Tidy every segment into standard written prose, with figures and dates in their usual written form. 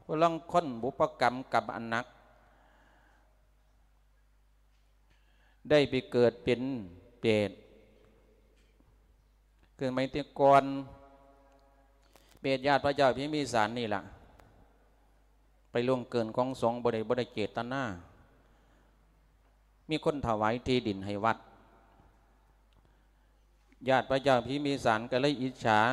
ลังค้นบุพกรรมกับอันนักได้ไปเกิดเป็นเปรตเกิดไม่เตียกรเปรตญาติพระเจ้าพิมพิสารนี่แหละไปล่วงเกินของสงฆ์บริเจตนามีคนถวายที่ดินให้วัดญาติพระเจ้าพิมพิสารก็เลยอิจฉา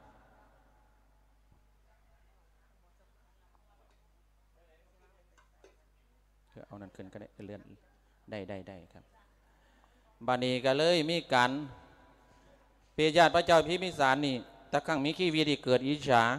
เอานั่นขึ้นก็ได้เลื่อนได้ครับบานีก็เลยมีการเปียญาติพระเจ้าพิมพิสารนี่ตะครั้งมีขี้วีดีเกิดอิจฉา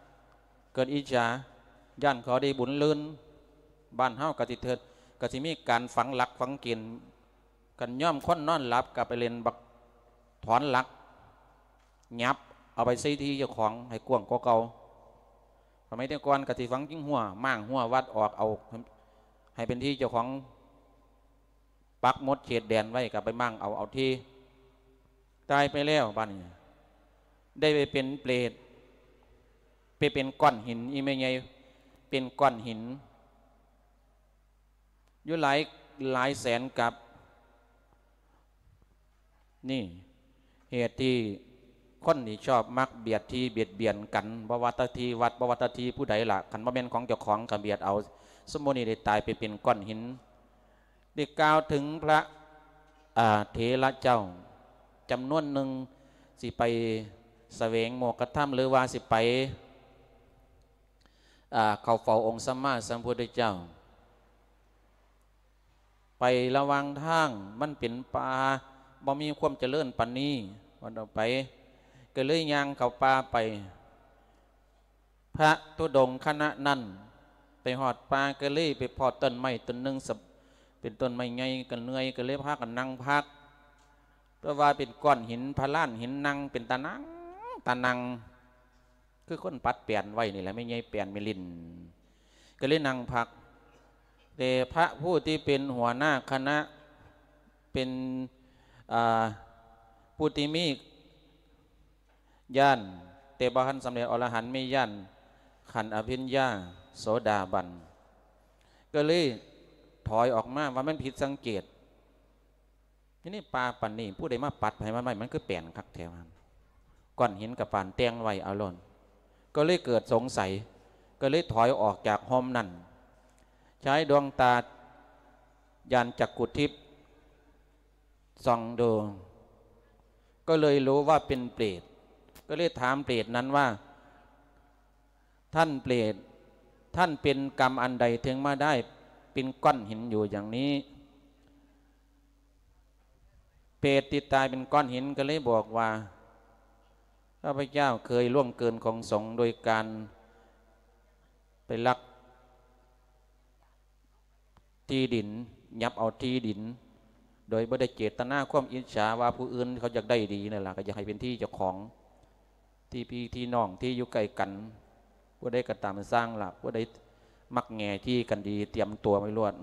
ย่านเขาได้บุญลื่นบ้านเฮากะติเถิดกะสิมีการฝังหลักฝังเกณฑ์กันย่อมค้นนอนหลับกับไปเล่นบักถอนหลักยับเอาไปใส่ที่เจ้าของให้กว้างกว่าเก่าทำไมแต่ก่อนกะสิฝังจิ้งหัวมั่างหัววัดออกเอาให้เป็นที่เจ้าของปักมดเขตแดนไว้กับไปมั่งเอาที่ตายไปแล้วบ้านนี้ได้ไปเป็นเปรตไปเป็นก้อนหินอีเมย์ไงเป็นก้อนหินอยู่หลายแสนกับนี่เหตุที่คนที่ชอบมักเบียดที่เบียดกันบวัตทีวัดบวัตทีผู้ใดล่ะขันบ่แม่นของเจ้าของกับเบียดเอาสมมุติได้ตายไปเป็นก้อนหินได้กล่าวถึงพระเถระเจ้าจำนวนหนึ่งสิไปเสวงโมกขธรรมหรือว่าสิไปเข้าเฝ้าองค์สัมมาสัมพุทธเจ้าไประวังทางมันเป็นป่าบ่มีความเจริญปานนี้วันต่อไปก็เลยย่างเข้าป่าไปพระธุดงค์คณะนั้นไปหอดป่าก็เลยไปพอต้นไม้ต้นหนึ่งเป็นต้นไม้ใหญ่กันเหนื่อยก็เลยพากันนั่งพักเพราะว่าเป็นก้อนหินพะล้านหินนั่งเป็นตานังคือคนปัดเปลี่ยนไว้นี่แหละไม่ใหญ่เปลี่ยนไม่ลินก็เลยนั่งพักแต่พระผู้ที่เป็นหัวหน้าคณะเป็นผู้ที่มีญาณแต่บ่ทันสำเร็จอรหันต์ไม่ญาณขันอภิญญาโสดาบันก็เลยถอยออกมาว่ามันผิดสังเกตนี่ปลาปันนี่ผู้ใดมาปัดให้มันคือแปลนคักแถวนั้นก้อนหินกับปานเตียงไว้เอาล่นก็เลยเกิดสงสัยก็เลยถอยออกจากห้องนั่นใช้ดวงตายานจักขุทิพย์ส่องดูก็เลยรู้ว่าเป็นเปรตก็เลยถามเปรตนั้นว่าท่านเปรตท่านเป็นกรรมอันใดถึงมาได้เป็นก้อนหินอยู่อย่างนี้เปรตติดตายเป็นก้อนหินก็เลยบอกว่าข้าพเจ้าเคยล่วงเกินของสงฆ์โดยการไปลักที่ดินยับเอาที่ดินโดยบ่ได้เจตนาความอิจฉาว่าผู้อื่นเขาอยากได้ดีนั่นแหละก็อยากให้เป็นที่เจ้าของที่พี่ที่น้องที่อยู่ใกล้กันผู้ใดก็ตามสร้างหลักผู้ใดมักแง่ที่กันดีเตรียมตัวไม่รวด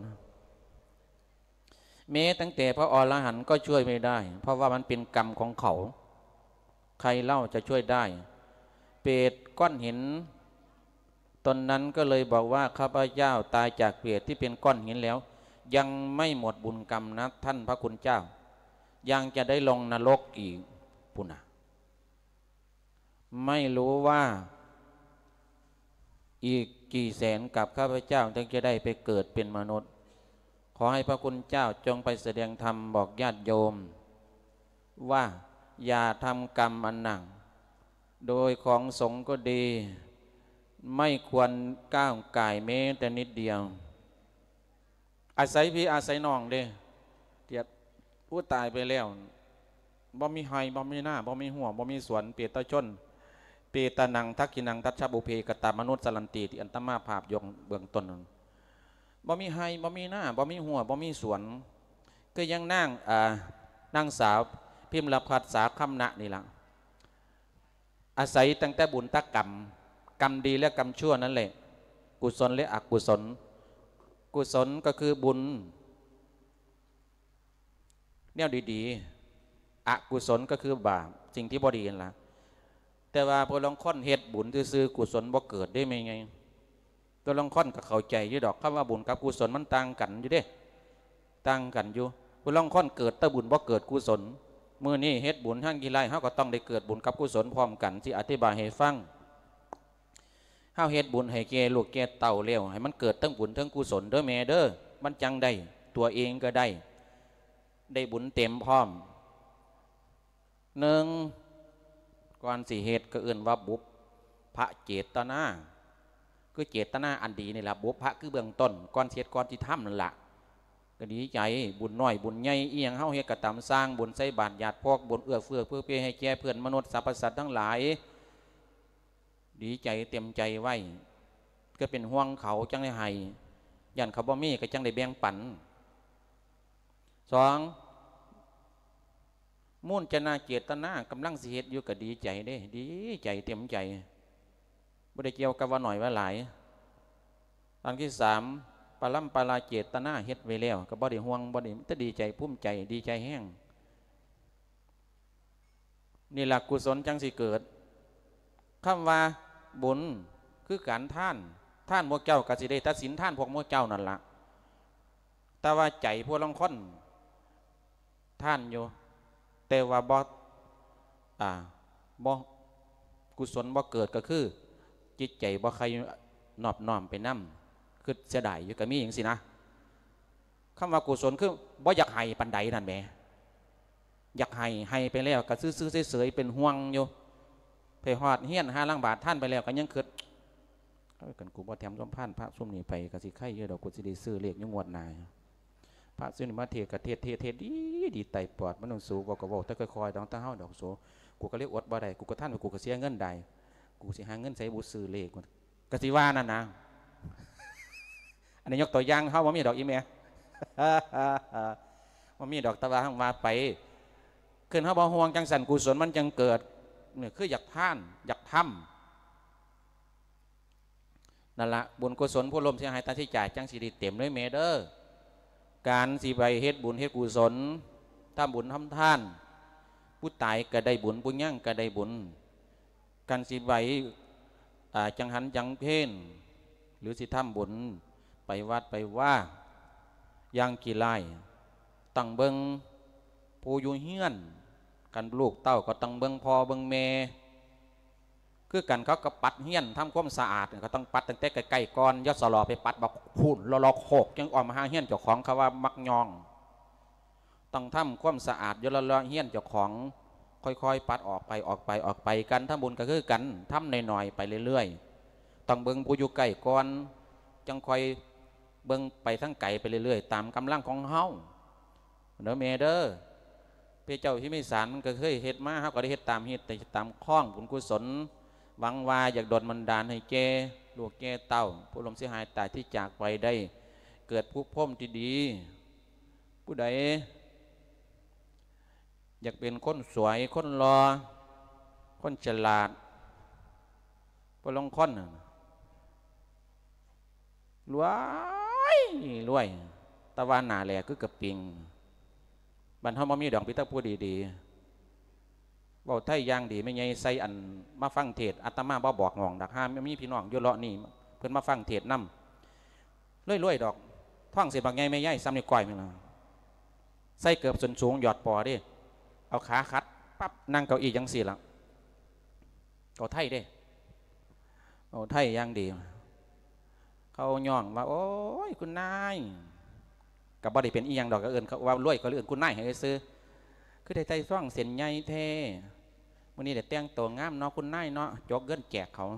แม้ตั้งแต่พระอรหันต์ก็ช่วยไม่ได้เพราะว่ามันเป็นกรรมของเขาใครเล่าจะช่วยได้เปรตก้อนหินตนนั้นก็เลยบอกว่าข้าพเจ้าตายจากเปรตที่เป็นก้อนหินแล้วยังไม่หมดบุญกรรมนะท่านพระคุณเจ้ายังจะได้ลงนรกอีกปุณณะไม่รู้ว่าอีกกี่แสนกับข้าพเจ้าจึงจะได้ไปเกิดเป็นมนุษย์ขอให้พระคุณเจ้าจงไปแสดงธรรมบอกญาติโยมว่าอย่าทำกรรมอันหนักโดยของสงฆ์ก็ดีไม่ควรก้าวก่ายแม้แต่นิดเดียวอาศัยพี่อาศัยน้องเด้เตียดผู้ตายไปแล้วบ่มีไห้บ่มีหน้าบ่มีหัวบ่มีสวนเปียตชนเปตานังทักขินังทัชชบุเพกตามนุษย์สลันตีที่อันตมาภาพยงเบื้องต้นบ่มีไห้บ่มีหน้าบ่มีหัวบ่มีสวนก็ยังนั่งสาวพิมพ์ละพัดสาคำนะนี่ล่ะอาศัยตั้งแต่บุญตกรรมดีและกรรมชั่วนั่นแหละกุศลและอกุศลกุศลก็คือบุญเนี่ยดีๆอกุศลก็คือบาปสิ่งที่บ่ดีนั่นล่ะแต่ว่าพอลองค้นเฮ็ดบุญซื่อกุศลบ่เกิดได้ไหมไงตัวลังค่อนกับเข้าใจอยู่ดอกคำว่าบุญกับกุศลมันต่างกันอยู่เด้ต่างกันอยู่ผู้ลังค่อนเกิดแต่บุญบ่เกิดกุศลมื้อนี้เฮ็ดบุญทั้งกี่ไรเฮาก็ต้องได้เกิดบุญกับกุศลพร้อมกันที่อธิบายให้ฟังเฮาเฮ็ดบุญให้แก่ลูกแก่เต่าเลี้ยวให้มันเกิดทั้งบุญทั้งกุศลเด้อแม่เด้อมันจังได้ตัวเองก็ได้บุญเต็มพร้อมหนึ่งก่อนสิเหตุก็เอื่นว่าบุพพระเจตนาคือเจตนาอันดีนี่แหละบุพพระคือเบื้องต้นก่อนเสียดก่อนที่ทำนั่นแหละก็ดีใจบุญน้อยบุญใหญ่เอียงเฮาเฮ็ดกระตำสร้างบุญใส่บาตรญาติพอกบุญเอื้อเฟื้อเพื่อเพื่อให้แก่เพื่อนมนุษย์สรรพสัตว์ทั้งหลายดีใจเต็มใจไว้ก็เป็นห่วงเขาจังได้ให้ยันเขาบ่มีก็จังได้แบ่งปันสองมุ่นจนาเจตนากำลังสิเหตุอยู่ก็ดีใจเด้ดีใจเต็มใจบ่ได้เกี่ยวกับว่าหน่อยว่าหลายอันที่สามปลัมปลาเจตนาเฮ็ดไว้แล้วก็บ่ได้ห่วงบ่ได้แต่ดีใจภูมิใจดีใจแห้งนี่หลักกุศลจังสิเกิดคำว่าบุญคือการท่านพวกเจ้าก็สิได้ตัดสินท่านพวกพวกเจ้านั่นละแต่ว่าใจพวกลังคนท่านอยู่แต่ว่าบ่กุศลบ่เกิดก็คือจิตใจบ่ใครนอบน้อมไปนั่มคือเสียดายอยู่ก็มีอย่างสินะคำว่ากุศลคือบ่อยากให้ปันใดนั่นแหมอยากให้ไปแล้วก็ซื้อเสยเป็นห่วงอยู่ไปหอดเฮี้ยน5 ล้านบาทท่านไปแล้วก็ยังคิดกันกูบ่แถมส้มพันพระส้มนี่ไปก็สิไข่เยอะดอกกูสิได้ซื้อเลขยังงวดนายพระซื้อนี่มาเทกระเทศดีไตปอดมันต้องสูบอกก็บอกแต่ค่อยๆต้องตั้งเฮาดอกโซกูก็เรียกอดบ่ได้กูก็ท่านกูก็เสียเงินได้กูสิหาเงินใส่บุซื้อเลขก็สิว่านั่นนะอันนี้ยกตัวอย่างเฮาว่ามีดอกอีเมลว่ามีดอกตะวันมาไปขึ้นเฮาบ่ห่วงจังสันกุศลมันจังเกิดเนี่ยคืออยากท่านอยากทำนั่นละบุญกุศลผู้ลมเสียหายตาที่จ่ายจังสิริเต็มด้วยเมเดอร์การสิไปเฮ็ดบุญเฮ็ดกุศลทำบุญทำท่านผู้ตายก็ได้บุญผู้ยั่งก็ได้บุญการสิไปจังหันจังเพนหรือสิทำบุญไปวัดไปว่าย่างกี่ไร่ตั้งเบิงผู้อยู่เฮียนกันลูกเต้าก็ต้องเบิงพอเบิงเมคือกันเขาก็ปัดเฮียนทำความสะอาดก็ต้องปัดตั้งแต่ใกล้ๆก่อนยอดสลอไปปัดบอกพูนรอโขกยังออกมาหาเฮียนเจ้าของเขาว่ามักยองต้องทำความสะอาดยอดรอเฮียนเจ้าของค่อยๆปัดออกไปกันทำบุญก็คือกันทำหน่อยๆไปเรื่อยๆต้องเบิงผู้อยู่ใกล้ก่อนจังค่อยเบิงไปทั้งไก่ไปเรื่อยๆตามกำลังของเฮาเนอเมเดอร์พระเจ้าที่ไม่สารมันก็เคยเฮ็ดมาเฮาก็ได้เฮ็ดตามเฮ็ดแต่ตามข้องบุญกุศลหวังว่าอยากดลบันดาลให้แก่ลูกแก่เต้าผู้ลมเสียหายตายที่จากไปได้เกิดผู้พ่มที่ดีผู้ใดอยากเป็นคนสวยคนรอคนฉลาดผู้ลงคนรวยตะวันหนาแหลกคือกระปิงบรรเทาบ่มีดอกพิทักษ์ผู้ดีๆบอกไทยย่างดีไม่ไงใส่อันมาฟังเทศอาตมาบ่บอกงองดักห้ามมีพี่น้องอยู่เลาะนี่เพื่อนมาฟังเทศนำรวยดอกท่องเสียบางไงไม่ย่ายซ้ำในก้อยมึงนะใส่เกือบส่วนสูงหยอดปอดิเอาขาคัดปั๊บนั่งเก้าอี้ยังสี่ละเอาไทยเด้เอาไทยย่างดีเขาย่องว่าโอ้ยคุณนายกับบ่ได้เป็นอีหยังดอกก็เอื่นเขาว่ารวยก็เอื่นคุณนายให้ซื้อคือได้ใจซ่องเส้นใหญ่เท่วันนี้ได้แต่งตัวงามเนาะคุณนายเนาะจกเงินแจกเขา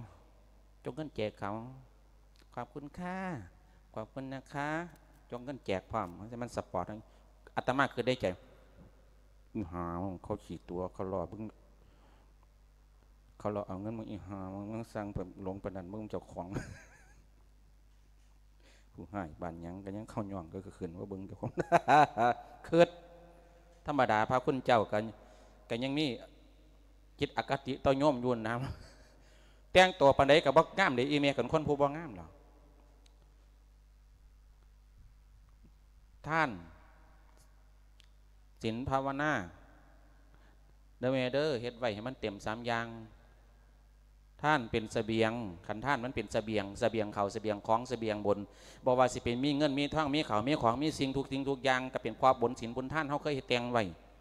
ขอบคุณค่ะขอบคุณนะคะจกเงินแจกพร้อมมันสปอร์ตอาตมาคือได้ใจหาเขาขี่ตัวเขารอมึงเขารอเอาเงินมึงอีหามึงสั่งแบบลงประดันมึงเจ้าของผู้ให้บานยังกันยังเข้าย่องก็ขึ้นว่าเบิ้งเจ้าของคืดธรรมดาพระคุณเจ้ากันยังมีจิตอคติต่อโยมยุ่นน้ำแต่งตัวปันใดกับบ่งามเดี๋ยวอีเมลกันคนผู้บ่งามหรอท่านศีลภาวนาเดเมเดอร์เฮ็ดไว้ให้มันเต็ม3 อย่างทท่านเป็นเสบียงขันท่านมันเป็นเสบียงเสบียงเขาเสบียงของเสบียงบนบอกว่าสิเป็นมีเงินมีทองมีเขามีของมีสิ่งทุกสิ่งทุกอย่างก็เป็นความบนศีลบนท่านเขาเคยแต่งไว้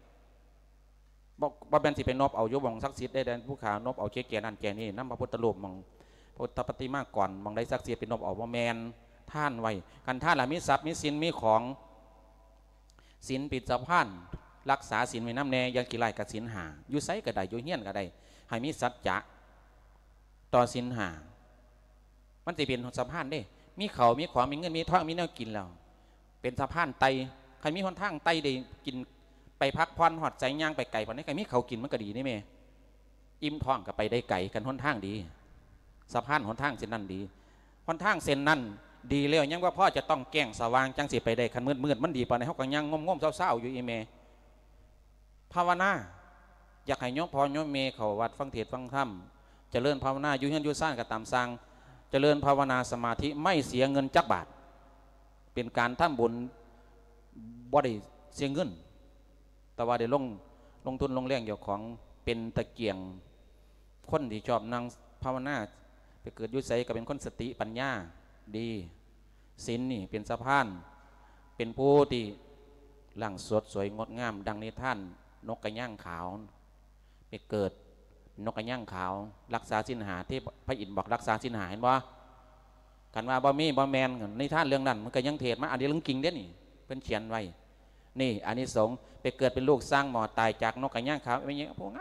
บอกเป็นสิเป็นนบเอายบมองศักดิ์สิทธิ์ได้แดนผู้ขานบเอาเชี่ยแก่นั่นแก่นี่น้ำพระพุทธรูปมองพระพุทธปฏิมาก่อนมองได้ศักดิ์สิทธิ์เป็นนบเอาว่าแมนท่านไว้กันท่านละมีทรัพย์มีสินมีของศีลปิดสะพานรักษาศีลไว้น้ำแน่ยังกี่ไรกับศีลหาอยู่ไซก็ได้อยู่เฮี้ยนก็ได้ให้มีสัจจะต่อศีลหามันจะเป็นสะพานได้มีเขามีของมีเงินมีทองมีแนวกินแล้วเป็นสะพานไตใครมีหนทางไตได้กินไปพักผ่อนหอดใจย่างไปไก่ผ่อนได้ใครมีเขากินมันก็ดีนี่เมอิ่มท้องก็ไปได้ไก่กันหนทางดีสะพานหนทางเส้นนั้นดีหนทางเส้นนั้นดีแล้วยังว่าพ่อจะต้องแกล้งสว่างจังสิไปได้คันมืดมันดีปานในเขาก็ยังงมเศร้าอยู่อีเมภาวนาอยากให้ยกพอยกเมเขาวัดฟังเทศฟังธรรมเจริญภาวนาอยู่เฮียนอยู่ซ่านกับตามสร้างเจริญภาวนาสมาธิไม่เสียเงินจักบาทเป็นการทำบุญบ่ได้เสียเงินแต่ว่าได้ลงทุนลงแรงอยู่ของเป็นตะเกียงคนที่ชอบนั่งภาวนาไปเกิดยุไสก็เป็นคนสติปัญญาดีศีลนี่เป็นสะพานเป็นผู้ที่หลังสดสวยงดงามดังในท่านนกกระย่างขาวไปเกิดนกกระย่างขาวรักษาศีลหาที่พระอินทร์บอกรักษาศีลหาเห็นว่ากันว่าบ่มีบ่แมนในท่านเรื่องนั้นมันก็ยังเทศมาอันนี้เรื่องจริงเด้นี่เป็นเขียนไว้นี่อานิสงส์ไปเกิดเป็นลูกสร้างหมอตายจากนกกระย่างขาวเป็นยังพวก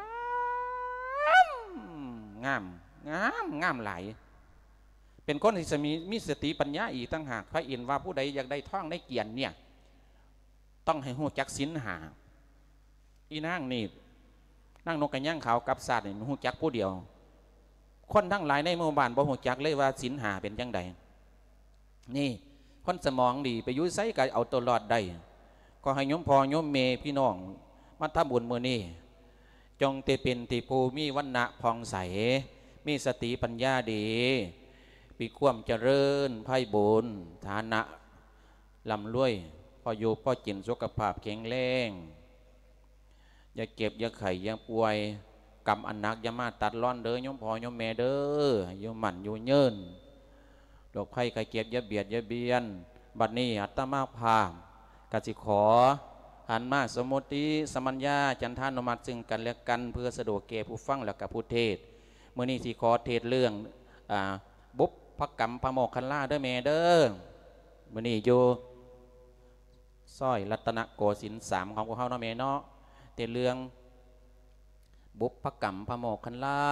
งามหลายเป็นคนที่มีสติปัญญาอีกตั้งหากพระอินทร์ว่าผู้ใดอยากได้ท่องได้เกียรติเนี่ยต้องให้หูจักศีลหาอีนั่งนี่นั่งนกกระย่างขาวกับศาสตร์นี่หูจักผู้เดียวคนทั้งหลายในหมู่บ้านบ่หูจักเลยว่าศีลหาเป็นยังไงนี่คนสมองดีไปยุ่ยไซกับเอาตัวรอดได้ก็ให้ยมพอยมเมพี่น้องมาทำบุญมือนี้จงเตเป็นติภูมีวันณะพองใสมีสติปัญญาดีปีความเจริญไพ่บุญฐานะลำรวยพออยู่พอจินสุขภาพแข็งแรงอย่าเก็บอย่าไข่อย่าป่วยกรรมอันนักอย่ามาตัดร่อนเด้อยมพอยมแม่เด้ออยู่หมั่นอยู่เยินโรคภัยไข้เก็บอย่าเบียดอย่าเบียนบัดนี้อัตมาภาพกสิขอหันมาสมุติสมัญญาจันทานุมัติซึ่งกันและกันเพื่อสะดวกแก่ผู้ฟังและกับผู้เทศเมื่อนี้สิขอเทศเรื่องบุพพกรรมพระโมคคัลลาเด้อแม่เด้อมื่อนี้อยู่สร้อยรัตนโกสินทร์3ของพวกเขาเนาะแม่เนาะเทศเรื่องบุพพกรรมพระโมคคัลลา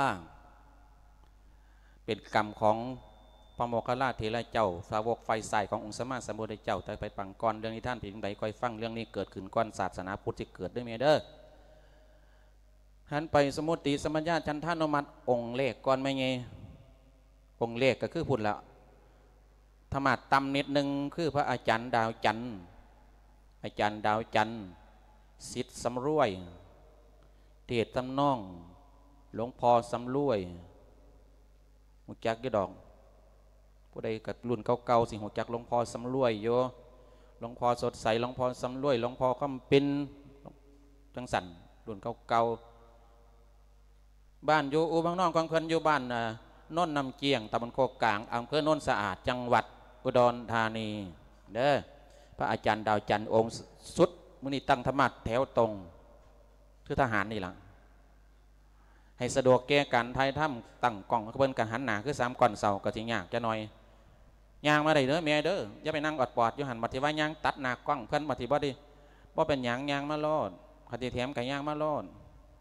เป็นกรรมของพระโมคคัลลาเถระเจ้าสาวกไฟใส่ขององค์สมมาสัมพุทธเจ้าแต่ไปปังก่อนเรื่องนี้ท่านผิงใดคอยฟังเรื่องนี้เกิดขึ้นก่อนศาสนาพุทธที่เกิดด้วยเมเด้อหันไปสมุติสมัญญาจันทานุมัติองค์เลขก่อนไม่ไงองค์เลขก็คือพูดแล้วธรรมะตำนิดหนึ่งคือพระอาจารย์ดาวจันทร์อาจารย์ดาวจันทร์สิทธิ์สำรวยเทศตำนองหลวงพ่อสำรวยหัวจักยี่ดอกผู้ใดกับรุ่นเก่าๆสิหัวจักหลวงพ่อสำรวยโยหลวงพ่อสดใสหลวงพ่อสำรวยหลวงพ่อคำปินจังสันรุ่นเก่าๆบ้านอยู่อูบางน้องกองเพิ่นอยู่บ้านโน่นนำเกียงตำบลโคกกลางอำเภอโน่นสะอาดจังหวัดอุดรธานีเด้อพระอาจารย์ดาวจันทร์องค์สุดมุนีตั้งธรรมะแถวตรงคือทหารนี่แหละให้สะดวกแก่การไทยถ้ำตั้งกล่องเพิ่นกันหันหนาคือ3ก่อนเสาก็สิยากจะหน่อยยางมาได้เด้อแม่เด้ออย่าไปนั่งอดปอดอยู่หันมาที่ว่ายางตัดหน้ากล้องเพิ่นมาที่บ่ดิบ่เป็นยางมาโลดคติแถมกับยางมาโลด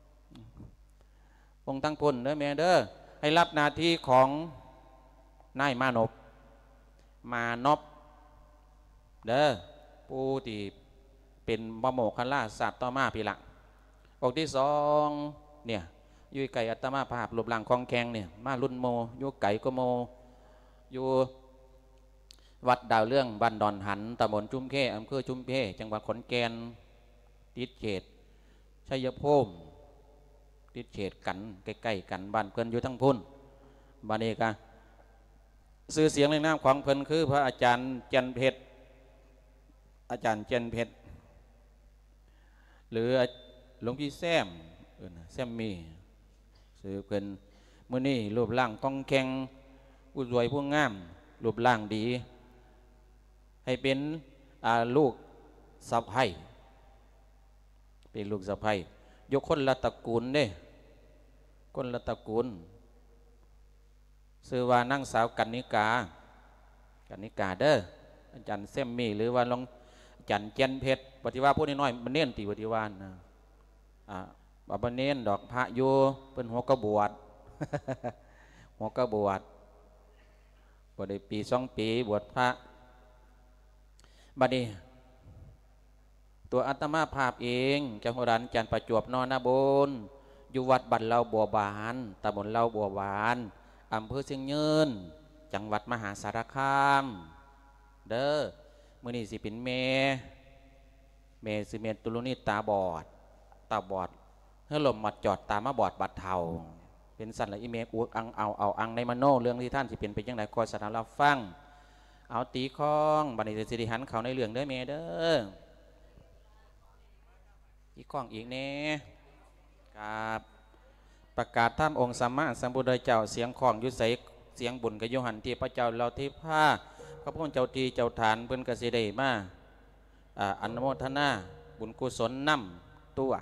องค์ตั้งพุ่นเด้อแม่เด้อให้รับหน้าที่ของนายมานพเด้อผู้ที่เป็นพระโมคคัลลาสัตว์ต่อมาพี่ละองค์ที่2เนี่ยอยู่ไก่อัตมาภาพรูปร่างคองแข็งเนี่ยมารุ่นโมอยู่ไก่ก็โมอยู่วัดดาวเรื่องบ้านดอนหันตำบลจุ้มเข้อำเภอจุ้มเข้จังหวัดขอนแก่นติดเขตชัยภูมิติดเขตกันใกล้ๆกันบ้านเพื่อนอยู่ทั้งพุ่นบ้านเอกชื่อเสียงในนามของเพื่อนคือพระอาจารย์เจนเพชรอาจารย์เจนเพชรหรือหลวงพี่แซมมีสื่อเพื่อนมื้อนี้รูปร่างต้องแข็งผู้สวยผู้งามรูปร่างดีให้เป็นลูกสะใภ้เป็นลูกสะใภ้ยกคนละตระกูลเด้คนละตระกูลชื่อว่านางสาวกันนิกาเด้ออาจารย์เซมมี่หรือว่าลองอาจารย์เจนเพชรปฏิวัติพวกน้อยมันเน้นตีปฏิวัตินะบันเน้นดอกพระโยเป็นหัวกระบวด หัวกระบวดบวชได้ปี2 ปีบวชพระบัดนี้ตัวอาตมาภาพเองจังหวัดจันทร์ประจวบนนาบนอยู่วัดบันเล่าบัวบานตำบลเล่าบัวบานอำเภอเชียงยืนจังหวัดมหาสารคามเด้อมื้อนี้สิเป็นเมสิเมตุลุนีตาบอดเฮือลมมัดจอดตามาบอดบัดเทาเป็นสันละอีเมอุอังเอาอังในมโนเรื่องที่ท่านสิเป็นไปจังไดคอยสนานรับฟังเอาตีข้องบัดนี้สิริหันเขาในเรื่องเด้อเมเด้อตีข้องอีกแน่ครับประกาศท่ามองค์สัมมาสัมพุทธเจ้าเสียงของยุใสเสียงบุญกโยหันที่พระเจ้าเราที่ผ้าพระพุทธเจ้าทีเจ้าฐานเพิ่นกสิได้มาอนุโมทนาบุญกุศลนำตัว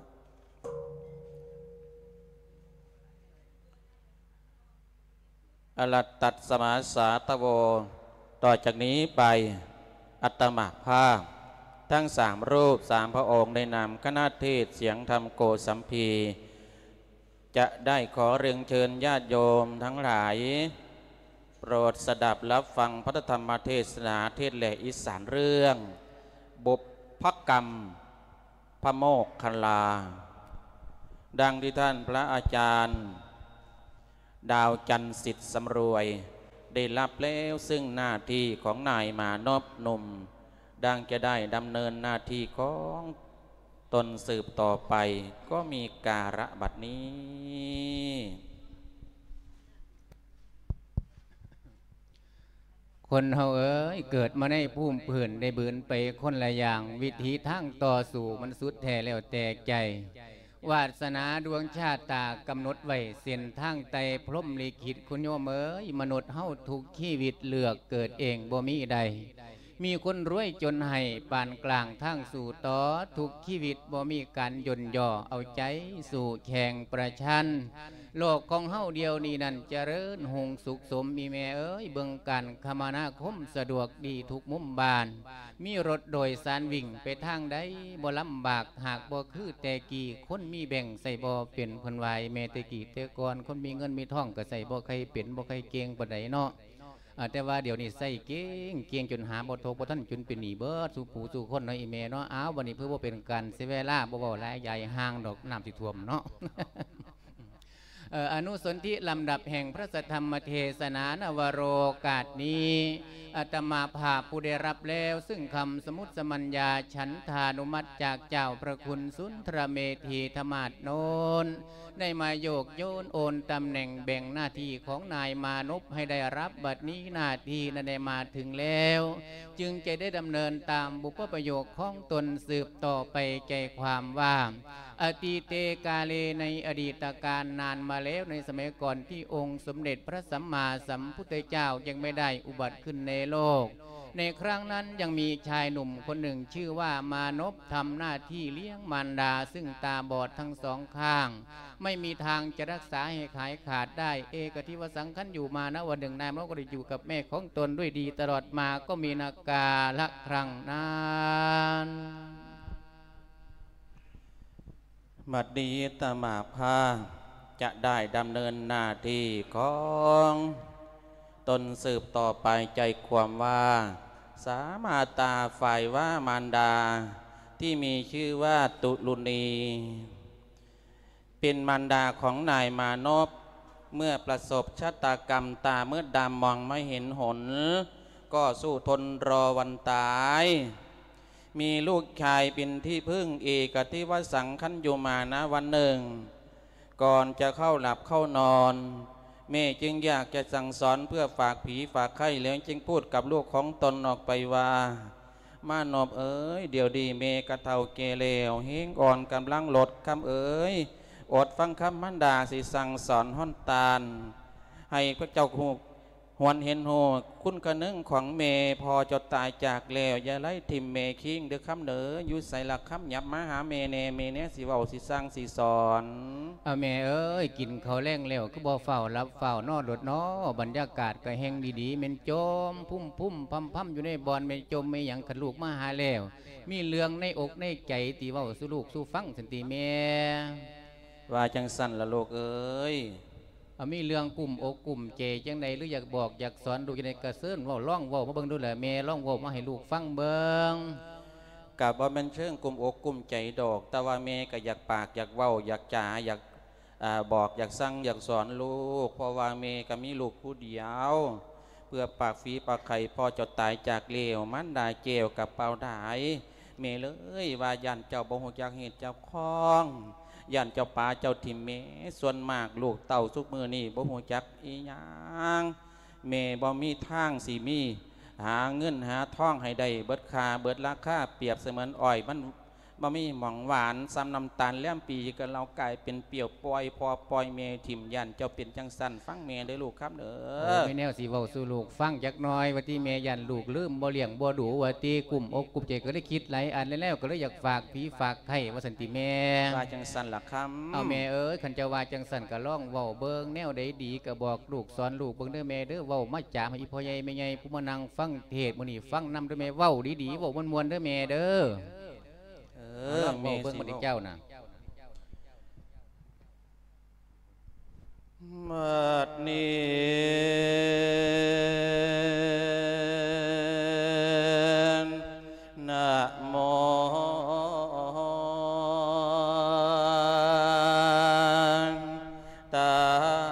อรัตตัสมาสาตโวต่อจากนี้ไปอัตมภาพทั้ง3 รูป 3 พระองค์ในนามคณะเทศเสียงธรรมโกสัมพีจะได้ขอเรียนเชิญญาติโยมทั้งหลายโปรดสดับรับฟังพระธรรมเทศนาเทศแหล่อีสานเรื่องบุพกรรมพระโมกขลาดังที่ท่านพระอาจารย์ดาวจันทร์สิทธิ์สำรวยได้รับแล้วซึ่งหน้าที่ของนายมานพหนุ่มดังจะได้ดำเนินหน้าที่ของตนสืบต่อไปก็มีการะบัดนี้คนเฮาเอ้ยเกิดมาในภูมิพื้นได้บืนไปคนละอย่างวิธีทางต่อสู่มันสุดแท้แล้วแต่ใจวาสนาดวงชาตากำหนดไว้เส้นทางไต่พรหมลิขิตคุณโยมเอ้ยมนุษย์เฮาทุกชีวิตเลือกเกิดเองบ่มีใดมีคนรวยจนให้ปานกลางทางสู่ต่อทุกชีวิตบ่มีการย่นย่อเอาใจสู่แข่งประชันโลกของเฮาเดียวนี้นั่นเจริญหงสุขสมมีแม่เอ้ยเบิ่งการคมนาคมสะดวกดีทุกมุมบ้านมีรถโดยสารวิ่งไปทางใดบ่ลำบากหากบ่คือแต่กี้คนมีแบ่งใส่บ่เป็นคนวายแม่แต่กี้แต่ก่อนคนมีเงินมีทองก็ใส่บ่ใครเป็นบ่ใครเก่งปานใดเนาะแต่ว่าเดี๋ยวนี้ใส่เก่งจนหาบ่ทกบ่ทันจนเป็นหนี้เบิดสู่ผู้สู่คนเนาะอีแม่เนาะอ้าววันนี้เพื่อบ่เป็นการเสียเวลาบ่เว้าหลายใหญ่ห่างดอกน้ำสิท่วมเนาะ อนุสนธิลำดับแห่งพระสัทธรรมเทศนานวโรกาสนี้อาตมาภาพผู้ได้รับแล้วซึ่งคำสมุตสมัญญาฉันทานุมัติจากเจ้าพระคุณสุนทรเมธีธรรมาสโนนได้มาโยกโยนโอนตำแหน่งแบ่งหน้าที่ของนายมานพให้ได้รับบัดนี้หน้าที่นั้นได้มาถึงแล้วจึงจะได้ดำเนินตามบุพประโยคของตนสืบต่อไปใจความว่าอตีเตกาเลในอดีตการนานมาแล้วในสมัยก่อนที่องค์สมเด็จพระสัมมาสัมพุทธเจ้ายังไม่ได้อุบัติขึ้นในโลกในครั้งนั้นยังมีชายหนุ่มคนหนึ่งชื่อว่ามานพทำหน้าที่เลี้ยงมารดาซึ่งตาบอดทั้ง2 ข้างไม่มีทางจะรักษาให้หายขาดได้เอกทิวสังขันอยู่มาณวันหนึ่งนายมานพก็ได้อยู่กับแม่ของตนด้วยดีตลอดมาก็มีนาการะครั้งนั้นบัดนี้ตมาภาจะได้ดำเนินหน้าที่ของตนสืบต่อไปใจความว่าสามาตาฝ่ายว่ามารดาที่มีชื่อว่าตุลุณีเป็นมารดาของนายมานพเมื่อประสบชะตากรรมตาเมื่อดำมองไม่เห็นหนก็สู้ทนรอวันตายมีลูกชายเป็นที่พึ่งเอกทิวสังขันอยู่มานะวันหนึ่งก่อนจะเข้าหลับเข้านอนแม่จึงอยากจะสั่งสอนเพื่อฝากผีฝากไข้แล้วจึงพูดกับลูกของตนออกไปว่ามานพเอ๋ยเดี๋ยวดีเมกะเท่าเกเลวเฮงอ่อนกำลังหลดคำเอ๋ยอดฟังคำมันดาสิสั่งสอนห้อนตาลให้พระเจ้าหูหวนเห็นโหคุณกระนึงของเมพอจะตายจากแล้วอย่าไล่ทิมเมคิงเดือคำเหนืออยู่ใส่หลักคำหยับมาหาเมเนเมเนสิเว้าสิสั่งสิสอนเอาแม่เอ้ยกินเขาวแรงแล้วก็บ่เฝ้ารับเฝ้านอดดนอบรรยากาศก็แห้งดีๆเม็นจมพุ่มพัมอยู่ในบอนเม็นจมไม่หยังขันลูกมาหาแล้วมีเรื่องในอกในใจตีเว้าสู่ลูกสู่ฟังสันติแม่ว่าจังสั่นละลูกเอ้ยมีเรื่องกลุ่มอกกลุ่มเจจังใดหรืออยากบอกอยากสอนดูจังใดกระเซินว่าล่องว่ามาเบิ่งดูแลแม่ล่องว่ามาให้ลูกฟังเบิ่งกับว่ามันเชิงกลุ่มอกกลุ่มใจดอกแต่ว่าเมก็อยากปากอยากเว้าอยากจ่าอยากบอกอยากสั่งอยากสอนลูกเพราะว่าเมก็มีลูกผู้เดียวเพื่อปากฝีปากไข่พอจะตายจากเลวมันได้เจวกับเป่าได้เมเลยว่ายันเจ้าบ่ฮู้จักเหตุเจ้าของยันเจ้าป่าเจ้าทิมเมส่วนมากลูกเต่าสุกมือนี่บ่ฮู้จักอีหยังเมบ่มีทางสิมีหาเงินหาทองให้ได้เบิดค่าเบิดราคาเปรียบเสมือนอ้อยมันบ่มีหม่องหวานซ้ำน้ำตาลแล้มปีกันเรากลายเป็นเปรี้ยวปล่อยพอปล่อยเมทิมยันเจ้าเป็นจังสันฟังเมได้ลูกครับเด้อไม่แนวสิเว้าสู่ลูกฟังจักหน่อยว่าที่เมยันลูกลืมบ่เลี้ยงบ่ดูว่าที่กลุ่มอกกลุ่มใจก็ได้คิดหลายอันแล้วก็เลยอยากฝากผีฝากไข่ว่าสันติแม่ว่าจังสันล่ะครับเอาแม่เอ้ยขันจะว่าจังสันก็ร้องเว้าเบิ่งแนวใดดีก็บอกลูกสอนลูกเบิ่งเด้อแม่เด้อเว้ามาจามให้พ่อใหญ่แม่ใหญ่ผู้มานั่งฟังเทศน์มื้อนี้ฟังนำเด้อแม่เว้าดีๆเว้ามวนๆเด้อแม่เด้อเว้าเบิ่งมื้อนี้เจ้าน่ะมัดนี้นะโมตั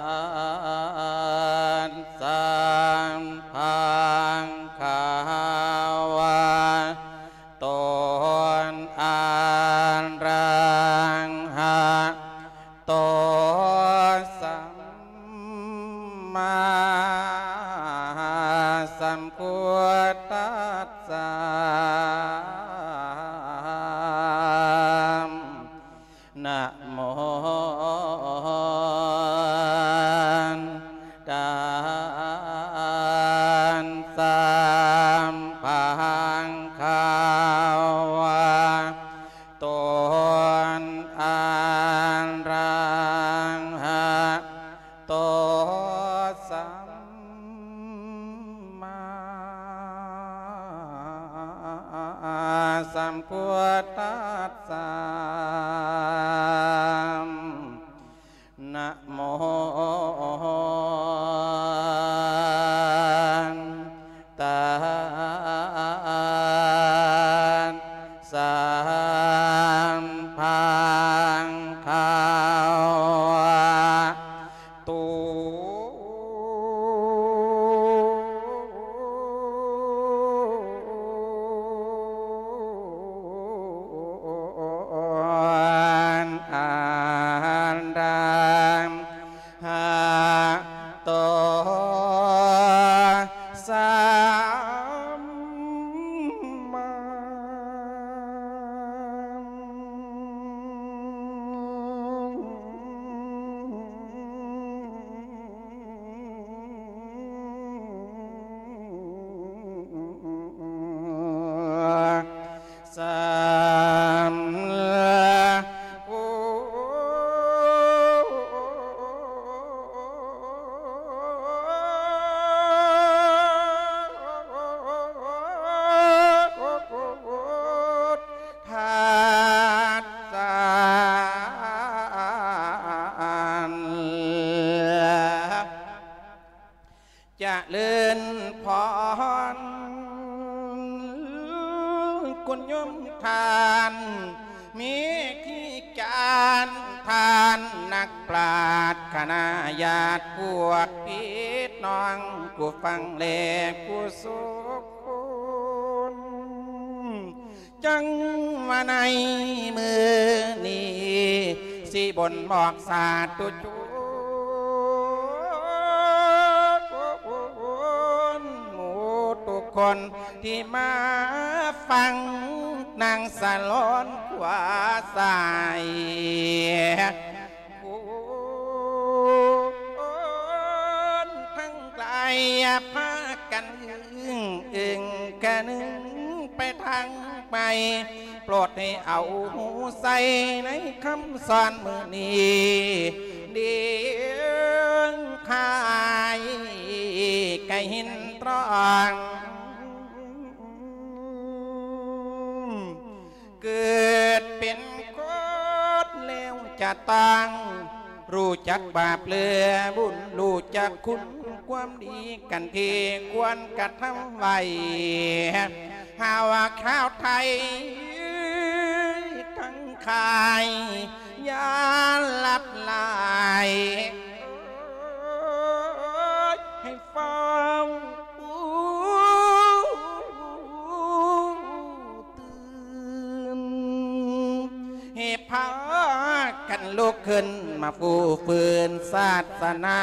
สสะภะคะวะโตอะระหะโตสัมมาสัมพุทธัสสะนะโมตัสสะภะคะวะโตอะระหะโตสัมมาสัมพุทธัสสะนะโมตัสสะภะคะวะโตอะระหะโตสัมมาสัมพุทธัสสะจะเลื่อนพรกุญยมทานมีขี้การทานนักปราชญ์คณะญาติพวกพี่น้องกูฟังเลกูสุขจังมาในมือนี้สิบนบอกสาตุจุทุกคนที่มาฟังนางสลอนขวาสายหนึ่งไปทางไปโปรดให้เอาหูใส่ในคำสอนมือนี้เดียงขายไก่หินตรองเกิดเป็นคนเลวจะตังรู้จักบาปเลือบุญรู้จักคุณความดีกันที่ควรกระทำไว้หาว่าข้าวไทยทั้งขายยาลับลายให้ฟังตื่นให้พากันลุกขึ้นมาฟูฝืนศาสนา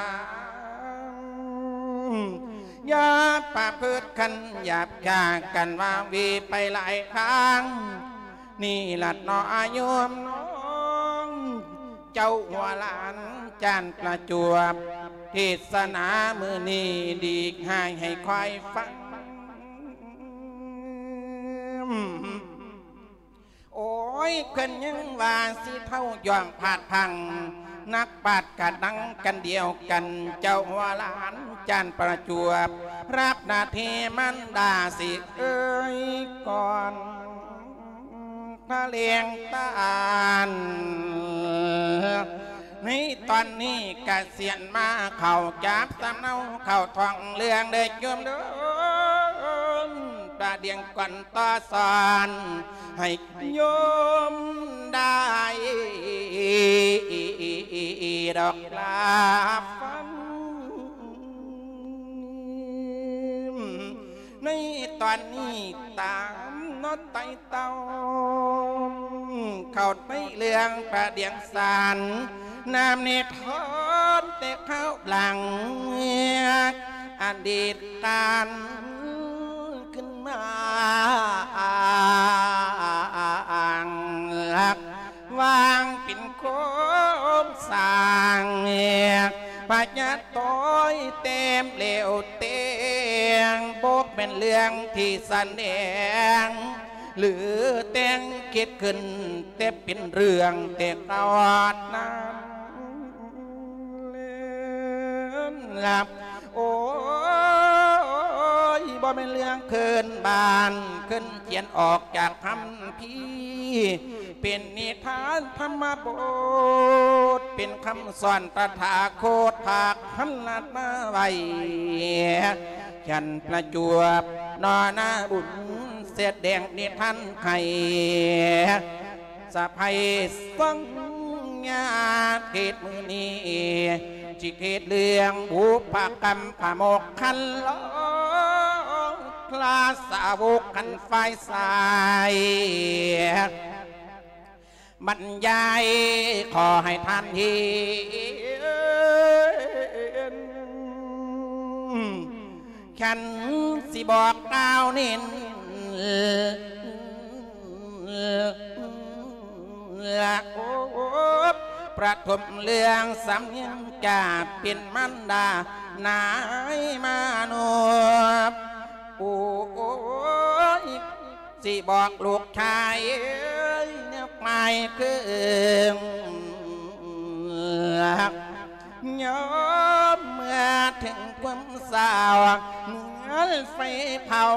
อย่าป่าพืชกันหยาบยากันว่าวีไปหลายทางนี่ลัดนออายุมน้องเจ้าหัวหลานจานประจวบเทศนามือนี้ดีให้คอยฟังโอ้ยเพิ่นยังว่าสิเท่าย่องผาดพังนักปาดกะดังกันเดียวกันเจ้าหัวหลานจานประจวบรับหน้าที่มันดาสิเอ้ยก่อนพระเลียงตานในตอนนี้กเสียนมาเข่าจับสำเนาเข่าทองเรื่องเด็กโยมเดินประเดียงก่อนต่อสอนให้โยมได้ดอกลาฟังในตอนนี้ตามนอดไตเต้าเข้าไปเรื่องประเดียงสารน้ำในทอนแต่เข้าหลังอดีตการขึ้นมาวางเป็นโค้งสร้างปัญญาต้อยเต็มเหลวเตียงโบกเป็นเรื่องที่แสดงหรือแต่งคิดขึ้นแต่เป็นเรื่องแต่ตอดนั้นเล่นหลับโอ้ยบ่เป็นเรื่องเคินบานขึ้นเขียนออกจากคำพี่เป็นนิทานธรรมบทเป็นคำสอนตถาคตภาคพันลัดมาไว้ฉันประจวบนอนาบุญเสียแดงนิทานไข่สะพายสังญาเทศมือนี้จิเทศเรื่องบุพกรรมพโมกขันล้อคลาสาวกขันไฟสายบรรยายขอให้ท่านเห็นฉันสิบอกดาวเน้นโอ้ประถมเรื่องสำเนียงกาเป็นมันดานายมาโนโอ้ยสิบอกลูกชายเนี่ยไม่คือย้อมเมื่อถึงความสาวเหมือนไฟเผา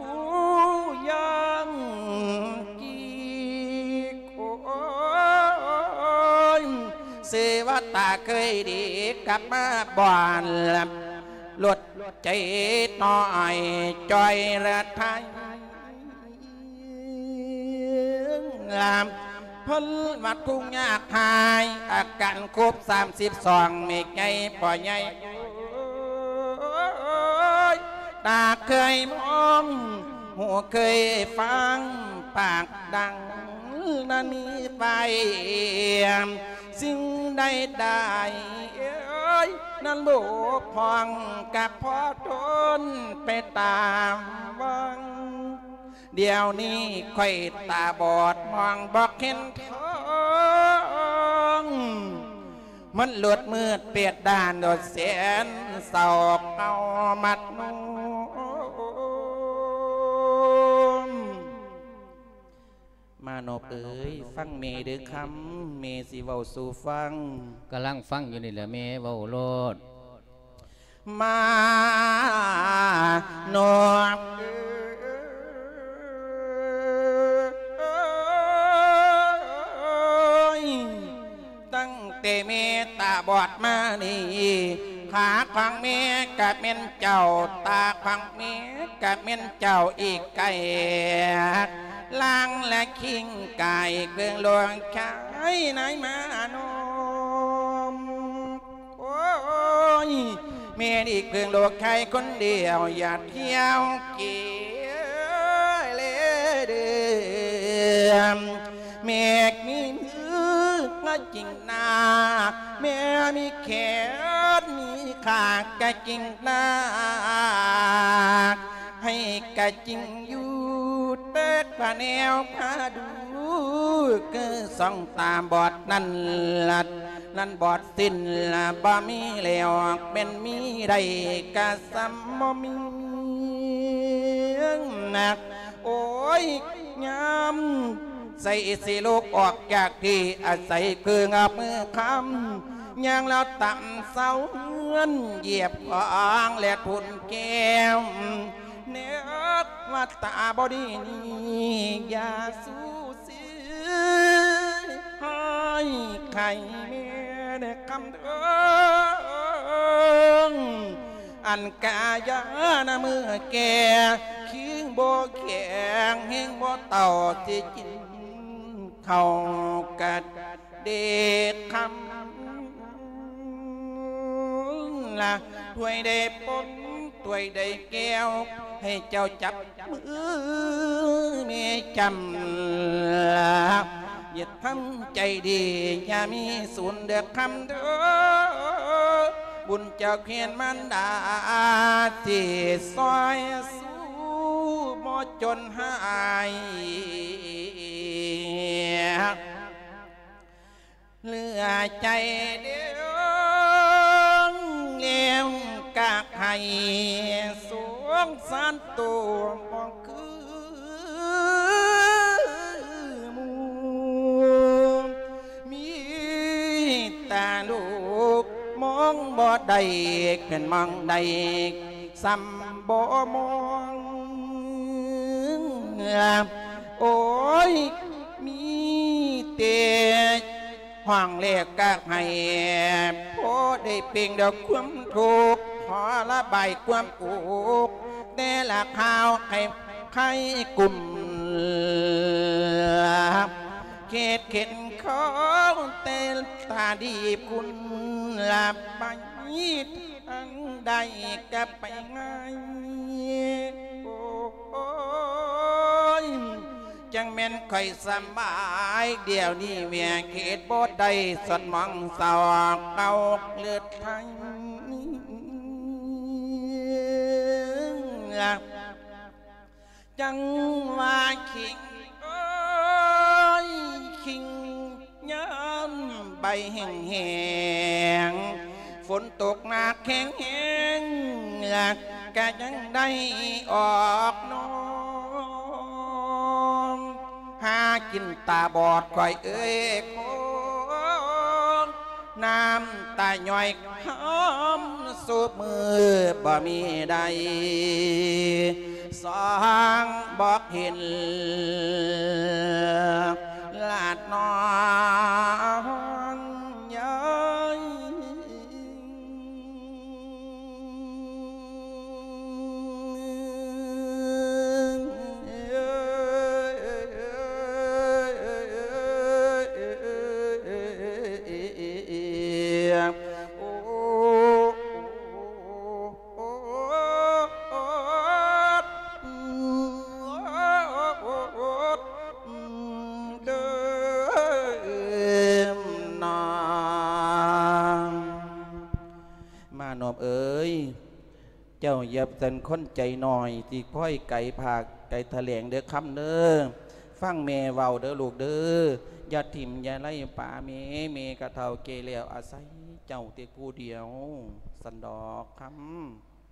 ยังเสวตาเคยดีกลับมาบ้านลดใจน้อยจอยระทายพ้นวัดทุ่งยากหายอาการครบ32ไม่ไงปล่อยใหญ่ตาเคยมองหูเคยฟังปากดังนั้นมีไฟสิ่งใดได้นั้นบุกพองกับพ่อทนไปตามวังเดี๋ยวนี้ค่อยตาบอดมองบอกเห็นทองมันหลุดมืดเปียดด้านโดดเสียนสอบเอามัดนูานบเอ๋ยฟังเมเด้อคำเมสิเว้าสู่ฟังกำลังฟังอยู่นี่แหละแม่เว้าโลดมานบตั้งแต่เมตาบอดมานี่ขาขวางเมกับเม่นเจ้าตาขวางเมกับเม่นเจ้าอีกไก่ล้างและคิงไก่เกลืองหลวงชายนายมานมโอ้ยเมียอีกเกลืองหลวงชายคนเดียวอย่าเที่ยวเกี่ยวเลยเดือมเมียมีมือก็จริงนาเมียมีแขนมีขาก็จริงนาให้กะจริงอยู่เติดผ่าแนวพาดูก็ส่องตามบอดนั่นลัดนั่นบอดสิ้นละบ่มีแล้วเป็นมีได้กะซ้ำบ่มีหนักโอ้ยยามใส่สิลูกออกจากที่อาศัยคืองับมือคำยังแล้วต่ำเสาเฮือนเหยียบขางและทุนแก้วเนื้อว่าตาบอดีนี่อย่าสู้สิให้ไข่เมียเด็กคำเดิงอันกายานะมือแก่คิงโบแข็งเฮงโบเต่าที่กินเขากัดเด็กคำละถ้วยได้ปนถ้วยได้แก้วให้เจ้าจับมือเมียจำละอย่าทำใจดีอย่ามีสูญเดือดคำเด้อบุญเจ้าเขียนมันดาที่ซอยสู้หมดจนหายเหลือใจเดียวเลี้ยงกากให้สวงสารตัวมองคือมูมีตาลูกมองบ่ได้เป็นมองได้ซ้ำบ่มองโอ้ยมีเตะห้องเรียกกากให้พอได้เพียงดอกความทุกข์พอละใบความอุกแต่ละข้าวให้ใครกลุ่มเขตเข็นเขาเตลตาดีคุณลาไปทั้งใดก็ไปง่ายโอ้ยจังแม่นค่อยสบายเดี๋ยวนี้เมียเขตบ่ได้สดมองสาวเก่าเลือดไทยจังว่าคิงคิงย้ำใบแห้งแห้งฝนตกหนักแข็งแห้งก็ยังได้ออกน้องหากินตาบอดก่อยเอ้ยคนน้ำตาหน่อยหอมสูบมือบ่มีใดสองบอกเห็นลาดนอนย้อยเอ๋ยเจ้าอย่าเป็นคนใจหน่อยที่ค่อยไก่ผักไก่ทะเลงเด้อคำเด้อฟังเมเว้าเด้อลูกเด้ออย่าถิ่มอย่าไล่ป่าเมกะเท่าเกลียวอาศัยเจ้าเตียผู้เดียวสันดอกค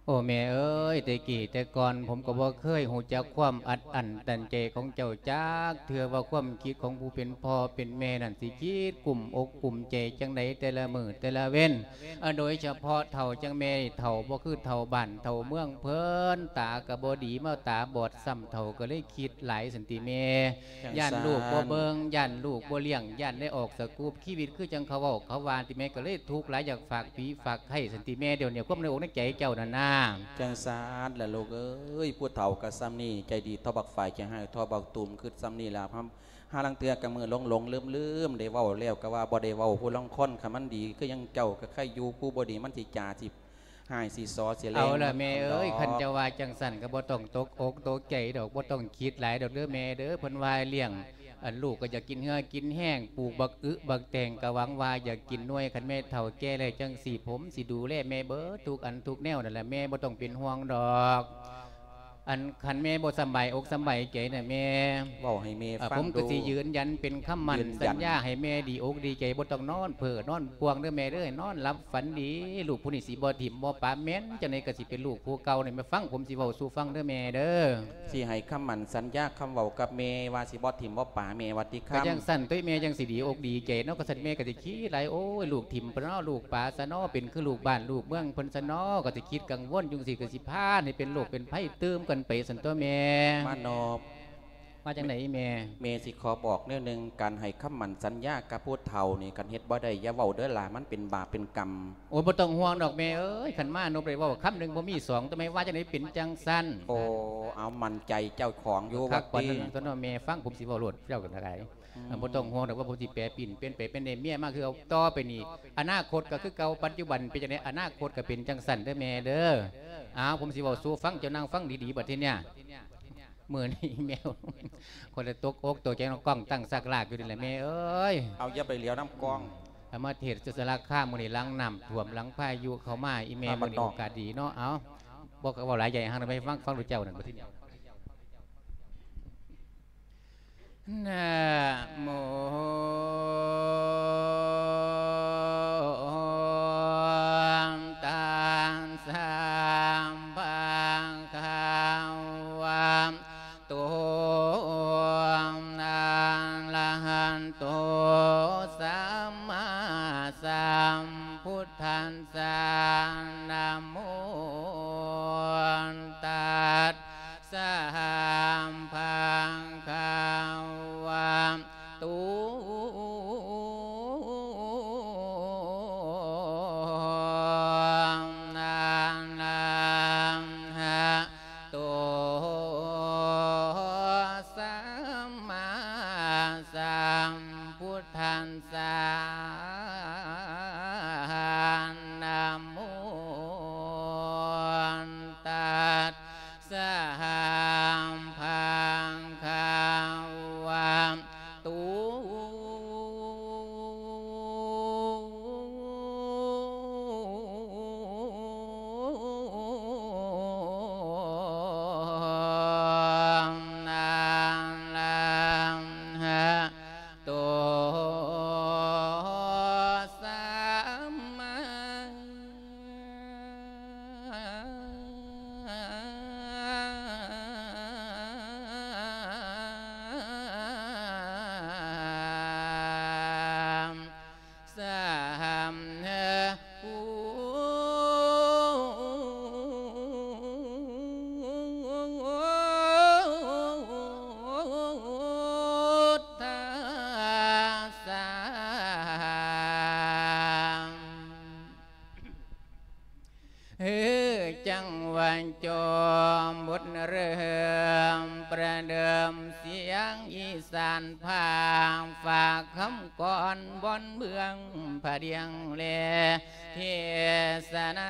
โอ้แม่เอ้ยแต่กี่แต่ก่อนผมก็บ่เคยหูจักความอัดอั้นตันใจของเจ้าจักเทื่อว่าความคิดของผู้เป็นพ่อเป็นแม่นั่นสิคิดกลุ่มอกกลุ่มใจจังใดแต่ละมื้อแต่ละเว้นโดยเฉพาะเฒ่าจังแม่เฒ่าบ่คือเฒ่าบ้านเฒ่าเมืองเพิ่นตาก็บ่ดีมาตาบอดซ้ำเฒ่าก็เลยคิดหลายสันติแม่ย่านลูกบ่เบิ่งย่านลูกบ่เลี้ยงย่านได้ออกสกูปชีวิตคือจังเขาเว้าเขาว่าติแม่ก็เลยทุกข์หลายอยากฝากผีฝากไข้สันติแม่เดี๋ยวนี้ความในอกในใจเจ้านั่นน่ะจังสารแหละลูกเอ้ยผู้เฒ่ากับซ้ำนี่ใจดีทอบักฝ่ายจะให้ทอบักตุ่มคือซ้ำนี่ล่ะพหาลังเตือกับมือหลงลืมได้เว้าแล้วก็ว่าบ่ได้เว้าผู้ลองค้นคำมันดีคือยังเจ้าก็ใครอยู่ผู้บ่ดีมันสิจ่าสิหายสิซอเสียแล้วเอาล่ะแม่เอ้ยคันจะว่าจังสั่นก็บ่ต้องตกอกตกใจดอกบ่ต้องคิดหลายดอกเด้อแม่เด้อเพิ่นว่าเลี้ยงลูกก็อยากกินเหือกินแห้งปลูกบักบักแตงก็หวังว่าอยากกินหน่วยคันแม่เฒ่าแก่แล้วจังสิผมสิดูแลแม่เบิดทุกอันทุกแนวนั่นแหละแม่บ่ต้องเป็นห่วงดอกอันคันแม่บ่สบายอกสบายใจน่ะแม่เว้าให้แม่ฟังผมก็สิยืนยันเป็นคำมั่นสัญญาให้แม่ดีอกดีใจบ่ต้องนอนเพ้อนอนกวางเด้อแม่เด้อนอนหลับฝันดีลูกผู้นี้สิบ่ถิ่มบ่ปาแม่นจังได๋ก็สิเป็นลูกผู้เก่านี่มาฟังผมสิเว้าสู่ฟังเด้อแม่เด้อสิให้คำมั่นสัญญาคำเว้ากับแม่ว่าสิบ่ถิ่มบ่ปาแม่วัดติคำก็จังสั่นตุ้ยแม่จังสิดีอกดีใจเนาะก็สั่นแม่ก็สิคิดหลายโอ้ยลูกถิ่มเพิ่นเนาะลูกปาซะเนาะเป็นคือลูกบ้านลูกเมืองเพิ่นซะเนาะก็สิคิดกังวลจุงสิก็สิพาให้เป็นโรคเป็นภัยตื้มกันไปซั่นตัวแม่มานอบมาจังไหนแม่เมสิขอบอกเรื่องหนึ่งการให้คำมั่นสัญญากับผู้เฒ่านี่กันเฮ็ดบ่ได้อย่าเว้าเด้อล่ะมันเป็นบาปเป็นกรรมโอ้บ่ต้องห่วงดอกแม่เอ้ยขันมานบเลยว่าคำหนึ่งบ่มีสองทำไมว่าจังไหนเป็นจังสั้นโอ้เอามั่นใจเจ้าของอยู่ว่าดีตอนนั้นแม่ฟังผมสิเว้าโลดเจ้ากันอะไรบ่ต้องห่วงดอกว่าผมสิแปรปิ่นเป็นไปเป็นเมียมากคือเอาต่อไปนี่อนาคตก็คือเก่าปัจจุบันเป็นจังได๋อนาคตก็เป็นจังสั้นเด้อแม่เด้อผมสิเว้าสู่ฟังเจ้านั่งฟังดีๆบัดทีเนี้ยมือนี่แมวคนละตกอกตัวแกงกล้องตั้งสักลากอยู่นี่แหละแม่เอ้ยเอาอย่าไปเลี้ยวน้ำกล้องมาเทศจะสลักข้ามมือนี่ล้างน้ำถ่วมล้างพายุเขามาอีแม่มือนี่โอกาสดีเนาะเอาบอกกับว่าหลายใหญ่ห่างไปฟังดูเจ้านั่นบัดนี้นะโมตังสัมปังคาวะโตอะระหันโตสัมมาสัมพุทธัสสะนะโมตัสสะปังคาวะโตจังวันจอมบทเริ่มประเดิมเสียงอีสานพางฝากคำก่อนบนเมืองผาเดียงเลเทศนา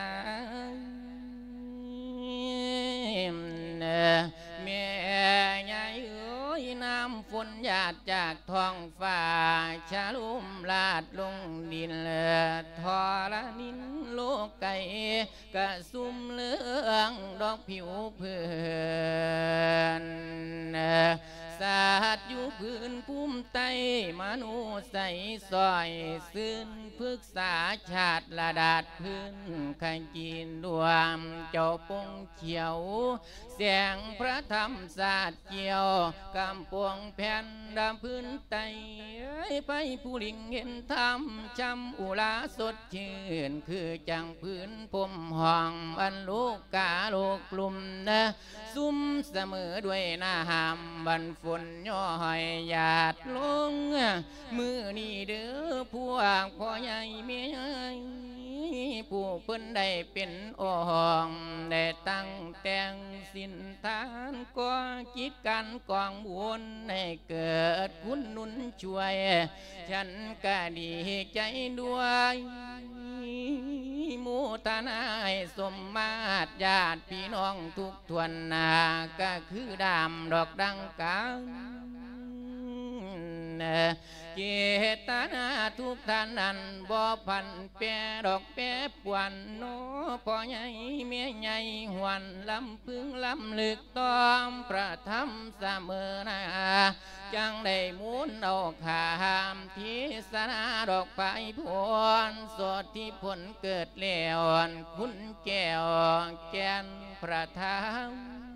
แม่ใหญ่เอ้ยน้ำฝนหยาดจากท้องฟ้าชาลุ่มลาดลงดินทอละนินโลกไก่กระซุ่มเลืองดอกผิวเพื่อนสัตว์อยู่พื้นภูมิไตมนุษย์ส่ซอยซื่นพึกษาชาติระดาษพื้นขันจีนรวมเจ้าปงเขียวแสงพระธรรมศาสตร์เกี่ยวกำปวงแผ่นดำพื้นไตไปผู้ลิงเห็นธรรมจำอุลาสดชื่นคือจังพื้นพมห้องอันลูกกาโลกกลุ่มนะซุ่มเสมอด้วยหน้าหามบันฝนย่อยหยาดลงมือนี่เด้อพวกพ่อใหญ่เมียผู้เพิ่นได้เป็นองได้ตั้งแต่งสินทานก่อจิตกันกองบุญให้เกิดคุณนุนช่วยฉันก็ดีใจด้วยมูตนาให้สมมาตรญาติพี่น้องทุกทวนนาก็คือดำดอกดังกันเจตนาทุกท่านนั้นบ่พันแปรดอกแปรปวนโนพ่อใหญ่เมียใหญ่หวนลำพึงลำลึกตอมประทับเสมอนาจังได้หมุนเอาขามทิศนาดอกไผ่พวนสดที่ผลเกิดแล้วคุณแก้วแก่นประทับ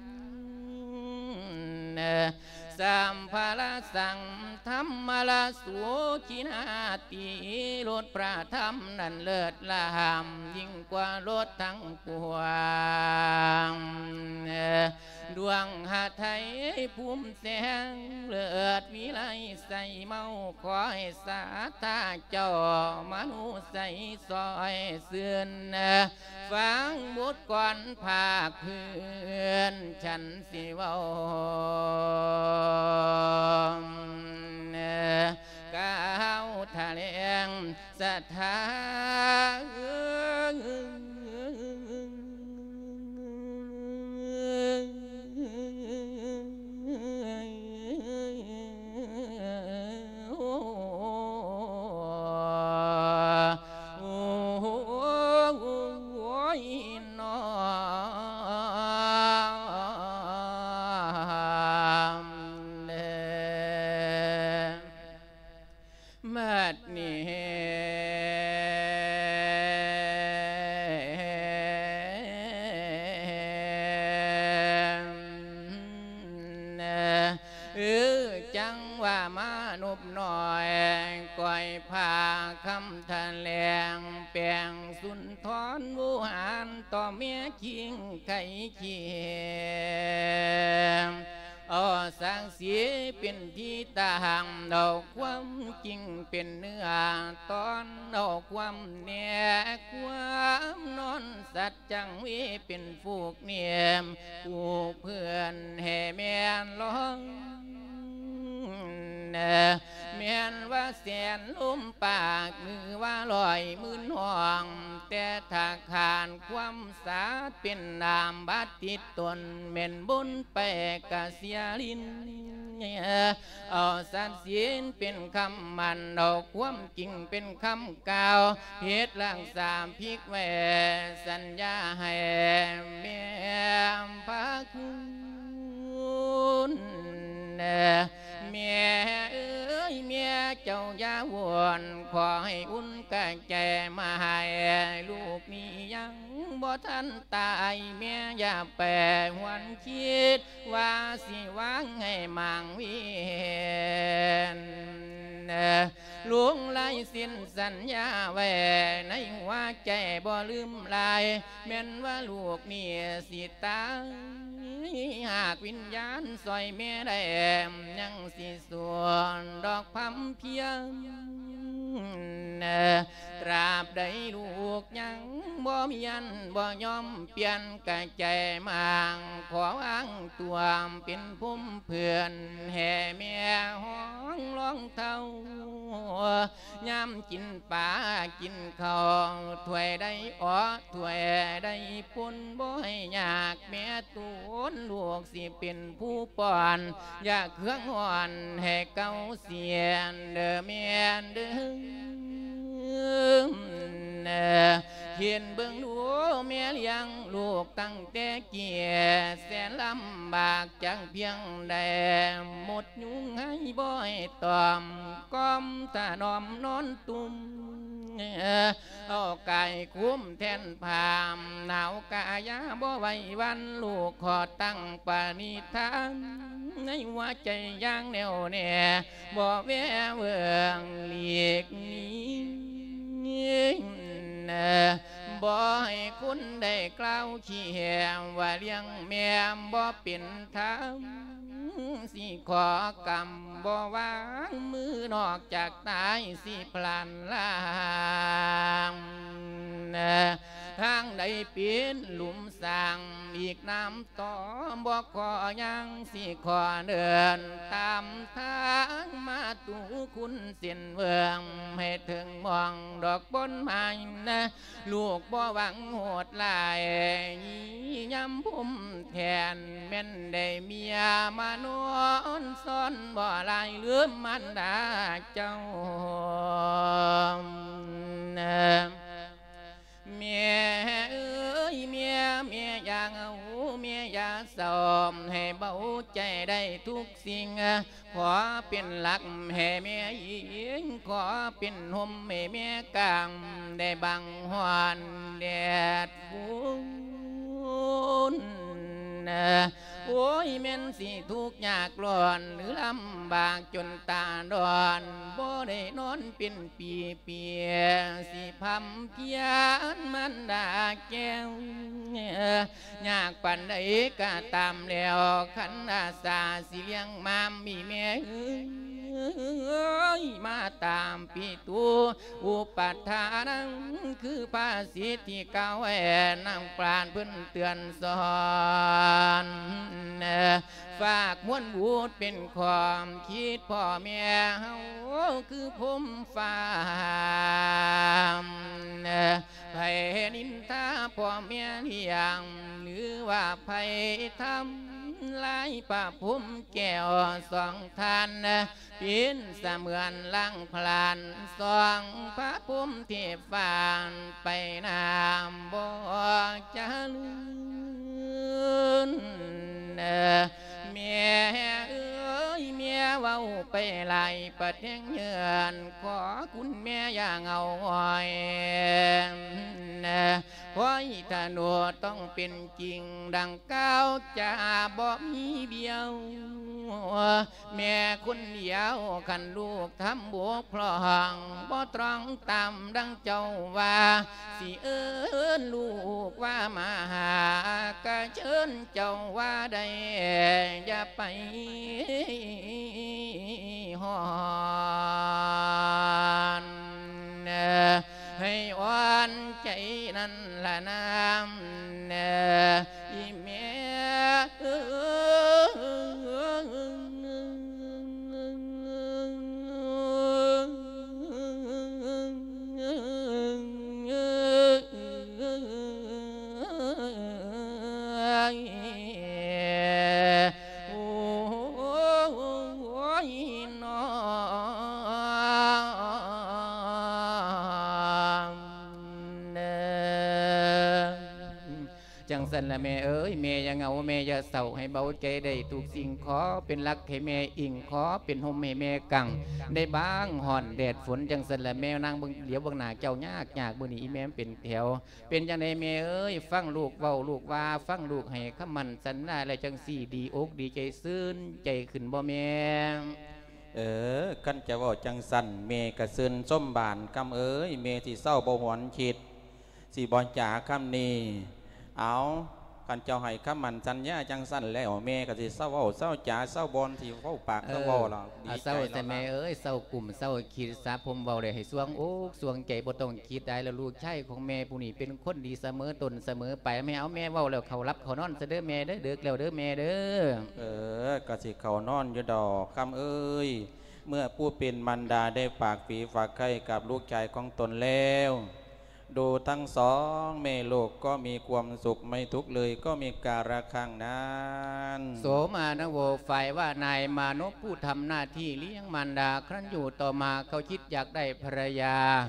สัมภาระสังธรรมละสุขินาติรถพระธรรมนั้นเลิศละหำยิ่งกว่ารถทั้งปวงดวงหาไทยภูมิแสงเลิศวิไลใส่เมาคอยสาธาเจ้ามนุใส่ซอยเสื่อนฟังบทก่อนภาคเพื่อนฉันสิเว้าก้าวทะเลงสถาจังว่ามานบหน่อยก่อยพาคำทะแลงแปลงสุนทรวูหานต่อเมียคิงไข่เขียมสังสีเป็นที่ตาหังดอกความจริงเป็นเนื้อตอนดอกความเนียความนอนสัจจังวิเป็นฟูกเนียมผู้เพื่อนแห่แม่นร้องเมียนว่าแสนลุ่มปากมือว่าลอยมืนห่องแต่ถ้าขานความสาดเป็นนามบัดติดตนเม่นบุญไปกะเสียลินเอาสัตว์ศีลเป็นคำมันเอาความจริงเป็นคำกล่าวเหตุหลังสามพิกแหวสัญญาให้เมียพระคุณเมียเอ้ยเมียเจ้าอย่าวนขอให้อุ่นกายใจมาให้ลูกนี้ยังบ่ทันตายเมียอย่าแปรหวนคิดว่าสิวางให้มังเวียนหลวงไล่สิ้นสัญญาไว้ในหัวใจบ่ลืมลายแม้นว่าลูกนี่สิตายหากวิญญาณซอยเมียได้ยังสิส่วนดอกพัมเพียงตราบใดลูกยังบ่มียันบ่ยอมเปลี่ยนกายใจมังขอวางตัวเป็นพุ่มเพื่อนแห่เมียห้องร้องเท่ายำกินปลากินข้าวถ้วยได้อ้อถ้วยได้ปุ่นบ่ให้ยากเมียตูนลูกสิเป็นผู้ป้อนอยากเครื่องอ่อนให้เก้าเสียนเด้อเมียนเด้อเห็นเบิ่งดูแม่เลี้ยงลูกตั้งแต่เกียแสนลำบากจังเพียงใดหมดยุงให้บ่อยตอมก้อมตาดอมนอนตุ่มเอาไก่คุ้มแทนพามหนาวกายาบ่ไหววันลูกขอตั้งปณิธานในหัวใจย่างแนวแน่บ่แววเวงเลียกนี้บ่ให้คุณได้กล่าวขี้แหมว่าเลี้ยงแม่บ่เป็นธรรมสิขอกรรมบ่วางมือนอกจากตายสิพลันลางทางใดเป็นหลุมสร้างอีกน้ำต่อบ่ขอยังสิขอเดินตามทางมาตูคุณเส้นเมืองให้ถึงมองดอกบนไม้นะลูกบ่หวังโหดลายย้ำพุ่มแทนแม่นได้เมียมานอนซ้อนบ่ลายลืมมันดาเจ้าเมียเอ้ยเมียอย่างเอาเมียอย่าสอมให้เบาใจได้ทุกสิ่งขอเป็นหลักให้เมียหญิงขอเป็นห่มให้เมียกางได้บังหอนแดดฝุ่นโอ้ยแม่นสิทุกข์ยากร้อนหรือลำบากจนตาดอนบ่ได้นอนเป็นปีสิพำเพียนมันดาแก้วยากปันใดก็ตามแล้วขันอาสาสิเลี้ยงมามมีแม่มาตามปีตูอุปัฏฐานังคือภาษิตที่เก่าแห่นำปราณเพิ่นเตือนสอนฝากม้วนบูดเป็นความคิดพ่อแม่เฮาคือผมฟ้าไผนินทาพ่อแม่เลี้ยงหรือว่าไผทำลายป่าพุ่มแก้วสองท่านเป็นเสมือนลังพลานสองพระพุ่มเทพฟานไปน้ำบ่จะลืนเมียเอ้ยเมียเว้าไปไล่ประเทงเยือนขอคุณแม่อย่างเอาอ้อยขอให้ธนูต้องเป็นจริงดังก้าวจะบ่มีเบี้ยวแม่คนเดียวขันลูกทำบวกพลองบ่ตรองตามดังเจ้าว่าสิเอิ้นลูกว่ามาหากะเชิญเจ้าว่าได้อย่าไปหอนให้อ่อนใจนั่นละน้ำอีเมีจังสันละแม่เอ้ยแม่ยังเอาแม่อย่าเศร้าให้เบาใจได้ทุกสิ่งขอเป็นรักให้แม่อิงขอเป็นห่มให้แม่กังได้บ้างห่อนแดดฝนจังสันละแม่นางเบิ่งเดี๋ยวเบิ่งหน้าเจ้ายากบ่นี้แม่เป็นแถวเป็นจังไดแม่เอ้ยฟังลูกเว้าลูกว่าฟังลูกให้คำมันสัญญาและจังสี่ดีอกดีใจซื่นใจขึ้นบ่แม่กันจะว่าจังสันเมกระซึนส้มบานคำเอ้ยเมที่เศร้าบ่หวนคิดสีบอลจ๋าคำนี้เอากันเจ้าให้คำมันสัญญาจังสั้นแล้วเมก็สิเศร้าเว้าเศร้าจ๋าเศร้าบอลที่เว้าปากเศร้าเว้าหรอกดีใจแล้วแต่แม่เอ้ยเศร้ากลุ่มเศร้าคิดสาผมเว้าได้ให้สวงอกสวงใจบ่ต้องคิดได้แล้วลูกชายของแม่ผู้นี้เป็นคนดีเสมอตนเสมอไปไม่เอาแม่เว้าแล้วเขารับเขานอนซะเด้อแม่เด้อเด้อแล้วเด้อแม่เด้อก็สิเขานอนอยู่ดอกคำเอ้ยเมื่อผู้เป็นมารดาได้ฝากฝีฝากไข่กับลูกชายของตนแล้วดูทั้งสองแม่ลูกก็มีความสุขไม่ทุกข์เลยก็มีการะคังนั้นโสมานโวฝ่ายว่านายมานพผู้ทำหน้าที่เลี้ยงมารดาครั้นอยู่ต่อมาเขาคิดอยากได้ภรรยาเขา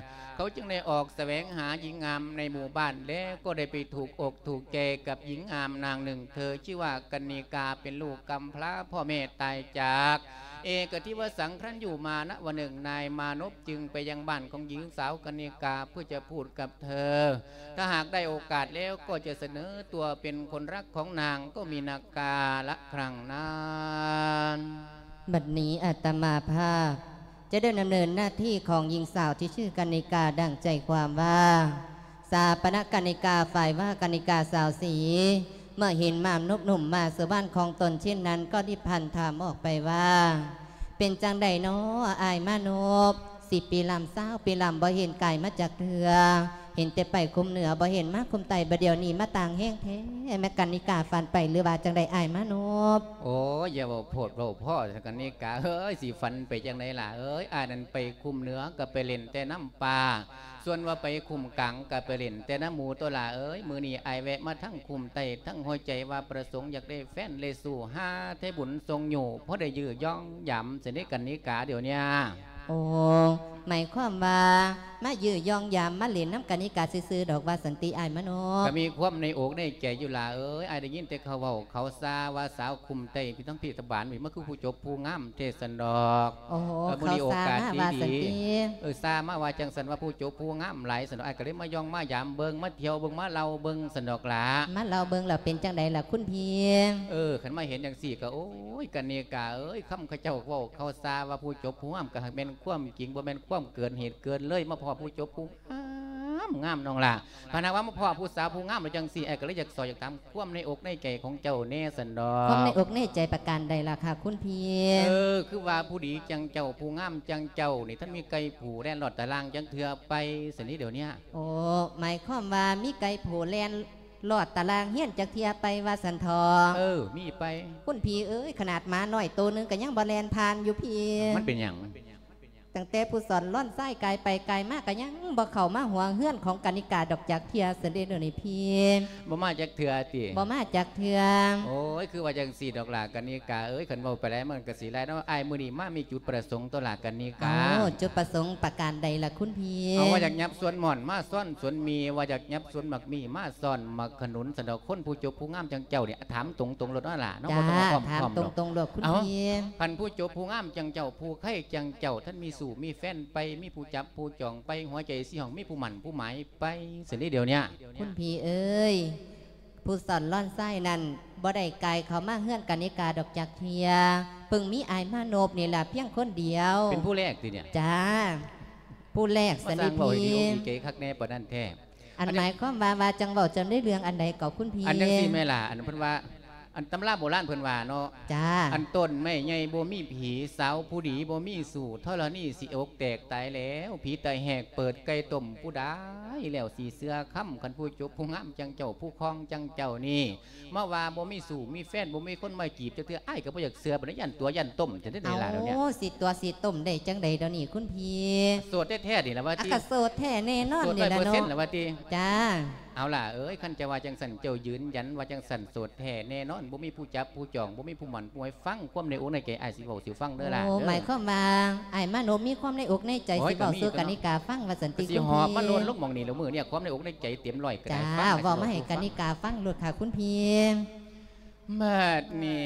เขาจึงได้ออกแสวงหาหญิงงามในหมู่บ้านและก็ได้ไปถูกอกถูกใจกับหญิงงามนางหนึ่งเธอชื่อว่ากนิกาเป็นลูกกำพร้าพ่อแม่ตายจากเอกทิวสังครั้นอยู่มาณวันหนึ่งนายมานพจึงไปยังบ้านของหญิงสาวกนิกาเพื่อจะพูดกับเธอถ้าหากได้โอกาสแล้วก็จะเสนอตัวเป็นคนรักของนางก็มีนาการละครั้งนั้นบัดนี้อาตมาภาพจะได้ดำเนินหน้าที่ของหญิงสาวที่ชื่อกนิกาดังใจความว่าสาปนกนิกาฝ่ายว่ากนิกาสาวสีเมื่อเห็นมามนบหนุ่มมาสู่บ้านของตนเช่นนั้นก็ที่พันถามออกไปว่าเป็นจังใดเนาะอายมานบ10 ปีลำเศร้าปีลำบ่เห็นไก่มาจากเถือเห็นแต่ไปคุมเหนือบ่เห็นมาคุมไตบ่เดียวนี้มาต่างแห้งแท้แม่กนิกาฟันไปหรือว่าจังใดอายมานบโอ้ยอย่าบอกโพดเราพ่อกนิกาเฮ้ยสิฟันไปจังใดล่ะเอ้ยอายนั้นไปคุมเหนือก็ไปเล่นแต่น้ำปลาส่วนว่าไปคุมกังกับไปเล่นแต่น้ำหมูตัวละเอ้ยมือนี้ไอแวะมาทั้งคุมไตทั้งหัวใจว่าประสงค์อยากได้แฟนเลยสู่ห้าเทบุญทรงอยู่เพราะได้ยื้อย่องย่ำเสด็จกันนิกาเดี๋ยวเนี้ยโอ้หมายความว่ามายื้อยองยามมาเล่นน้ำกนิกาซื้อดอกว่าสันติอายมโนก็มีความในอกในใจอยู่ล่ะเอ้ยไอได้ยินแต่เขาเว้าเขาซาว่าสาวคุมไตพี่ทั้งพี่ตบานมีเมื่อคือผู้จบผู้งามเทศนดอกโอ้โหเขาซามาว่าสันติซามาว่าจังสันว่าผู้จบผู้งามหลายสันดอกไอก็เลยมายองมายามเบิงมาเที่ยวเบิงมาเราเบิงสันดอกหลามาเราเบิงเราเป็นจังใดล่ะคุณพี่ขันมาเห็นอย่างสี่ก็โอ้ยกนิกาเอ้ยคำข้าเจ้าเว้าเขาซาว่าผู้จบผู้งามก็เป็นความจริงบ่เป็นความเกินเหตุเกินเลยมาพอผู้จบผู้งามน้องล่ะพนักว่ามาพ่อผู้สาวผู้งามหรือจังสี่ไอ้ก็เลยอยากสอยอยากตามความในอกในใจของเจ้าเนสันดอความในอกในใจประการใดล่ะค่ะคุณพี่คือว่าผู้ดีจังเจ้าผู้งามจังเจ้านี่ท่านมีไก่ผูแล่นหลอดตะลางจังเถื่อไปสันนี้เดี๋ยวนี้โอ้หมายความว่ามีไก่ผูแล่นหลอดตารางเฮี้ยนจากเทียไปว่าสันทอมีไปคุณพี่เอ้ยขนาดม้าหน่อยตัวนึงก็ยังบอลแลนพานอยู่พี่มันเป็นอย่างตั้งแต่ผู้สอนล่อนไส้ไกลไปไกลมากก็ยังบ่เข้ามาหัวเฮือนของกนิกาดอกจากเทียเสด็จเดี๋ยวนี้พี่บ่มาจากเถื่อติบ่มาจากเถื่อโอ้ยคือว่าจังสี่ดอกหลากนิกาเอ้ยขันเบาไปแล้วมันก็สีไรเนาะไอ้มือนี่มามีจุดประสงค์ตัวหลากนิกาจุดประสงค์ประการใดล่ะคุณพี่เอาว่าจากยับสวนหม่อนมาซ่อนสวนมีว่าจากยับสวนหมักมีมาซ่อนหมักขนุนสนดอกคนผู้จบผู้งามจังเจ้าเนี่ยถามตรงรถนั่นแหละน้องบ่ต้องความถามตรงรถคุณพี่พันผู้จบผู้งามจังเจ้าผู้ไข่จังเจ้าท่านมีสู่มีแฟนไปมีผู้จับผู้จองไปหัวใจสีห้องมีผู้หมั่นผู้หมายไปเสร็จเดี๋ยวนี้คุณพี่เอ้ยผู้สอนล่อนไส้นั่นบ่ได้ไกลเขามาเฮือนกนิกาดอกจักเทียเพิ่งมีอายมาโนบนี่แหละเพียงคนเดียวเป็นผู้แรกทีเนี่ยจ้าผู้แรกสันนิพีเก๋คักแน่ปนั่นแท้อันหมายความว่าจังเบาจำได้เรื่องอันใดกับคุณพี่อันนั้นสิแม่ล่ะอันเพิ่นว่าอันตำราโบราณเพิ่นว่าเนาะจ้าอันต้นไม่ใหญ่บ่มีผีสาวผู้ดีบ่มีสู่เท่านี้สิอกแตกตายแล้วผีตายแหกเปิดไก่ต้มผู้ได้แล้วสีเสื้อค่ำคันผู้จบผู้งามจังเจ้าผู้คลองจังเจ้านี่เมื่อว่าบ่มีสู่มีแฟนบ่มีคนมาจีบจะเถื่ออ้ายก็บ่อยากเสื้อบ่ได้ยันตัวยันต้มจะได้ไหนล่ะเดี๋ยวนี้โอ้สิตัวสิต้มได้จังใดเดี๋ยวนี้คุณพี่โสดแท้ๆนี่ล่ะว่าติโสดแท้แน่นอนนี่ล่ะเนาะว่าติจ้าเอาล่ะเอ้ยคันจะว่าจังสันเจ้ายืนยันว่าจังสันโสดแท้แน่นอนบ่มีผู้จับผู้จองบ่มีผู้หมั่นผู้ให้ฟังความในอกในใจอ้ายสิเว้าสิฟังเด้อล่ะโอ้หมายความว่าอ้ายมาโนมีความในอกในใจสิเว้าสู่กนิกาฟังว่าสันติคุณพี่สิหอบมาโลนลูกมองนี่แล้วมื้อเนี่ยความในอกในใจเต็มร้อยก็ได้จ้าเว้ามาให้กนิกาฟังโลดค่ะคุณพี่บัดนี้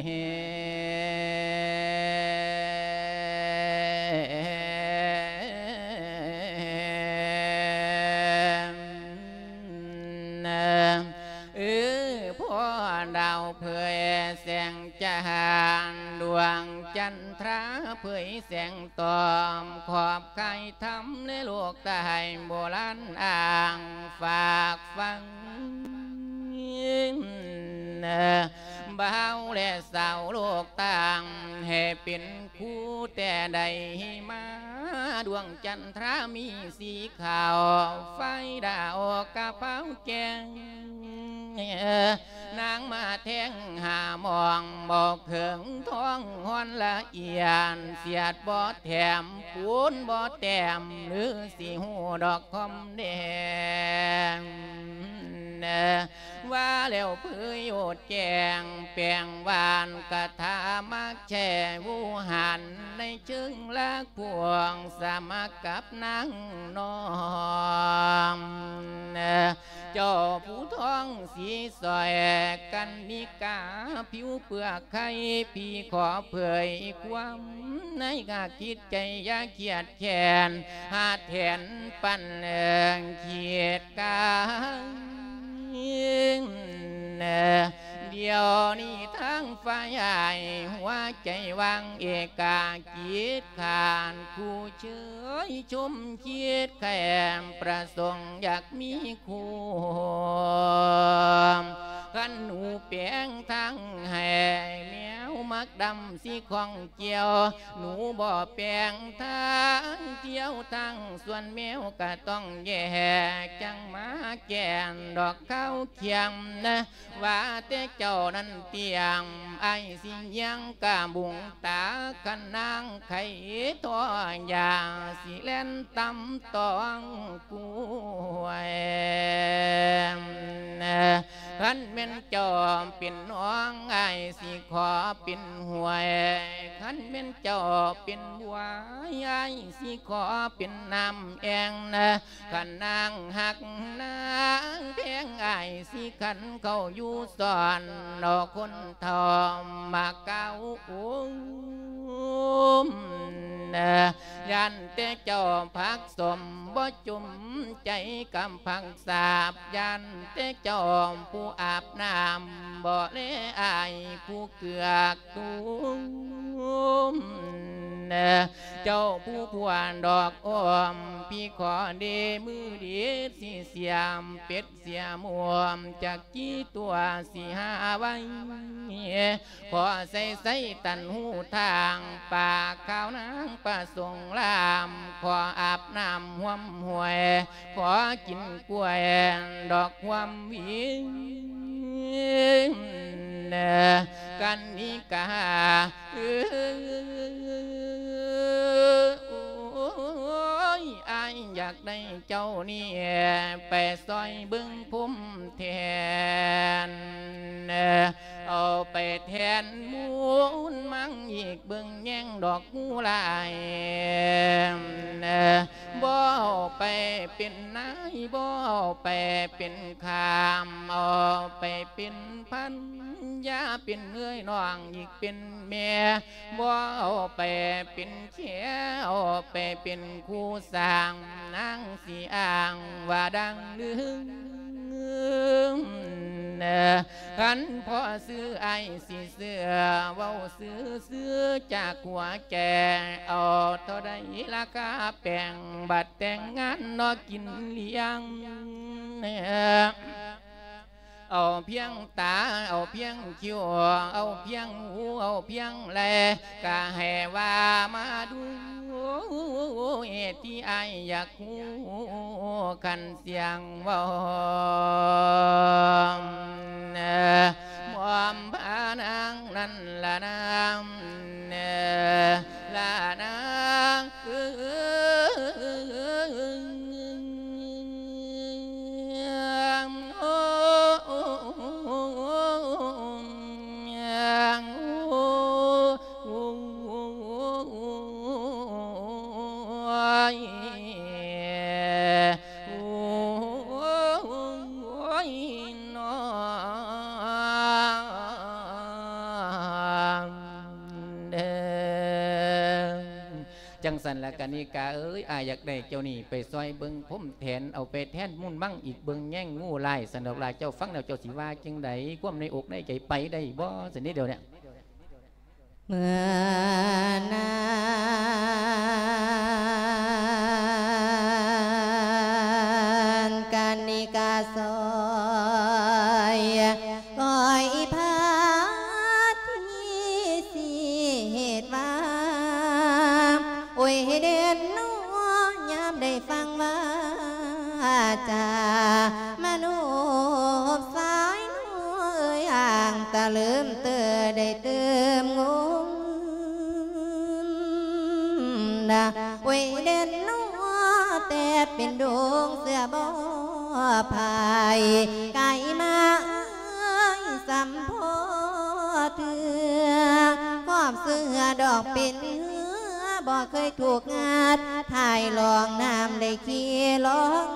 พ่อดาวเผยแสงจานดวงจันทราเผยแสงตอมขอบไข่ทำในโลกใต้โบราณอ่างฝากฟังบ่าวและสาวโลกต่างให้เป็นคู่แต่ใดมาดวงจันทรามีสีขาวไฟดาวกระเป๋าแกงนางมาแทงหามองบอกเถิงท้องหอนละเอียดเสียดบ่แถมปูนบ่แต้มหรือสีหูดอกคอมแดงว่าแล้วเพื่อโยดแจงแปลงวานกะทามักแช่วูหันในชึงลักพวงสมัครกับนางน้องเจ้าผู้ท้องสีสอยกันนิกาผิวเปลือกไข่พี่ขอเผยความในกาคิดใจยาเขียดแขนหาแทนปั่นเขียดกาเดี๋ยวนี้ทั้งฝ่ายใหญ่หัวใจวังเอกากิจขานคู่เชยชมคิดแข่งประสงค์อยากมีคู่ขันหนูเปียงทั้งแห่แมวมักดำสีของเจียวหนูบ่เปียงทั้งเจียวทั้งส่วนแมวก็ต้องแยกจังมาแก่นดอกข้าวเขียมนะว่าแต่เจ้านั้นเตียงไอ้สิยังกะบุงตาขันนางไข่ทอยาสิเล่นตำตองกล้วยขันเป็นจอมเป็นน้องไอ้สิขอเป็นหวยขันเป็นเจ้าเป็นบัวไอ้สิขอเป็นน้ำแองนะขันนางหักนางเพียงไอ้สิขันเขาอยู่สอนดอกคนทอมมาเก้าอุ้มยันแต่เจ้าพักสมบ่จุ่มใจกำพังสาบยันแต่เจ้าผู้อาบน้ำบ่เลอายผู้เกือกตุ้มเจ้าผู้พวนดอกอ้อมพี่ขอเดมือดีสิเสียมเป็ดเสียมวมจากกี่ตัวสิหาไว้ขอใส่ตันหูทางปากข้าวนางประสงลามขออาบน้ำห่วมห่วยขอกินกล้วยดอกความวิงกันนิกาอายอยากได้เจ้านี่ไปซอยบึงพุ่มแทนเอาไปแทนมูนมั่งอีกบึงแย่งดอกมูลายบ่ไปเป็นนายบ่ไปเป็นขามเอาไปเป็นพันยาเป็นเงื่อยน้องอีกเป็นแม่บ่ไปเป็นแค่เอาไปเป็นคู่สร้างนางสีอ่างว่าดังลืมขันพอซื้อไอ้สีเสื้อเว้าซื้อจากหัวแก่เอาเท่าใดราคาแปลงบัดแต่งงานนอกินเลี้ยงเอาเพียงตาเอาเพียงคิ้วเอาเพียงหูเอาเพียงแลกะให้ว่ามาดูที่ไออยากหูกันเสียงเว้ามอมพานางนั่นละนางละนางจังสันละกันนิกาเอ้ยอยากได้เจ้านี่ไปซอยเบิงพุ่มแทนเอาไปแทนมุ่นมั่งอีกเบิงแย่งงูลายสนอกลายเจ้าฟังแล้วเจ้าสิว่าจังใดความในอกในใจไปได้บ่สินี้เดียวเนี่ยเมื่อนานกันนิกาซอยก้อยพาที่สิเหตุว่าโอ้ยเด่นน้อยามได้ฟังว่าจามนุษย์สายน้อยอ่างตะลืมเตือได้เติมงงโอ้ยเด่นน้อยแต่เป็นดวงเสือบอภายไก่มาสัมโพเถือความเสื้อดอกเป็นเหือบ่เคยถูกงาดถ่ายลองน้ำได้ขี้ลอง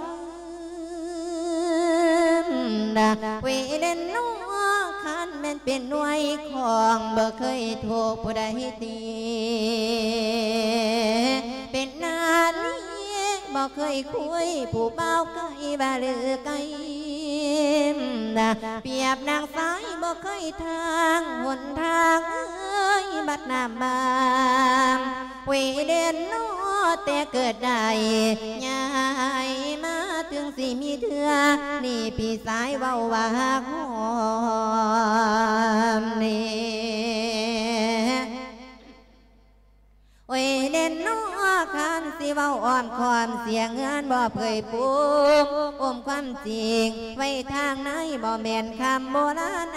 เวเด่นนัวคันแม่นเป็นหน่วยของบ่เคยถูกผู้ใดตีเป็นนาลีบ่เคยคุยผู้เบาไก่บาลือไก่เปรียบนางสายบ่เคยทางหนทางบัดน้ำบามเวเด่นนัวแต่เกิดได้ยายมาถึงสิมีเถื่อนี่พี่สายเว้าว่าหอมนี่โอ้ยเด่นนัวคันสิเว้าอ่อนความเสียงเงินบ่เผยปุ่มความจริงไว้ทางไหนบ่แม่นคำโบราณ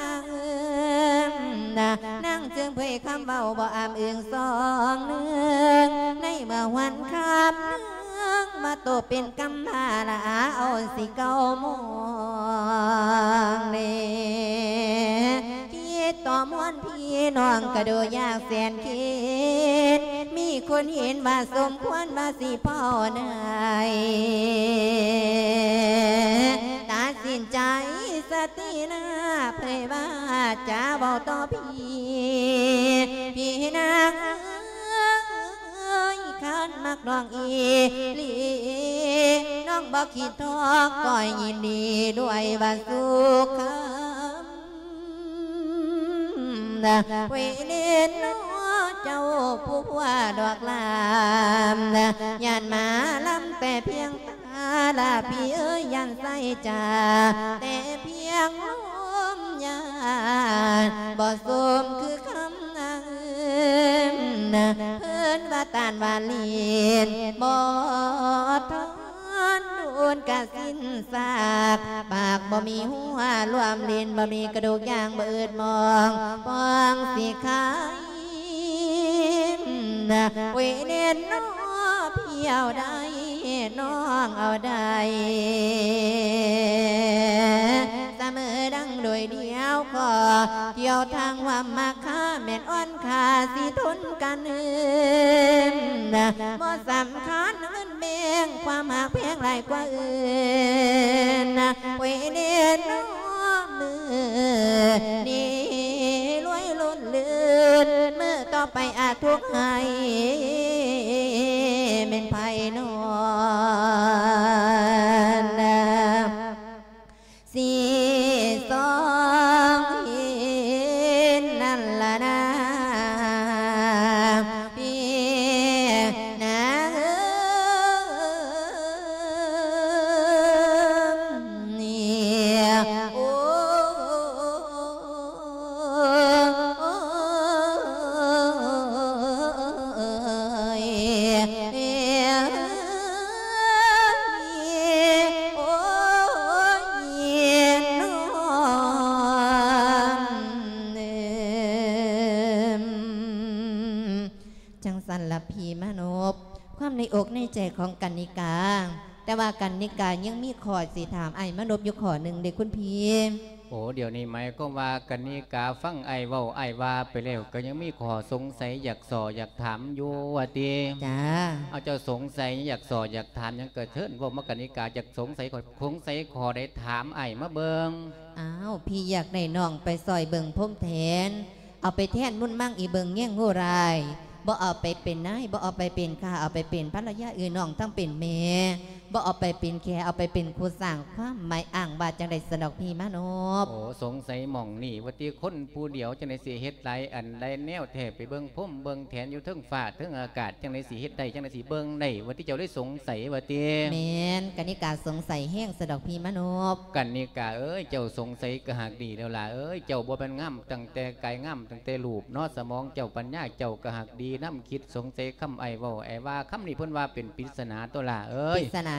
นั่งจึงเผยคำเว้าบ่อามเอืองสองเนืองในเมื่อวันคำมาโตเป็นกำพาละเอาสิเก้ามองเนี่ยคิดต่อมวนพี่น้องกระโดยากแสนคิดมีคนเห็นว่าสมควรว่าสิพ่อนายตัดสินใจสตินาเผยว่าจะบอกต่อพี่นางขันมักน้องอีลีน้องบอกคิดทอกก่อยยินดีด้วยบาสุขเวเนนเจ้าผู้ว่าดอกลามยานมาลำแต่เพียงตาลาพี่เอ้ยยันใส่จ่าแต่เพียงลมยานบ่สมคือคำเพิ่นว่าตานว่าเลียนบ่ทอนโดนกะสิ้นซากปากบ่มีหัวรวมเลียนบ่มีกระดูกย่างบ่อืดมองปองสิขายเวเนนน้อพี่เอาได้น้องเอาได้เสมอดังโดยเดียวขอเที่ยวทางว่ามาค่าแม่นอ่อนขาสิทนกันบ่สำคัญเงินเบงความหักเพียงไรกว่าอื่นเวเนนน้อมือนี่รวยล้นเลือนเมื่อต่อไปอาจทุกข์ให้เป็นภัยนอนสีสองเห็นนั่นละนะพี่นาเนี่ยโอ้สันละพีมานพความในอกในใจของกันนิกาแต่ว่ากันนิกายังมีขอสิถามไอ้มานพอยู่ขอหนึ่งเด็กคุณพีโอ้เดี๋ยวนี้ไหมก็ว่ากันนี่กาฟังไอเว้าไอว่าไปแล้วก็ยังมีขอสงสัยอยากสออยากถามอยู่ว่าตีจ้าเอาเจ้าสงสัยอยากสออยากถามยังเกิดเชิญว่ามากันนี่กาอยากสงสัยขอได้ถามไอมาเบิงอ้าวพี่อยากได้น้องไปซอยเบิงพุ่มแทนเอาไปแทนมุ่นมั่งอีเบิงเงี้ยงโง่ไรบ่เอาไปเป็นนายบ่เอาไปเป็นข้าเอาไปเป็นภรรยาอื่นน้องทั้งเป็นเมบ่เอาไปเป็นแค่เอาไปเป็นครูสร้างความหมายอ่างบาจังไดสนอกพี่มานพโอ้สงสัยหม่องนี่ว่าที่คนผู้เดียวจังไดสิเฮ็ดไรอันใดแนวแถบไปเบิ่งพุ่มเบิ่งแถนอยู่เทิงฟ้าเทิงอากาศจังไดสิเฮ็ดได้จังไดสิเบิ่งได้ว่าที่เจ้าได้สงสัยว่าที่แม่นกันนิกาสงสัยแห้งสนอกพี่มานพกันนิกาเอ้ยเจ้าสงสัยก็หากดีแล้วล่ะเอ้ยเจ้าบ่เป็นง่ำตั้งแต่กายง่ำตั้งแต่รูปเนาะสมองเจ้าปัญญาเจ้าก็หากดีน้ำคิดสงสัยคำไอเว้าไอว่าคำนี้เพิ่นว่าเป็นปริศนาตัวล่ะเอ้ยปริศนา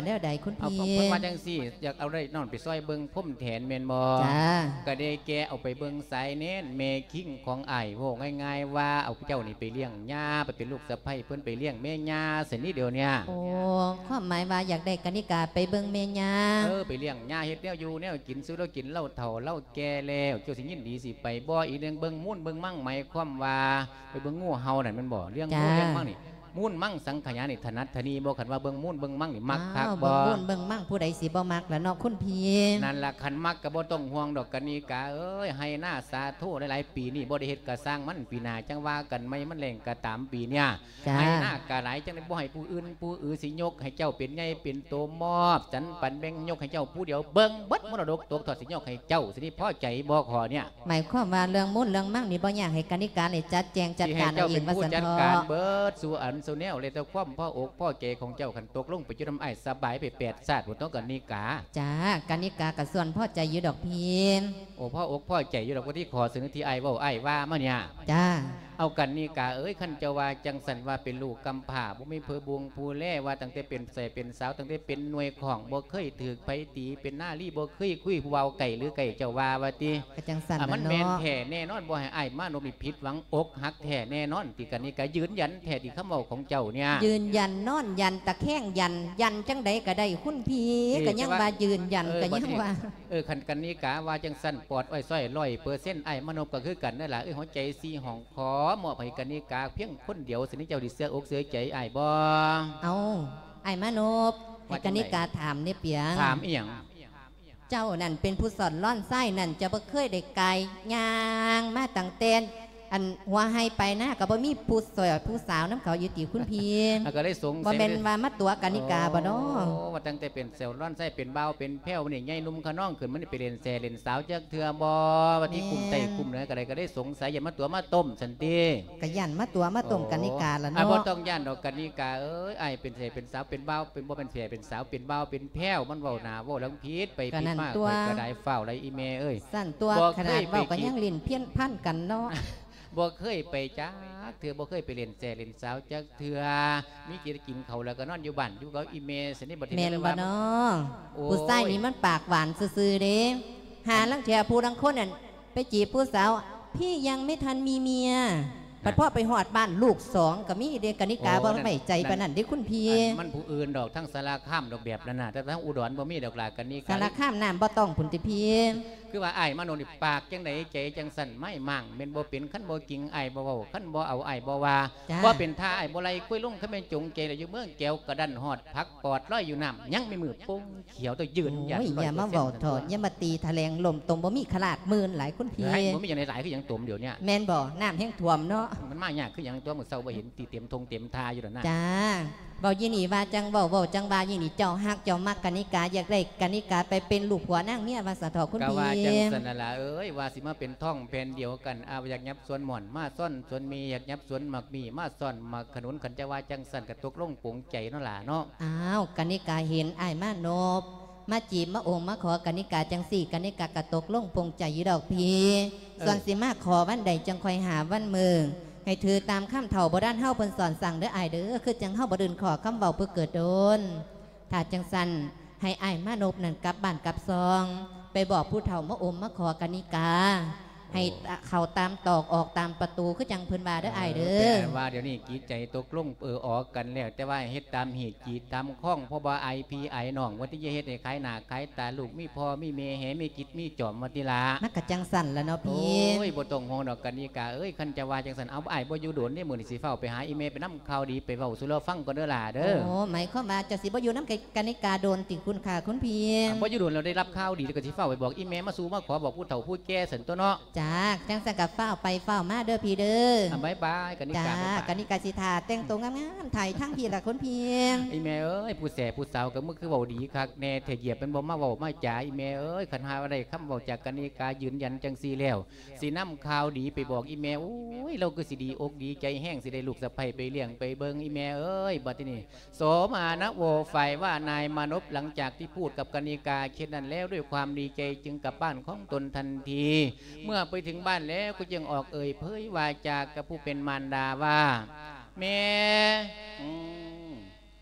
แล้วใดคุณเอาพี่เพิ่นว่าจังซี่อยากเอาได้นอนไปซอยเบิ่งพุ่มแถนแม่นบ่จ้าก็ได้แกเอาไปเบิ่งสายเน้นเมคิงของอ้ายโว้ง่ายๆว่าเอาเจ้านี่ไปเลี้ยงย่าไปเป็นลูกสะใภ้เพิ่นไปเลี้ยงแม่ย่าเสินี่เดียวเนี่ยโอ้ความหมายว่าอยากได้กนิกาไปเบิ่งแม่ย่าไปเลี้ยงย่าเฮ็ดแนวอยู่แนวกินซื้อแล้วกินเหล้าเฒ่าเหล้าแก่แล้วเจ้าสิยินดีสิไปบ่อีกเรื่องเบิ่งมุ่นเบิ่งมั่งหมายความว่าไปเบิ่งงูเห่านั่นมันบ่เลี้ยงงูเลี้ยงมั่งนี่มุ่นมั่งสังขยานี่ถนัดทนีบ่คันว่าเบิ่งมุ่นเบิ่งมั่งนี่มักคักบ่เบิ่งเบิ่งมั่งผู้ใดสิบ่มักล่ะเนาะคุณพี่นั่นล่ะคันมักก็บ่ต้องห่วงดอกกะนีกาเอ้ยให้หน้าสาธุหลายๆปีนี่บ่ได้เฮ็ดก็สร้างมันปีหน้าจังว่ากันไม่มันแรงก็ตามปีเนี่ยจ้าให้หน้ากะหลายจังได้บ่ให้ผู้อื่นผู้สิยกให้เจ้าเป็นใหญ่เป็นโตมอบจันปันแบ่งยกให้เจ้าผู้เดียวเบิ่งเบิดมรดกตกทอดสิยกให้เจ้าสินี่พอใจบ่ขอเนี่ยหมายความว่าเรื่องมุ่นเรื่องมั่งนี่บ่อยากให้กนิกาเลยจัดแจงจัดสิกาให้รเอาเจ้าเอเป็งนว่าผู้สันจัดทการอเบิดสู่อันสู่แนวเลยแต่ความพ่ออกพ่อเกของเจ้าคันตกลงไปอยู่นำอ้ายสบายไป8ชาติบ่ต้องกะนีกาจ้ากนิกากับส่วนพ่อใจอยู่ดอกพี่โอ้พ่ออกพ่อใจอยู่ดอกว่าที่ขอเสนอที่อ้ายเว้าอ้ายว่ามาเนี่ยจ้าเอากันนี่กาเอ้ยขันเจาว่าจังสันว่าเป็นลูกกำผ่าบ่มีเพอบวงผู้แล่ว่าตั้งแต่เป็นใส่เป็นสาวตั้งแต่เป็นหน่วยของบ่เคยถือไผตีเป็นหน้ารีบ่เคยคุยผู้เว้าไก่หรือไก่เจ้าว่าว่าติกระจังสันมันะนแม่นเนาะแท้แน่นอนบ่ให้อ้ายมานมนี่ผิดหวังอกหักแท้แน่นอนที่กันนี่ก็ยืนยันแท้ที่คำเว้าของเจ้าเนี่ยยืนยันนอนยันตะแคงยันยันจังใดก็ได้คุณพี่ก็ยังว่ายืนยันก็ยังว่าขันกันนี่กาว่าจังสันปอดอ้อยส้อย100%ไอ้มานพก็คือกันนั่นล่ะหัวใจ4ห้องขอมอบให้กันนี่กาเพียงคนเดียวสินี่เจ้าดิเสื้ออกเสื้อใจอ้ายบ่เอาไอ้มานพให้กนิกาถามเนี่ยเปียงถามอีหยังเจ้านั่นเป็นผู้สอนล่อนไส้นั่นจะบ่เคยได้ไกลยางมาตั้งเต้นอันหัวให้ไปหน้าก็บ่มีผู้สวยผู้สาวน้ำเขาอยู่ตีคุณพี่ก็ได้สงบ่สัยเป็นว่ามาตัวกนิกาบ่เนาะโอ้ว่าตั้งแต่เป็นเซลล์ร้อนไส้เป็นเบาเป็นแพ้วนี่ใหญ่นุ่มขน้องขึ้นมันนี่ไปเรียนแซ่เรียนสาวจักเทือบ่วันนี้กลุ่มไต่กลุ่มเหนือก็ได้สงสัยอย่ามาตัวมาต้มสันติก็ยันมาตัวมาต้มกนิกาละบ่เนาะต้องย่านดอกกันนิกาเอ้ยไอเป็นแซ่เป็นสาวเป็นเบาเป็นบ่เป็นแซ่เป็นสาวเป็นเบาเป็นแพ้วมันเว้าหน้าเว้าหลังพีดไปผิดมากไปกระไดเฝ้าไรอีเมเอ้ยสั้นตัวบ่ขนาดเคยไปเว้าก็ยังลิ้นเพี้ยนพันกันเนาะบ่เคยไปจักเถื่อบ่เคยไปเรียนแซ่เรียนสาวจักเถื่อมีกินเขาวแล้วก็นอนอยู่บ้านอยู่กับอีเมสนิทบ่ได้แม่นเลยบ่ว่าเนาะโอ้ยผู้ชายนี่มันปากหวานซื่อๆเด้หาลังเทียผู้ลังคนนั่นไปจีบผู้สาวพี่ยังไม่ทันมีเมียปัดพ่อไปหอดบ้านลูก2ก็มีเด็กกนิกาบ่ไว้ใจปานนั้นเด้คุณพี่มันผู้อื่นดอกทั้งสารคามดอกแบบนั้นน่ะแต่ทั้งอุดรบ่มีดอกหลากกันนี่สารข้ามน้ำบ่ต้องพุ่นติพี่คือว่าอ้ายมโนนี่ปากจังไดใจจังสั่นไม่มั่งแม่นบ่เป็นคันบ่กิงอ้ายบ่เว้าคันบ่เอาอ้ายบ่ว่าจ้าบ่เป็นท่าอ้ายบ่ไล่คุยลงคันแม่นจงใจแล้วอยู่เมืองแก้วกระดันฮอดพักปอดลอยอยู่น้ำยังไม่มือโป้งเขียวตัวยืนยันโอ้ยอย่ามาเว้าถอดอย่ามาตีทะแลงลมตรงบ่มีขลาดหมื่นหลายคุณพี่ให้บ่มีอย่างหลายๆคือหยังตุ่มเดี๋ยวเนี้ยแม่นบ่น้ำแห้งท่วมเนาะมันมากยากคือหยังตัวมื้อเช้าบ่เห็นตีเต็มทงเต็มทาอยู่ดอกนะจ้าเบายี่นี่ว่าจังเบาจังบายี่นี่เจ้าฮักเจ้ามักกนิกาอยากได้กนิกาไปเป็นลูกผัวนั่งเนี่ยว่าสะทอคุณก็พี่ว่าจังสันนั่นล่ะเอ้ยว่าสิมาเป็นท่องแผ่นเดียวกันอยากยับสวนหม่อนมาซ่อนสวนมีอยากยับสวนหมักมีมาซ่อนหมักขนุนขันจะว่าจังสันกระตกลงปงใจเนาะล่ะเนาะอ้าวกนิกาเห็นอ้ายมานบมาจีบมาโองมาขอกนิกาจังสี่กนิกากระตกลงปงใจอยู่ดอกพี่ส่วนสิมาขอวันใดจังคอยหาวันมือให้ถือตามข้ามเถ่าบ่ด้านเฮาเพิ่นสอนสั่งเด้ออ้ายเด้อคือจังเฮาบ่ดื่นขอคำเว้าเพื่อเกิดโดนถ้าจังสันให้อ้ายมานบนั่นกลับบ้านกลับซอง ไปบอกผู้เฒ่ามาอมมาขอกนิกา ให้เข้าตามตอกออกตามประตูคือจังเพิ่นว่าเด้ออ้ายเด้อแต่ว่าเดี๋ยวนี้กีดใจตกลงออกกันแล้วแต่ว่าเฮ็ดตามเหตุกีดตามข้องเพราะว่าไอน้องว่าที่จะเฮ็ดให้ขายหน้าขายตาลูกมีพ่อมีแม่แหมีกิจมีจอมวัติลามักกะจังสั่นแล้วเนาะโอ้พี่ยบ่ต้องห่วงดอกกันนี่กะเอ้ยคันจะว่าจังสันเอาอ้ายบ่อยู่โดนนี่มื้อนี้สิเฝ้าไปหาอีเมไปนำข่าวดีไปเว้าสู่เราฟังก่อนเด้อล่ะเด้อโอ้หมายความว่าเจะสิบ่อยู่น้ำกนิกาโดนติคุณค่ะคุณพี่บ่อยู่โดนเราได้รับข่าวดีแล้วก็สิเฝ้าไปบอกอีเมมาสู่มาขอบอกผู้เฒ่าผู้แก่สันตัวเนาะจ้าจังสันกับเฝ้าไปเฝ้ามาเด้อพี่เด้อบ๊ายบายกันนี่จ้ากะบ๊ายบายกนิกาสิทาแต่งตัวงามๆถ่ายทั้งพี่ละคุณพี่อีแม่เอ้ยผู้แสผู้สาวก็มึงคือเว้าดีคักแน่แท้เหยียบเป็นบ่มาเว้ามาจ๋าอีแม่เอ้ยคันหาว่าได้คำเว้าจากกันนี่กายืนยันจังซี่แล้วสินำข่าวดีไปบอกอีแม่โอ้ยเราคือสิดีอกดีใจแห้งสิได้ลูกสะใภ้ไปเลี้ยงไปเบิ่งอีแม่เอ้ยบัดนี้โสมานะโวฝ่ายว่านายมานพหลังจากที่พูดกับกนิกาเช่นนั้นแล้วด้วยความดีใจจึงกลับบ้านของตนทันที เมื่อไปถึงบ้านแล้วก็จึงออกเอ่ยเผยวาจากับผู้เป็นมารดาว่าแม่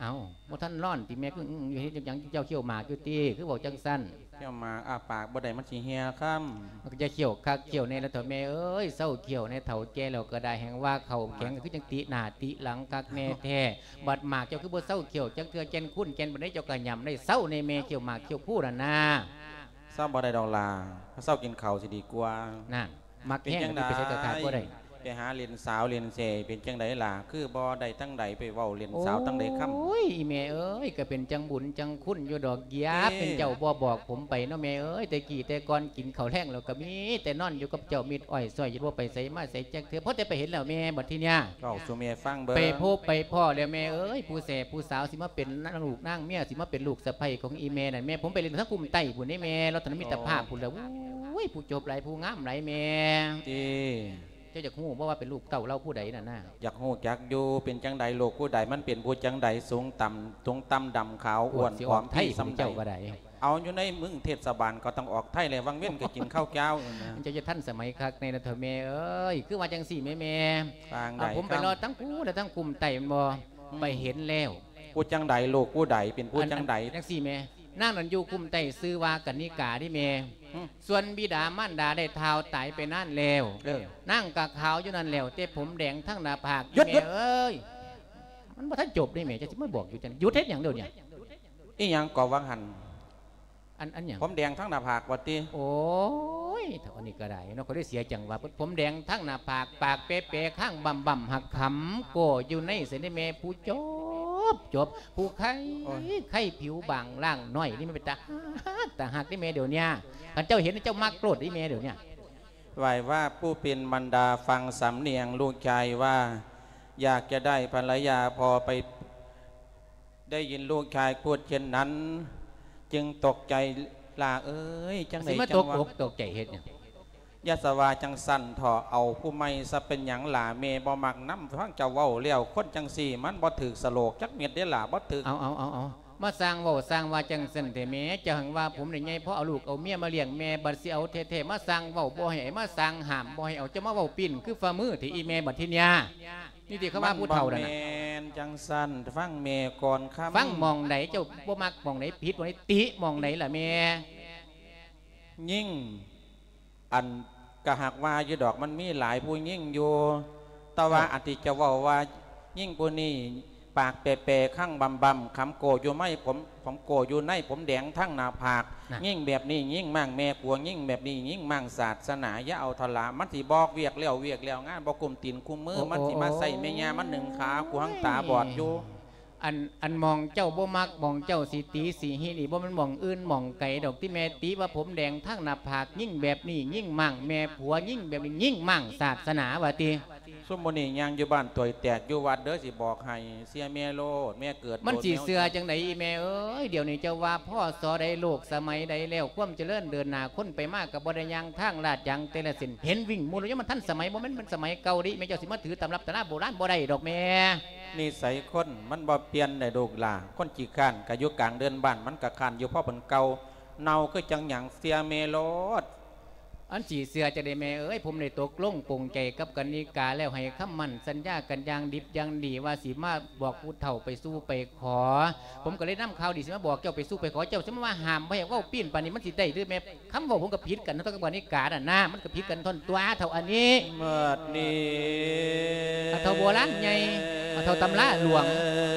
เอาบ่ท่านร้อนที่แม่คืออยู่เฮ็ดจังเจ้าเขี้ยวหมากอยู่ติคือบอกจังสั้นเที่ยวมาปากบ่ได้มันสิเหียค่ำมันก็จะเขี้ยวคักเขี้ยวในแล้วเถอะแม่เอ้ยเศร้าเขี้ยวในเฒ่าแก่แล้วก็ได้แห่งว่าเขาแข็งก็คือจังติหน้าติหลังคักแน่แท้บัดหมากเจ้าคือบ่เศร้าเขี้ยวจังเทื่อแก่นคุ้นแก่นบ่ได้เจ้าก็ย่ำได้เศร้าในแม่เขี้ยวหมากเขี้ยวผู้นั่นน่ะเศร้าบ่ได้ดอกลาเศร้ากินข้าวสิดีกว่านั่นมักเป็นแห้งจังมันได๋ไปใช้กระถางบ่ได้ไปหาเรียนสาวเรียนเสเป็นจังไดล่ะคือบ่ได้ทั้งใดไปเว้าเรียนสาวทั้งใดค่ำโอ้ยอีแม่เอ้ยก็เป็นจังบุญจังคุณอยู่ดอกยาเป็นเจ้าบ่บอกผมไปเนาะแม่เอ้ยแต่กี่แต่ก่อนกินข้าวแห้งแล้วก็มีแต่นอนอยู่กับเจ้ามิดอ้อยซอยอยู่ว่าไปใส่มาใส่แจ๊กเถื่อเพราะแต่ไปเห็นแล้วแม่บัดทีเนี้ยเว้าสู่แม่ฟังเบิ่งไปพบไปพ่อแล้วแม่เอ้ยผู้แสบผู้สาวสิมาเป็นนางลูกนางเมียสิมาเป็นลูกสะใภ้ของอีแม่นั่นแม่ผมไปเรียนทั้งกลุ่มไต้พุ่นนี่แม่เราตอนนั้นมีแต่ภาพพุ่นแล้วโอ้ยผู้จบหลายผู้งามหลายแม่ติเจ้าจะฮู้บ่ว่าเป็นลูกเต้าเราผู้ใดน่ะนะอยากฮู้จักอยู่เป็นจังใดโลกผู้ใดมันเป็นผู้จังใดสูงต่ำดำขาวอ้วนสิผอออมกไทยพี่สำสำเจ้าเจ้าก็ได้เอาอยู่ในมึงเทศบาลก็ต้องออกไทยเลยวังเว้นก็กินข้าวเจ้านะมันจะท่านสมัยคักในนะเถอะแม่เอ้ยคือว่าจังสี่แม่ฟางเอาใดผมไปรอตั้งกูแต่ตั้งกลุ่มไต่มันบ่ไปเห็นแล้วผู้จังใดโลกผู้ใดเป็นผู้จังใดจังสี่แม่นางนันอยู่กลุ่มไต่ซื้อว่ากันนิกาที่แม่อืมส่วนบิดามารดาได้เท้าตายไปนั่นแล้วเออนั่งกะขาวอยู่นั่นแล้วแต่ผมแดงทั้งหน้าผากหยุดแม่เอ้ยมันบ่ทันจบได้แม่จะสิมาบอกอยู่จังหยุดเฮ็ดหยังเดี๋ยวเนี่ยอีหยังก่อวังหันอันหยังผมแดงทั้งหน้าผากว่าติโอ้ยเท่านี้ก็ได้เนาะก็ได้เสียจังว่าผมแดงทั้งหน้าผากปากเป๊ะๆข้างบ่ำหักขำโกอยู่ในเสนแม่ผู้จบผู้ไข้ผิวบางล่างน้อยนี่มันเป็นตาหักนี่แม่เดี๋ยวเนี้ยท่านเจ้าเห็นเจ้ามักโกรธนี่แม่เดี๋ยวเนี้ยไหวว่าผู้เป็นบรรดาฟังสำเนียงลูกชายว่า อยากจะได้ภรรยาพอไป ได้ยินลูกชายพูดเช่นนั้น จึงตกใจลาเอ้ยจังไหนสิมาจัตงกว่าอกตกใจเฮ็ดเนี่ยยาสวาจังสั่นถอเอาผู้ไม่ซะเป็นหยังหลาเมบ่มักน้ำฟังเจ้าเว้าเลี้ยวคนจังสี่มันบ่ถือสโลกจักเม็ดได้หล่าบ่ถือเอามาสร้างเว้าสร้างว่าจังซั่นแต่แม่จะหังว่าผมได้ไงเพราะเอาลูกเอาเมียมาเลี้ยงแม่บัดสิเอาเท่ๆมาสร้างเว้าบ่ให้มาสร้างห้ามบ่ให้เอาจะมาเว้าปิ้นคือฝ่ามือที่อีแม่บัดทีเนี้ยนี่ที่เขาว่าผู้เฒ่านั่นมัน่ะบ่แม่นจังสั่นฟังเมก่อนคำฟังมองไหนเจ้าบ่มักมองไหนผิดบ่ไหนติมองไหนล่ะแม่ยิ่งอันกะหักว่าอยู่ดอกมันมีหลายผู้ยิ่งอยู่แต่ว่าอธิจะเว้าว่ายิ่งผู้นี้ปากเปๆข้างบำคำโกอยู่ไม่ผมโกอยู่ในผมแดงทั้งหน้าผากน่ะยิ่งแบบนี้ยิ่งมั่งแม่กลัวยิ่งแบบนี้ยิ่งมั่งศาสนาอย่าเอาทลามันสิบอกเวียกแล้วงานบอกกลุ่มตีนคุมมือมันสิมาใส่แม่ยามันหนึ่งขากูหังตาบอดอยู่อันมองเจ้าบ่มักมองเจ้าสีตีสีหินี่บ่มันมองอื่นมองไก่ดอกที่แม่ตีว่าผมแดงทั้งหน้าผากยิ่งแบบนี้ยิ่งมั่งแม่ผัวยิ่งแบบนี้ยิ่งมั่งศาสนาว่าติซุมโมนี่ยังอยู่บ้านตัวแตกอยู่วัดเด้อสิบอกให้เสียแม่โลดแม่เกิดมันสีโดแวเสือจังไหนอีแม่เอ้ยเดี๋ยวนี้เจ้าว่าพ่อสอได้โลกสมัยใดแล้วความเจริญเดินหน้าคนไปมากกับบ่ได้ยังทางลาดยังแต่ละเส้นเห็นวิ่งมูลยมันทันสมัยบ่แม่นมันสมัยเก่าดิแม่เจ้าสิมาถือตำรับตำราโบราณบ่ได้ดอกแม่นิสัยคนมันบ่เปลี่ยนได้ลูกหล่าคนจีข้านกะอยู่กลางเดินบ้านมันกะข้านอยู่พ่อเป็นเก่าเนาคือจังหยังเสียเมโลดอันสีเสือจะได้แม่เอ้ยผมได้ตกลงปลงใจกับกันนิกาแล้วให้คำมั่นสัญญากันอย่างดิบอย่างดีว่าสิมาบอกผู้เฒ่าไปสู้ไปขอ ผมก็เลยนำข่าวดีสิมาบอกเจ้าไปสู้ไปขอเจ้าสิมาว่าห้ามบ่ให้เว้าปิ้นปานนี้มันสิได้หรือแม่คำเว้าผมก็ผิดกันนะต้องกับนิกาน่ะนะมันก็ผิดกันทนตัวเท่าอันนี้เมื่อนี้เอาเท่าโบราณไงเอาเท่าตำราหลวง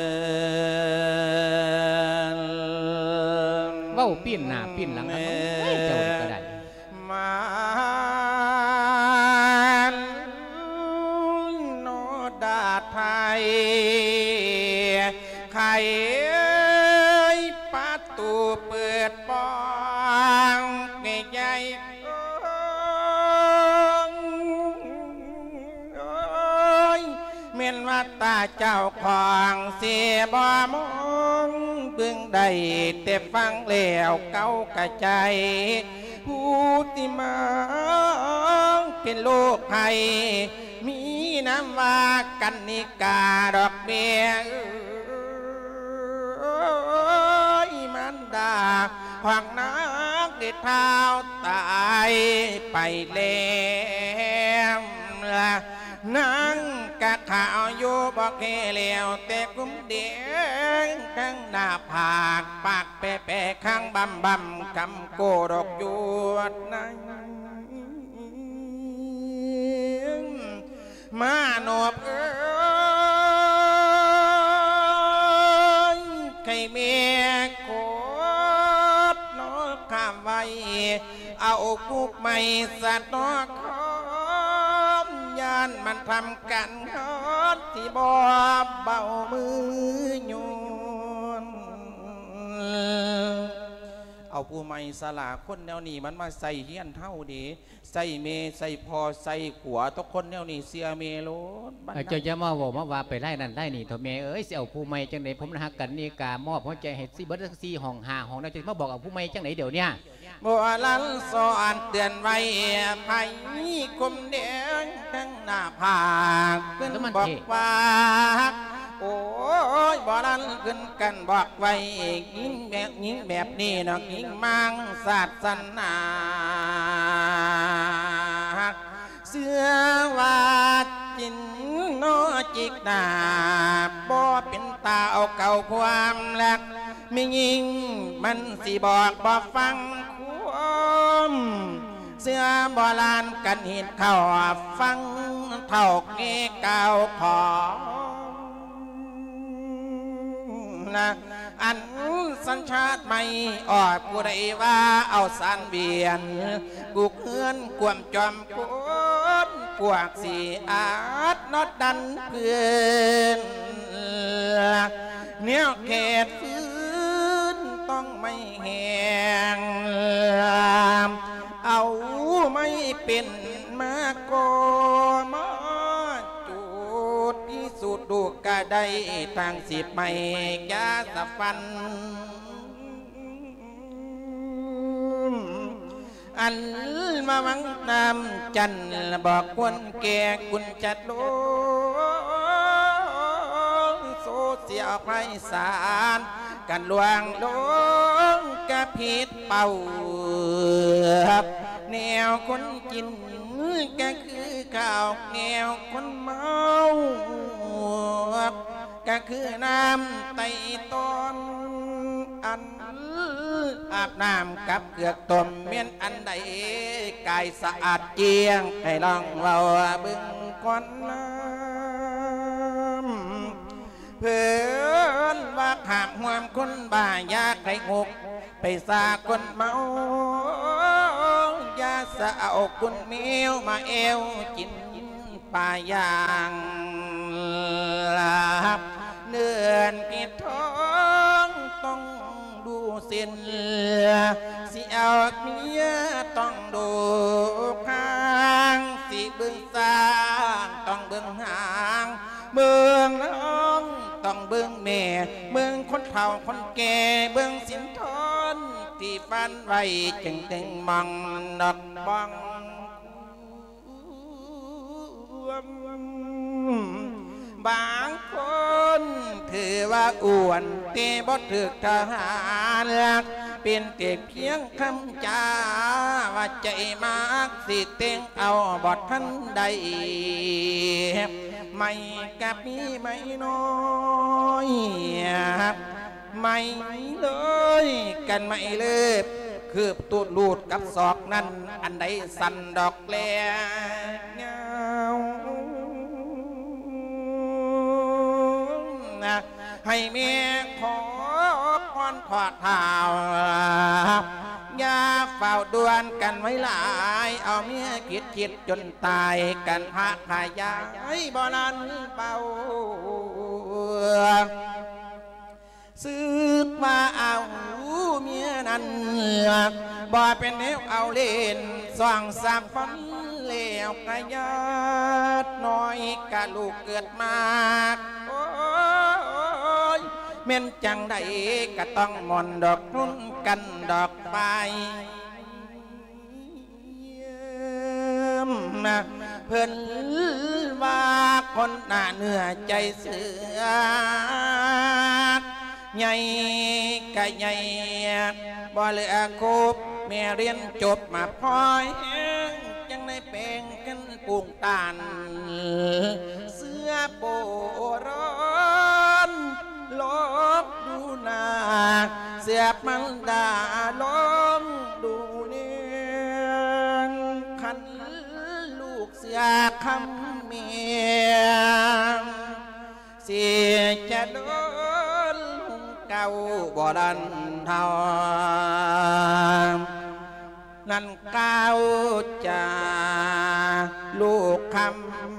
เว้าปิ้นหน้าปิ้นหลังกันเอ้ยเจ้านี่ก็ได้มันโนดาไทยไข่ประตูเปิดปองในใจเม่นว่าตาเจ้าของเสียบ่มองเบิ่งได้แต่ฟังแล้วเก้ากระใจผู้ที่มาเป็นโลกภัยมีน้ำว่ากันนิกาดอกเบี้ยมันดาขวางนักเด็ดเท้าตายไปแล้วนั่งกะขาวอยู่บอกเกลียวแต่กุ้มเดียงข้างหน้าผากปากแปะข้างบำกำโกดอกยวดนั้นมาหนวบเอ้ยไข่เมียโคตรนอกข้ามไว้เอากุกไม่สัตว์นอกคอมยานมันทำกันฮอดที่บ่เบามือโยนเอาผู้ไม่สลาคนแนวนี้มันมาใส่เฮี้ยนเท่าดีใส่เมใส่พอใส่ขัวทุกคนแนวนี้เสียเมโลดเจ้าจะมาบอกมาว่าไปไล่นั่นไล่นี่เถอะแม่เอ้ยเอาผู้ไม่จังไหนผมนะฮักกันนี่กามอบหัวใจให้ซีเบิร์ดซีห้อง5ห้องแล้วจะมาบอกเอาผู้ไม่จังไหนเดี๋ยวเนี้ยบัวลันสอนเตือนไว้ไผ่คมเดียงข้างหน้าผากขึ้นบอกว่าโอ้ยบ่ลันขึ้นกันบอกไว้ยิ่งแบบนี้เนาะยิ่งมังศาสนาเสื้อว่าจินโนจิกดาบ่เป็นตาเอาเก่าความรักไม่ยิงมันสิบอกบ่ฟังความเสื้อโบราณกันเห็นเข้าฟังเท่าเงี้ยเก่าของนะอันสัญชาติไม่ออกกูได้ว่าเอาสันเบียนกูเคลื่อนกวมจอมกวนพวกสีอาดนอดดันเพื่อนเนี้ยเขตฟื้นต้องไม่แหงเอาไม่เป็นมาโกมาจุดที่สุดดูกะได้ทางสิบไม่ยาสะฟันอันมาวังนำจันบอกคนแก่กุญจัดโลโซเสียไพศาลกันลวงลงกะผิดเป่าแนวคนกินก็คือข้าวแนวคนเมาก็คือน้ำไตต้นอันอาบน้ำกับเกลือกต้มเมียนอันใดกายสะอาดเจียงให้ลองเราบึงก้อนน้ำเพื่อนว่าขามห่วมคนบ้ายาไข่หกไปสาคนเมายาสะเอาคุณเมียวมาเอวกินป่ายางลาบเนื่อนกิดท้องต้องดูเส้นสิเอาเมียต้องดูข้างสิเบื้องซ้างต้องเบื้องหางเบื้องน้องต้องเบื้องแม่เบื้องคนเฒ่าคนแก่เบื้องสินทนที่ฟันไว้จึงมองดอกบ้องบางคนถือว่าอ้วนเตบดถึกทหารเป็นเต็เพียงคำจาว่าใจมากสิเต็งเอาบททันใดไม่กับมีไม่น้อยไม่เลยกันไม่เลิบคือตูดลูดกับศอกนั้นอันใดสั่นดอกแลเงาให้เมียขอพรขอดเท้าอย่าเฝ้าดวนกันไว้หลายเอาเมียคิดจนตายกันพระพายายบ่นั้นเป่าซึกมาเอาเมียนั้นบ่เป็นแนวเอาเล่นส่องสามฟันเลี้ยวกระยาดน้อยกะลูกเกิดมาโอ้ยเม่นจังใดก็ต้องมอนดอกนุ่นกันดอกไปเพิ่นว่าคนหน้าเนื้อใจเสือใหญ่กะใหญ่บ่เหลือครบแม่เรียนจบมาพอยจังได้เป็นกันปูงตานเสื้อโบร้อนลบดูหน้าเสียบมันด่าล้มดูเนียงขันลูกเสียคำเมียงเสียจะโดนเก่าบ่ดันเท่านั่นเก่าจะลูกคำ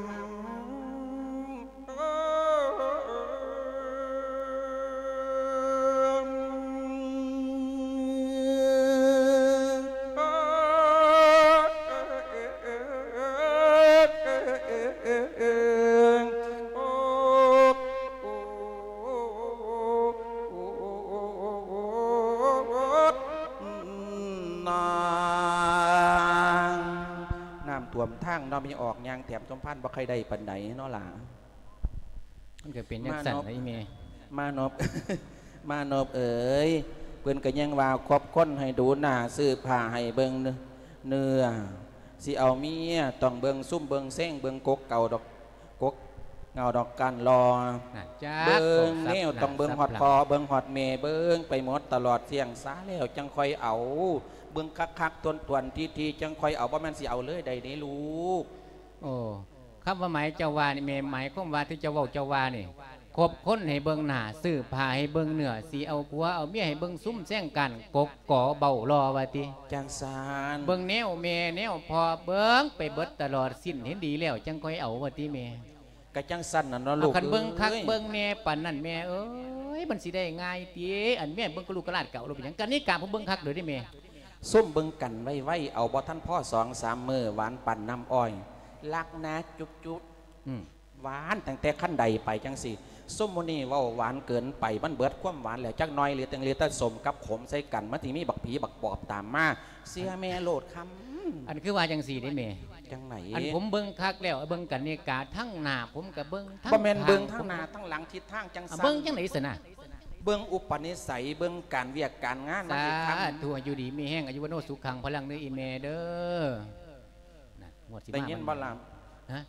ท่วมทางเรามีออกยางแถมสมพันธ์บ่ใครได้ปันไหนเนาะล่ะมันก็เป็นยังสั่นไอ้เมมานบ มานบเอ๋ยเพื่อนก็ยังว่าครบค้นให้ดูหน้าซื้อผ้าให้เบิ่งเนื้อสิเอาเมียต้องเบิ่งซุ่มเบิ่งเส้งเบิ่งกกเก่าดอกกกเงาดอกกันรอเบิ่งแนวต้องเบิ่งหอดคอเบิ่งหอดเมเบิ่งไปหมดตลอดเสียงสาแล้วจังคอยเอาเบิ่งคักๆตวนทีจังคอยเอาบ่แม่นสิเอาเลยใดนี้ลูกโอ้คำว่าหมายเจ้าว่านี่เมหมายความว่าที่เจ้าเว้าเจ้าว่านี่ครบคนให้เบิ่งหน้าซื้อผ้าให้เบิ่งเนื้อสิเอาผัวเอาเมียให้เบิ่งซุ้มแซงกันกกก่อเบารอว่าติจังซานเบิ่งแนวเมแนวพอเบิ่งไปเบิดตลอดสิ้นเห็นดีแล้วจังคอยเอาว่าติเมกะจังสั้นน่ะเนาะลูกคันเบิ่งคักเบิ่งแน่ปานนั้นแม่เอ้ยมันสิได้ง่ายติอันแม่เบิ่งกะลูกกะลาดเก่าเราเป็นหยังกันนี่กะผมเบิ่งคักเด้อดิแม่ส้มเบิ่งกันไว้เอาบ่ท่านพ่อ2-3 มื้อหวานปั่นน้ำอ้อยลักนะจุ๊บหวานตั้งแต่ขั้นใดไปจังสิส้มโมนี่ว่าหวานเกินไปมันเบิดความหวานแล้วจักน้อยเหลือตังเหลือแต่สมกับขมใส่กันมันที่มีบักผีบักปอบตามมาเสียแม่โลดคำอันคือว่าจังสี่ได้แม่จังไหนอันผมเบิ่งคักแล้วเบิ่งกันนี่กาทั้งหน้าผมกับเบิ่งทั้งบ่แม่นเบิ่งทั้งหน้าทั้งหลังทิศทางจังซั่นเบิ่งจังไหนสินะเบิ่งอุปนิสัยเบิ่งการเวียกการงานนั่นคือคำตัวอยู่ดีมีแห้งอายุวโนสุขังพลังเนื้ออีเมเด้อได้ยินบ่ล่ะฮะ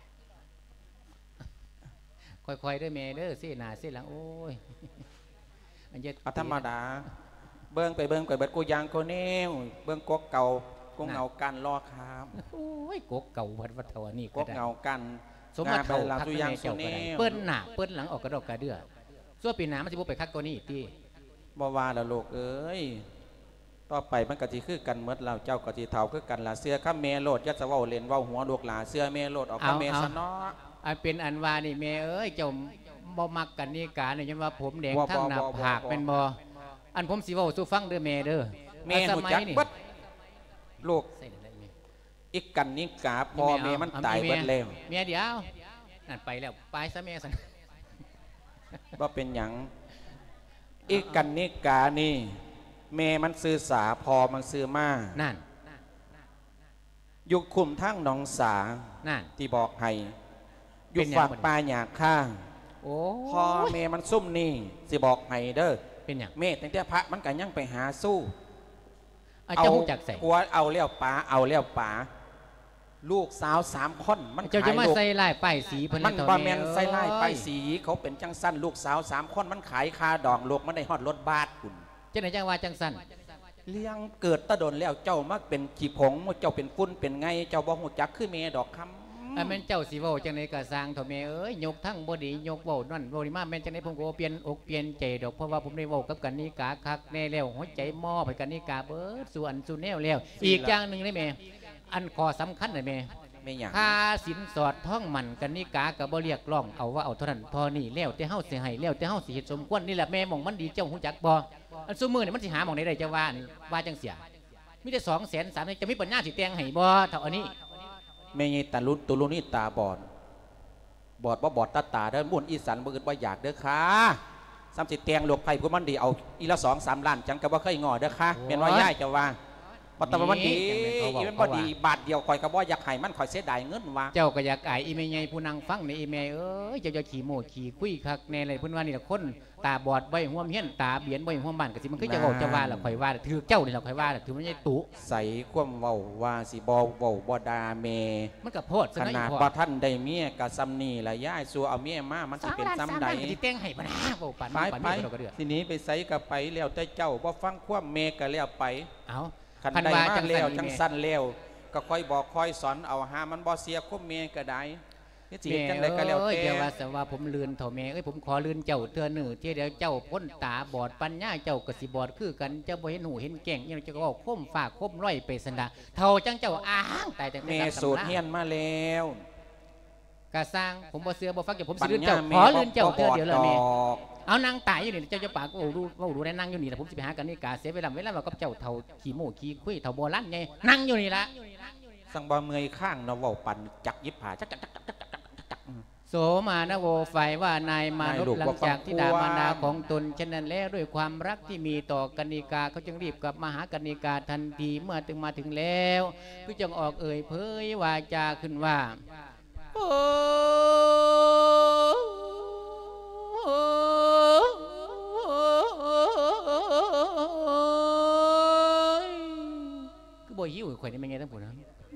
ค่อยๆเด้อเมเด้อเสียหน้าเสียหลังโอ้ยอันเย็ดธรรมดาเบิ่งไปเบิ่งไปเบิดกูยางกูเนี้วเบิ่งกกเก่ากูเงากันรอครับโอ้ยกกเก่าวัดวัดเทวนี่กกเงากันสมบัติเท่าพักแม่เจ้าก็ได้เปิ้นหน้าเปิ้นหลังออกกระดอกกระเดื่อส่วนปีหน้ามันจะบุกไปคักกว่านี้ที่บ่ว่าละลูกเอ้ยต่อไปมันก็สิคือกันเมื่อเราเจ้าก็สิเฒ่าคือกันละเสื้อข้าเมโลดยัดสะเว้าเล่นเว้าหัวลูกหลาเสื้อเมโลดออกข้าเมสนออันเป็นอันว่านี่เมเอ้ยเจ้าบ่มักกันนี่กาเนี่ยยังว่าผมแดงทั้งหน้าผากเป็นบ่อันผมสิเว้าสู่ฟังเด้อเมเด้อเมหูจักเบิดลูกอีกกันนี่กาพอเมมันตายเบิดแล้วเมียเดียวนั่นไปแล้วไปซะเมสันว่าเป็นหยังอีกกันนี่กานี่เมมันซื้อสาพอมันซื้อมานั่นยุคคุมทั้งหนองสานั่นที่บอกให้ยุคฝากปลาหยาข้างพอเมมันซุ่มนี่สิบอกให้เด้อเป็นอย่างเมตั้งแต่พระมันกันยังไปหาสู้เอาจักใส่กลัวเอาเลี้ยวป๋าเอาเลี้ยวป๋าลูกสาว3 คนมันเจ้าจะมาใส่ลายป้ายสีเพิ่นมันบ่แม่นใส่ลายป้ายสีเขาเป็นจังสั้นลูกสาว3 คนมันขายคาดองลูกมันได้ฮอดรถบาทคุณจังไหนจังว่าจังสั้นเลี้ยงเกิดตะดนแล้วเจ้ามักเป็นขี้ผงเจ้าเป็นฝุ่นเป็นไงเจ้าบ่ฮู้จักคือเมดอกคำอันแม่นเจ้าสิเว้าจังไหนก็สร้างเถอะแม่เอ้ยยกทั้งบ่ดียกเว้านั่นเว้านี่มาแม่นจังไหนผมก็เปลี่ยนอกเปลี่ยนใจดอกเพราะว่าผมได้เว้ากับกันนิกาคักแน่แล้วหัวใจมอบให้กันนิกาเบิดส่วนสู่แนวแล้วอีกอย่างนึงได้แม่อันข้อสำคัญน่ะแม่ค่าสินสอดท่องมันกันนิกากับบ่เรียกร้องเอาว่าเอาเท่านั้นพอนี่แล้วแต่เฮาสิให้แล้วแต่เฮาสิเฮ็ดสมควรนี่แหละแม่มองมันดีเจ้าฮู้จักบ่อันซุมื้อนี่มันสิหาหม่องใดได้จะว่าจังเสียมีแต่200,000-300,000จะมีปัญญาสิแต่งให้บ่เท่าอันนี้แม่ยายตาลุตุลุนี่ตาบอดบ่บอดตาเด้อมุ่นอีสันบ่อื่นบ่อยากเด้อค่ะ30แต่งลูกไผ่ผู้มันดีเอาอีละ2-3 ล้านจังก็บ่เคยงอเด้อค่ะแม่นว่าย่ายจะว่าพอแต่ว่ามันดีนี่มันบ่ดีบาทเดียวคอยก็บ่อยากให้มันคอยเสียดายเงินว่าเจ้าก็อยากอายอีเมย์ใหญ่ผู้นางฟังในอีเมย์เอ้ยเจ้าจะขี่โม่ขี่คุยคักแน่เลยเพิ่นว่านี่ละคนตาบอดบ่ห่วมเฮียนตาเบียนบ่ห่วมบ้านก็สิมันคือจะเว้าจะว่าล่ะข่อยว่าถือเจ้านี่ล่ะข่อยว่าถือมันใหญ่ตุใส่ความเว้าว่าสิบ่เว้าบ่ด่าแม่มันก็โพดขนาดบ่ท่านได้เมียก็ซ้ำนี่ล่ะย่ายสัวเอาเมียมามันสิเป็นซ้ำใดก็สิแต่งให้บ่นะเว้าปานไปปานไปนี้เราก็เดือดทีนี้ไปใส่กับไปแล้วแต่เจ้าบ่ฟังความแม่ก็แล้วไปเอาคันพันใดว่ามาจังแล้วซั่นจังสั้นแล้วก็ค่อยบอกค่อยสอนเอาหามันบ่เสียความแม่ก็ได้นี่สิแม่จังไดก็แล้วเอ้ยแต่อย่าว่าแต่ว่าผมลืนเถ่าแม่เอ้ยผมขอลืนเจ้าเทื่อหนึ่งที่เดี๋ยวเจ้าพ้นตาบอดปัญญาเจ้าก็สิบอดคือกันเจ้าบ่เห็นหูเห็นแก่งยังจะก็บอกคมฝากคมร้อยไปสันดาเท่าจังเจ้าอ้างตายแต่แม่สูตรเฮียนมาแล้วกะสร้างผมบ่เสือบ่ฟังเจ้าผมสิลืนเจ้าขอลืนเจ้าเทื่อเดียวเลยแม่เอานางตายอยู่นี่เจ้าจะปากว่าดูได้นั่งอยู่นี่ละผมสิไปหากันนี่กาเสียเวลาว่ากับเจ้าเท่าขี่โม่ขี่คุยเท่าโบราณไงนั่งอยู่นี่ละสั่งบ่เมื่อยข้างเนาะเว้าปันจักยิบผาจักโสมานะโวไฟว่านายมนุษย์หลังจากที่ด่ามารดาของตนฉะนั้นแล้วด้วยความรักที่มีต่อกนิกาเขาจึงรีบกลับมาหากนิกาทันทีเมื่อถึงมาถึงแล้วก็จึงออกเอ่ยเผยวาจาขึ้นว่าโอ้คือบ่หิวข่อยนี่เป็นไงทั้งผู้นะ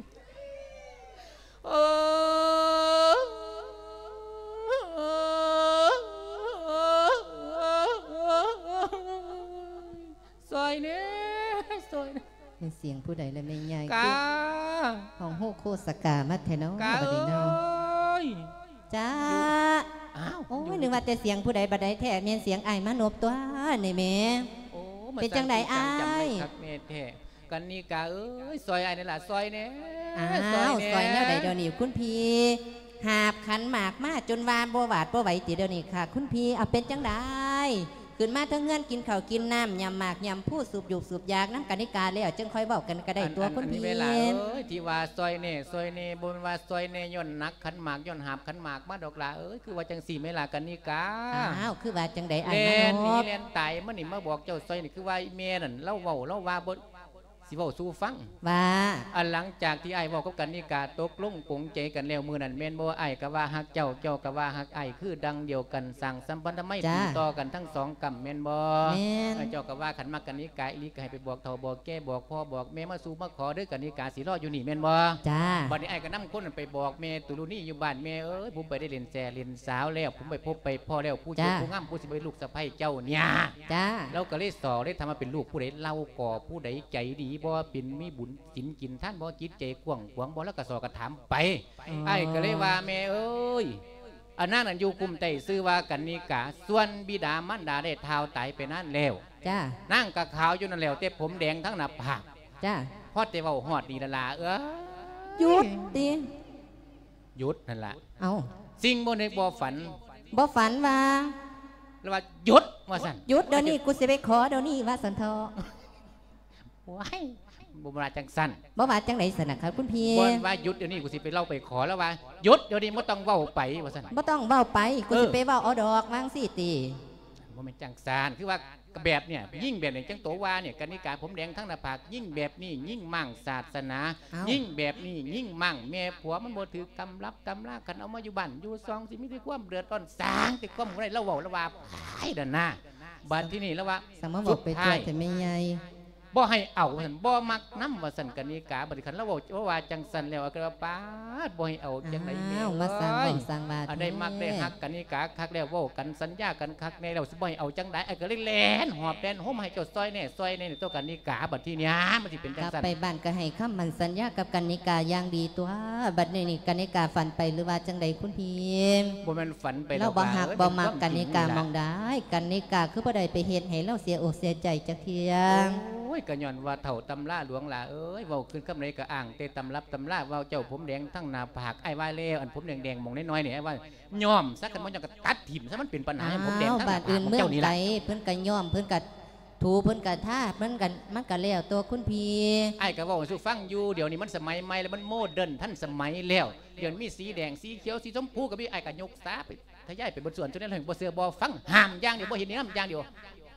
ซอยเนี่ยซอยเนี่ยเป็นเสียงผู้ใดและไม่ใหญ่กาของฮู้โคสกามาแท้เนาะกาบัดเอ้นี้เนาะยจ้าอ้าวโอ้ยนึกว่าแต่เสียงผู้ใดบัดใดแท้แม่นเสียงอ้ายมานพตัวนี่แม่โอ้เป็นจังใดอ้ายจำได้ครับแม่แท้กันนี่กาเอ้ยซอยไอ้นี่ล่ะซอยเนี่ยอ้าวซอยแนวใดเดี๋ยวนี้คุณพี่หาบขันหมากมาจนวานบ่หวาดบ่ไหวติเดี๋ยวนี้ค่ะ คุณพี่เอาเป็นจังไดขึ้นมาเทั้งเงินกินข้าวกินน้ำยำหมากยำพูดสูบหยุบสูบยากน้ำกันนิกาแล้วจึงค่อยเว้ากันก็ได้ตัวคุณอันนี้พี่เวลาเอ้ยที่ว่าซอยเนี่ยซอยเนี่ยบนว่าซอยเนี่ยย่นนักขันหมากย่นหาบขันหมากมาดอกลาเอ้ยคือว่าจังสี่เวลากันนี่กาอ้าวคือว่าจังไดอ้ายเล่นมานนี่พเล่นตายมันนี่มาบอกเจ้าซอยนี่คือว่าเมียนั่นเล่าเว้าเล่าว่าบนสิเว้าสู้ฟังว่าอันหลังจากที่ไอ้บอกกับกันนี่กาตกลงปงใจกันแล้วมือนั่นแม่นบ่ไอ้ก็ว่าฮักเจ้าเจ้าก็ว่าฮักไอ้คือดังเดียวกันสั่งสัมพันธ์ไม่ติดต่อกันทั้งสองกำแม่นบ่แม่นเจ้าก็ว่าขันมากันนี่กาอีลีก็ให้ไปบอกเฒ่าบอกแก่บอกพ่อบอกแม่มาสู่มาขอด้วยกันนี่กาสิรออยู่นี่แม่นบ่จ้าบัดนี้ไอ้ก็นำคนไปบอกแม่ตุลุนี่อยู่บ้านแม่เอ้ยผมไปได้เรียนแซ่เรียนสาวแล้วผมไปพบไปพ่อแล้วผู้ช่วยผู้งามผู้สิเป็นลูกสะใภ้เจ้าเนี่ยจ้าเราก็เลยสอได้ทำมาเป็นลูกผู้ใดเล่าก่อผู้ใดใจดีบ่เป็นมีบุญสินกินท่านบ่จิตใจกว้างขวางบ่แล้วก็สอก็ถามไปไอ้ก็เลยว่าแม่เอ้ยอันนั้นอันอยู่กลุ่มใต้ซื้อว่ากันนิกาส่วนบิดามารดาได้เท้าตายไปนั่นแล้วจ้านั่งกะขาวอยู่นั่นแล้วแต่ผมแดงทั้งหน้าผากจ้าพอแต่เว้าฮอดดีละลาเอ้ยหยุดตีหยุดนั่นล่ะเอาสิ่งบ่นึกบ่ฝันบ่ฝันว่าแล้วว่าหยุดว่าซั่นหยุดเดี๋ยวนี้กูสิไปขอเดี๋ยวนี้ว่าสันทอว้ายบ่มาจังซั่นบ่ว่าจังไหนสนะครับคุณพี่บ่ว่าหยุดเดี๋ยวนี้กูสิไปเล่าไปขอแล้วว่าหยุดเดี๋ยวนี้บ่ต้องเว้าไปว่าซั่นบ่ต้องเว้าไปกูสิไปเว้าเอาดอกวางสิตีบ่แม่นจังซั่นคือว่าแบบเนี่ยยิ่งแบบนี้จังโตว่าเนี่ยกนิการผมแดงทั้งหน้าผากยิ่งแบบนี้ยิ่งมั่งศาสนา ยิ่งแบบนี้ยิ่งมั่งแม่ผัวมันบ่ถือตำรับตำรากันเอามาอยู่บ้านอยู่ซองสิมีแต่ความเดือดร้อนสร้างแต่ความบ่ได้เล่าเว้าแล้วว่าไผดันน่ะบัดที่นี่แล้วว่าสมมติบอกไปตัวแต่ไม่ใหญ่บ่ให้เอาซั่นบ่มักนำว่าซั่นกนิกาบัดนี้คันแล้วเว้าว่าจังซั่นแล้วก็ว่าปาดบ่ให้เอาจังได๋แม่อ้าวมาสร้างบ่สร้างบาอันได้มักได้ฮักกันนี่กะคักแล้วเว้ากันสัญญากันคักในเราสิบ่ให้เอาจังได๋ไอ้ก็เลยแล่นหอบแล่นห่มให้เจ้าซอยแน่ซอยแน่ตัวกันนี่กะบัดทีเนี้ยมันสิเป็นจังกลับซั่นไปบ้านก็ให้คำมันสัญญากับกันนิกาอย่างดีตัวบัดนี้นี่กันนิกาฝันไปหรือว่าจังใดคุณพี่บ่แม่นฝันไปเราบ่หักเอ้ยบ่เป็นมักควกันนิกามองจริได้กันนิกาคือบ่ได้ไปเฮ็ดให้เราเสียอกเสียใจจักเที่ยงโอ้ยก็ย้อนว่าเฒ่าตำราหลวงล่ะเอ้ยเว้าขึ้นคำใดก็อ้างแต่ตำรับตำราเว้าเจ้าผมแดงทั้งหน้าผากไอ้ว่าแล้วอันผมแดงๆมองน้อยๆนี่ไอ้ว่าย่อมซักกันบ่จังก็ตัดถิ่มซะมันเป็นปัญหาให้ผมแดงทั้งหบาน้าดผาอื่กนของเมืองเจ้านี่ไกล่ะเพิ่นก็ย่อมเพิ่นก็ถูเพิ่นก็ท่าเพิ่นก็มันก็แล้วตัวคุณพี่ไอ้ก็บอกสู่ฟังอยู่เดี๋ยวนี้มันสมัยใหม่แล้วมันโมเดิร์นท่านสมัยแล้วเดี๋ยวมีสีแดงสีเขียวสีชมพูกับพี่ไอ้ก็ยกสาไปทะยายไปบนส่วนจนนั้นถึงบ่เสือบ่ฟังห้ามอย่างเดียวบ่เห็นนี่น้ำอย่างเดียว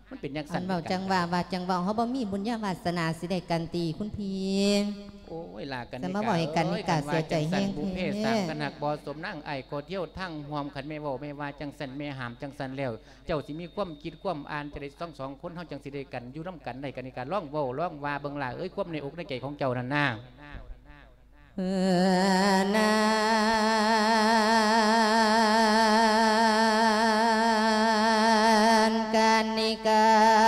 มันเป็นยังอัสั่นนเบาจังว่าจังเบาเขาบ่มีบุญญาวาสนาสิได้กันตีคุณพี่โอ้ยลากันจะมาบอกให้กันนิกาเสียใจแห้งบุพเพสามกันหักบ่สมนั่งไอ้ก็เที่ยวทั้งหวมขันไม่เว้าไม่ว่าจังสันไม่หามจังสันแล้วเจ้าสิมีความคิดความอ่านจะได้สองคนเฮาจังสิได้กันอยู่ร่วมกันได้กันในการร้องเว้าร้องว่าเบิ่งล่ะเอ้ยความในอกในใจของเจ้านั่นน่ะนานกันนิกา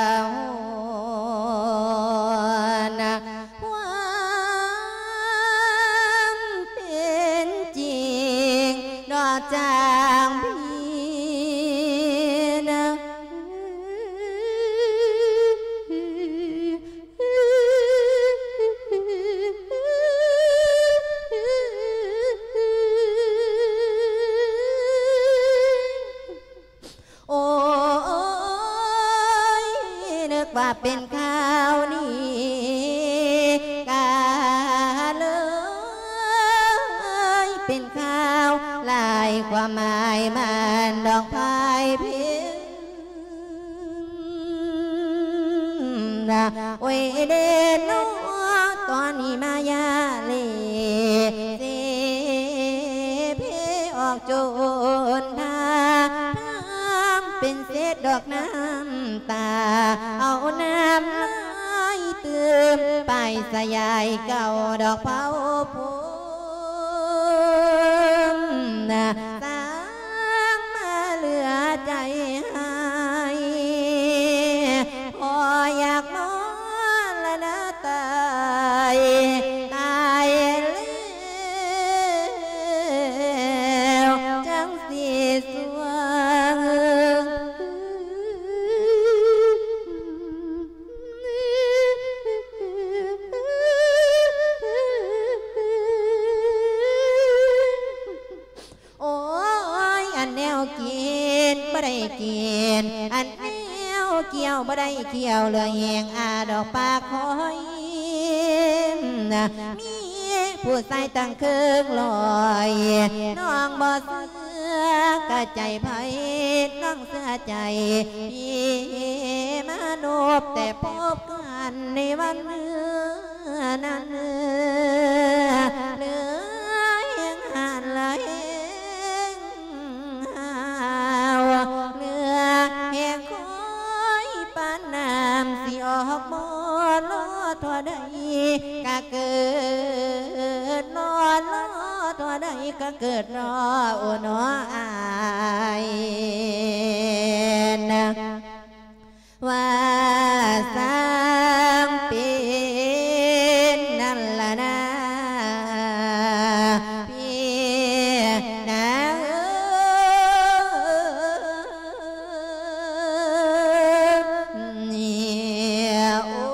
ความเป็นจริงนอกจากพี่นะโอ้ยนึกว่าเป็นข่าวนี้กาเลยเป็นข่าวลายความหมายมันดอกพายเพียงนะโอ้ยเด่นน้อตอนนี้มายาเลเสเพออกโจนทาเป็นเศษดอกน้ำตาเอาน้ำลายเติมไปสยายเก่าดอกเผาพุ่มนะสร้างมาเหลือใจให้พออยากมองละนะตายแล้วจังสีสวงโอ้ยอันแนวกินบ่ได้กินอันแนวเกี่ยวบ่ได้เกี่ยวเลยแหงอาดอกปากคอยนะมีผู้ใส่ตั้งเครื่องลอยน้องบ่เสือกะใจไผน้องเสือใจพี่มนุษย์แต่พบกันในวันเนื้อนั้นเหลือเองหันไหลเหลือแห่งคอยปานน้ำสิออกบ่ลอทั่วใดกะเกิดนอนลอทั่วใดก็เกิดรอโอ้น้ออายนะว่าสร้างเป็นนั่นล่ะนะพี่นะเนี่ยโอ้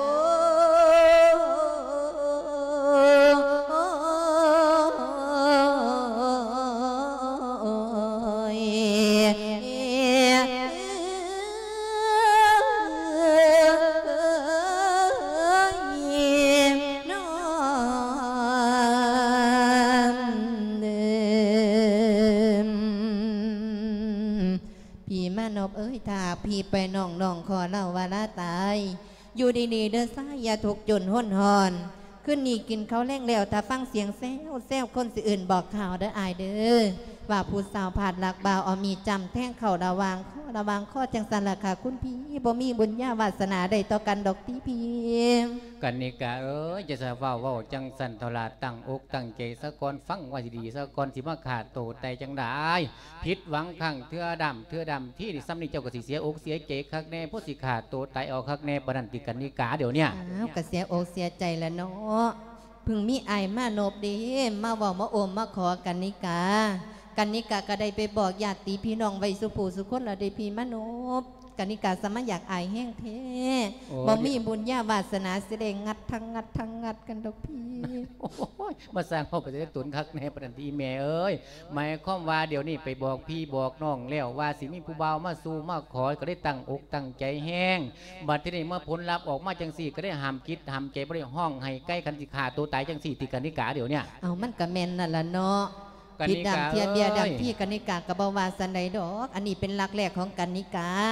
พี่มานพเอ้ยถ้าพี่ไปน้องขอเล่าว่าละตายอยู่ดีๆเดินซ้ายอย่าถูกจนห้นหอนขึ้นนี่กินเขาวแรงแล้วถ้าฟังเสียงแซวคนสิอื่นบอกข่าวเด้ออายเด้อว่าผู้สาวผ่านหลักบ่าวเอามีจำแท่งเข่าระวางข้อจังสันล่ะค่ะคุณพี่บ่มีบุญญาวาสนาได้ต่อกันดอกตีพี่กันนิกาเอ้ยจะสะเว้าจังสันทลาตั้งอกตั้งใจสะก่อนฟังว่าสิดีสะก่อนสิมาขาดโตแต่จังได้ผิดหวังข้างเทื่อดำที่ซ้ำนี่เจ้าก็สิเสียอกเสียใจคักแน่ผู้สิขาดโตตายออกคักแน่ปนันติกันนิกาเดี๋ยวเนี้ยอ้าวก็เสียอกเสียใจแล้วเนาะพึ่งมีไอมานบดีมาบอกมาโอมมาขอกันนิกาก็ได้ไปบอกญาติพี่น้องไว้สุภูสุคนแล้วได้พี่มานบกันนิกาสมัยอยากอายแห้งเทบ่มีบุญญาวาสนาเสดงงัดทั้งงัดกันดอกพี่มาสร้างพ่อประเทศตุนคักแน่ปนันติแม่เอ้ยหมายความว่าเดี๋ยวนี้ไปบอกพี่บอกน้องแล้วว่าสิมีผู้บ่าวมาสู่มาขอก็ได้ตั้งอกตั้งใจแห้งบัดที่นี่เมื่อผลลัพธ์ออกมาจังสี่ก็ได้ห้ามคิดห้ามใจบ่ได้ห้องให้ใกล้คันสิขาตัวตายจังสี่ติกันนิกาเดี๋ยวเนี้ยเอามันก็แม่นนั่นล่ะเนาะผิดดำเทียเบียดำพี่กันนิกากับบาวาสันใดดอกอันนี้เป็นหลักแรกของกันนิกา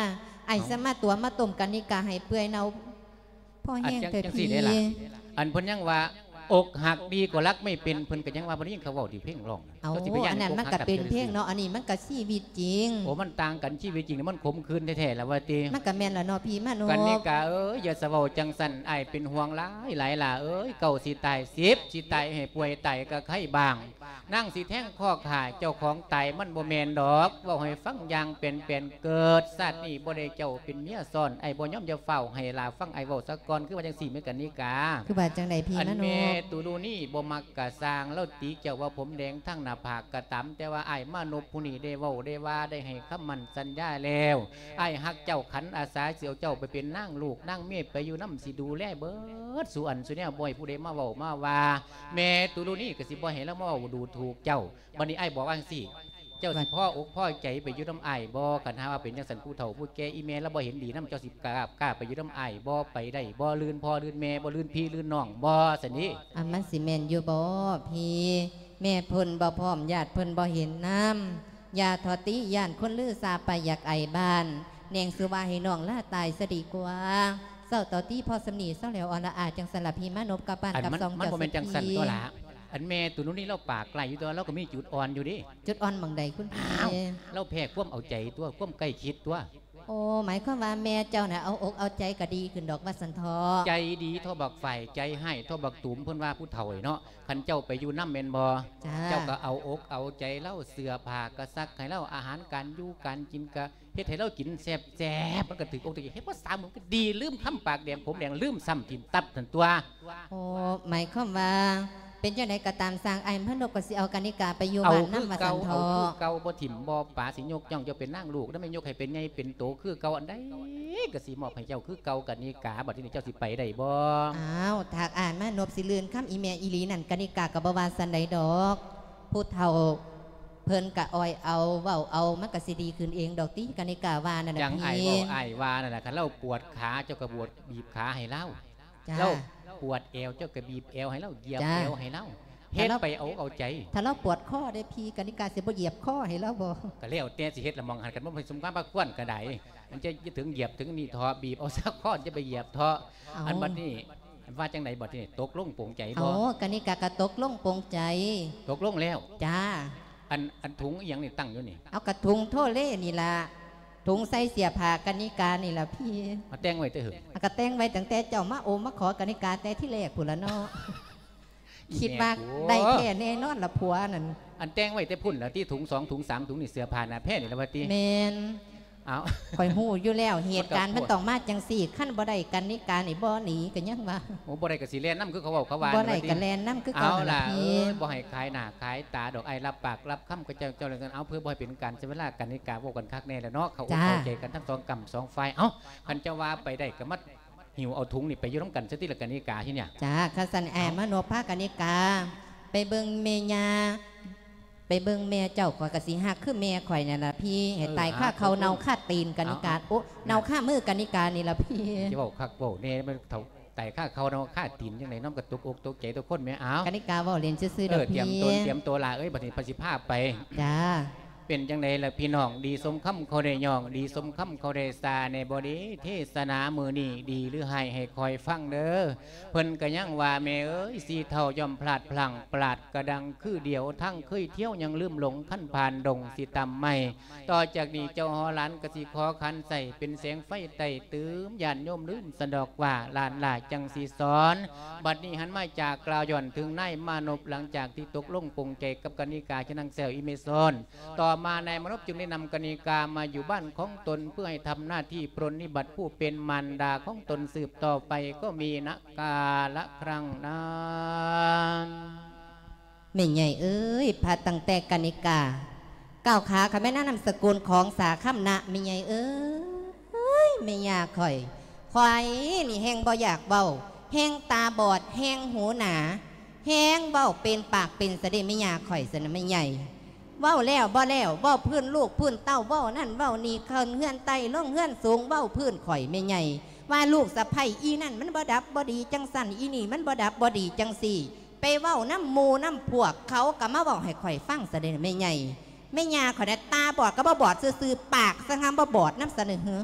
ไอ้สมาตัวมาต้มกันนิกาให้เปื่อยเนาพ่อแห้งเถิดพี่อันเพิ่นยังว่าอกหักดีกว่ารักไม่เป็นเพิ่นก็ยังว่าบ่ได้ยินเขาเว้าที่เพลงร้องเอาอันนั้นมันก็เป็นเพลงเนาะอันนี้มันก็ชีวิตจริงโอ้มันต่างกันชีวิตจริงมันขมขื่นแท้ๆแล้วว่าติมันก็แม่นล่ะเนาะพี่มาโนกันนี่กะอย่าสะเว้าจังสั่นอ้ายเป็นห่วงหลายหลายล่ะเก่าสิตาย10สิตายให้ป่วยตายก็ไข้บางนั่งสิแท่งข้อขาเจ้าของตายมันบ่แม่นดอกเว้าให้ฟังอย่างเป็นเกิดชาตินี้บ่ได้เจ้าเป็นเมียซ่อนไอ้บ่ยอมจะเฝ้าให้ล่ะฟังไอ้เว้าซะก่อนคือว่าจังซี่แม่กันนี่กะคือว่าจังได๋พี่มาโนตูดูนี่บ่มักกะสร้างแล้วตีเจ้าว่าผมแดงทั้งหน้าผากกะตำแต่ว่าอ้ายมานพผู้นี้ได้เว้าได้ว่าได้ให้คำมั่นสัญญาแล้วอ้ายฮักเจ้าขันอาสาเสียวเจ้าไปเป็นนางลูกนางเมียไปอยู่น้ำสิดูแลเบิดสู่อันสู่แนวบ่ให้ผู้ใดมาเว้ามาว่าแม่ตูดูนี่ก็สิบ่ให้แล้วมาเว้าดูถูกเจ้าบัดนี้อ้ายบอกว่าจังซี่เจ้าสิพ่ออกพ่อใจไปอยู่น้ำอ้ายบ่กันหาว่าเป็นจังสันผู้เฒ่าผู้แก่อีแม่แล้วบ่เห็นดีน้ำเจ้าสิกล้าไปอยู่น้ำอ้ายบ่ไปได้บ่ลื่นพ่อลื่นแม่บ่ลื่นพี่ลื่นน้องบ่สันนี้มันสิแม่นอยู่บ่พี่แม่เพิ่นบ่พร้อมญาติเพิ่นบ่เห็นน้ำญาติทอติย่านคนลือซาไปอยากไอบ้านแนงสุว่าให้น้องล่าตายซะดีกว่าเศร้าต่อที่พอสำนีเศร้าแล้วอ่อนละอาจังสลับพี่มานพกับบ้านกับซองมันบ่แม่นจังสันตัวละอันแม่ตัวนู้นนี่เราปากไกลอยู่ตัวเราก็มีจุดอ่อนอยู่ดิจุดอ่อนบางใดคุณพี่เราแพ้ความเอาใจตัวความใกล้ชิดตัวโอ้หมายความว่าแม่เจ้าน่ะเอาอกเอาใจก็ดีขึ้นดอกว่าสันทอใจดีท่อบักไฟใจให้ท่อบักตุ่มเพิ่นว่าผู้เฒ่าเนาะคันเจ้าไปอยู่น้ำเมนบอเจ้าก็เอาอกเอาใจเล่าเสือผ้ากระซักให้เล่าอาหารการอยู่การกินกะเฮ็ดให้เรากินแซ่บมันก็ถืออกตัวเฮ็ดภาษามันก็ดีลืมคำปากแดงผมแดงลืมซ้ำกินตับทันตัวโอ้หมายความว่าเป็นจังไดก็ตามสร้างไอ้พระนกก็สิเอากานิกาไปอยู่บ้านน้ำมาสันทอเก่าบ่ถิ่มบ่ป่าสิยกย่องจะเป็นนางลูกแล้วไม่ยกให้เป็นไงเป็นโตคือเก่าอันใดก็สิมอบให้เจ้าคือเก่ากานิกาบัดนี้เจ้าสิไปได้บ่อ้าวถากอ่านมานบสิเลือนข้ามอีเมียอีลีนั่นกานิกากับบ่ว่าสันใดดอกผู้เฒ่าเพิ่นกะอ้อยเอาเว้าเอามันก็สิดีขึ้นเองดอกติกานิกาว่านั่นน่ะพี่อย่างไอ้ว่านั่นน่ะคันเราปวดขาเจ้าก็บีบขาให้เล่าเราปวดเอวเจ้าก็บีบเอวให้เล่าเหยียบเอวให้เล่าเฮ็ดไปเอาใจถ้าเราปวดข้อได้พี่กานิกาสิบ่เหยียบข้อให้เราบ่ก็แล้วแต่สิเฮ็ดละมองหันกันบ่สมความควนก็ได้มันจะถึงเหยียบถึงนี่ทอบีบเอาซักข้อจะไปเหยียบทออันบัดนี้ว่าจังไหนบัดนี้ตกลงโปร่งใจบ่กานิกาก็ตกลงโปร่งใจตกลงแล้วจ้าอันถุงอีหยังนี่ตั้งอยู่นี่เอากระถุงโทเล่นี่ล่ะถุงใส่เสียผ้ากานิกานี่ล่ะพี่มาแต่งไว้แต่หึก็แต่งไว้ตั้งแต่เจ้ามาโอมาขอกานิกาแต่ที่แรกพุ่นละเนาะคิดว่าได้แค่แน่นอนละผัวนั่นอันแต่งไว้แต่พุ่นแล้วที่ถุง2ถุง3ถุงนี่เสื้อผ้าหน้าแพร่นี่ละว่าติแม่นเอาข่อยฮู้อยู่แล้วเหตุการณ์มันต้องมาจังซี่คั่นบ่ได้กันนิกานี่บ่หนีก็ยังว่าโอ้บ่ได้ก็สิแล่นนำคือเขาเว้าเขาว่าบ่ได้ก็แล่นนำคือเอาล่ะบ่ให้ขายหน้าขายตาดอกไอ้รับปากรับคำก็เจ้าเลยกันเอาเพื่อบ่ให้เป็นการใช้เวลากันนิกาเว้ากันคักแน่แล้วเนาะเขาเข้าใจกันทั้ง2กำ2ฝ่ายเอ้าคันจะว่าไปได้ก็มาหิวเอาถุงนี่ไปอยู่น้ำกันซะที่ละกันนิกาที่เนี่ยจ้าข้าสันแอมโนภากันนิกาไปเบิ่งเมียไปเบิ่งแม่เจ้าข่อยกะสิฮักคือแม่ข่อยนี่ล่ะพี่ให้ตายข้าเขาเนาข้าตีนกันนิกาโอ้เนาข้ามือกันนิกานี่ล่ะพี่จะบอกคักโบเน่มันเท่าแต่ข้าเขาเนาข้าตีนยังไงน้องกระตุกอกตุกใจตัวคนแม่อ้าวกันนิกาว่าเรียนซื่อๆดอกพี่เตรียมตัวลาบัดนี้ประสิทธิภาพไปจ้าเป็นจังไดล่ะพี่น้องดีสมคำเขาได้ย่องดีสมคำเขาได้ซาในบดีเทศนามือนี่ดีหรือให้คอยฟังเด้อเพิ่นก็ยังว่าแม่เอ้ยสีเท่าย่อมพลาดพลังปราดกระดังคือเดียวทั้งเคยเที่ยวยังลืมหลงขั้นผ่านดงสิตำไม่ต่อจากนี้เจ้าฮอลันกสิขอคันใส่เป็นแสงไฟไต่ตื้มยานโยมลื่นสะดอกว่าลานหลาจังสีสอนบัดนี้หันมาจากกล่าวย่อนถึงนายมานพหลังจากที่ตกลงปงใจกับกนิกาชนังเซลอิเมซอนต่อมาในมนุษย์จึงได้นำกนิกามาอยู่บ้านของตนเพื่อให้ทำหน้าที่ปรนนิบัติผู้เป็นมารดาของตนสืบต่อไปก็มีณกาละครั้งนั้นแม่ใหญ่เอ้ยพาตั้งแต่กนิกาก้าวขาค่ะแม่นำสกุลของสาค่ำนะแม่ใหญ่เอ้ยไม่อยากข่อยนี่แห้งบ่อยากเบาแห้งตาบอดแห้งหูหนาแห้งเบาเป็นปากเป็นเสด็จไม่อยากข่อยสนะไม่ใหญ่เว้าแล้วบ่แล้วเว้าพื้นลูกพื้นเต้าเว้านั่นเว้านี่เคินเฮือนไตล่องเฮือนสูงเว้าพื้นข่อยไม่ใหญ่ว่าลูกสะใภ้อีนั่นมันบ่ดับบ่ดีจังสั่นอีนี่มันบ่ดับบ่ดีจังสี่ไปเว้าน้ำมูน้ำพวกเขาก็มาบอกให้ข่อยฟังเสด็จไม่ใหญ่ไม่ยาข่อยตาบอดก็บ่บอดซื่อปากสะงามบ่บอดน้ำเสนอ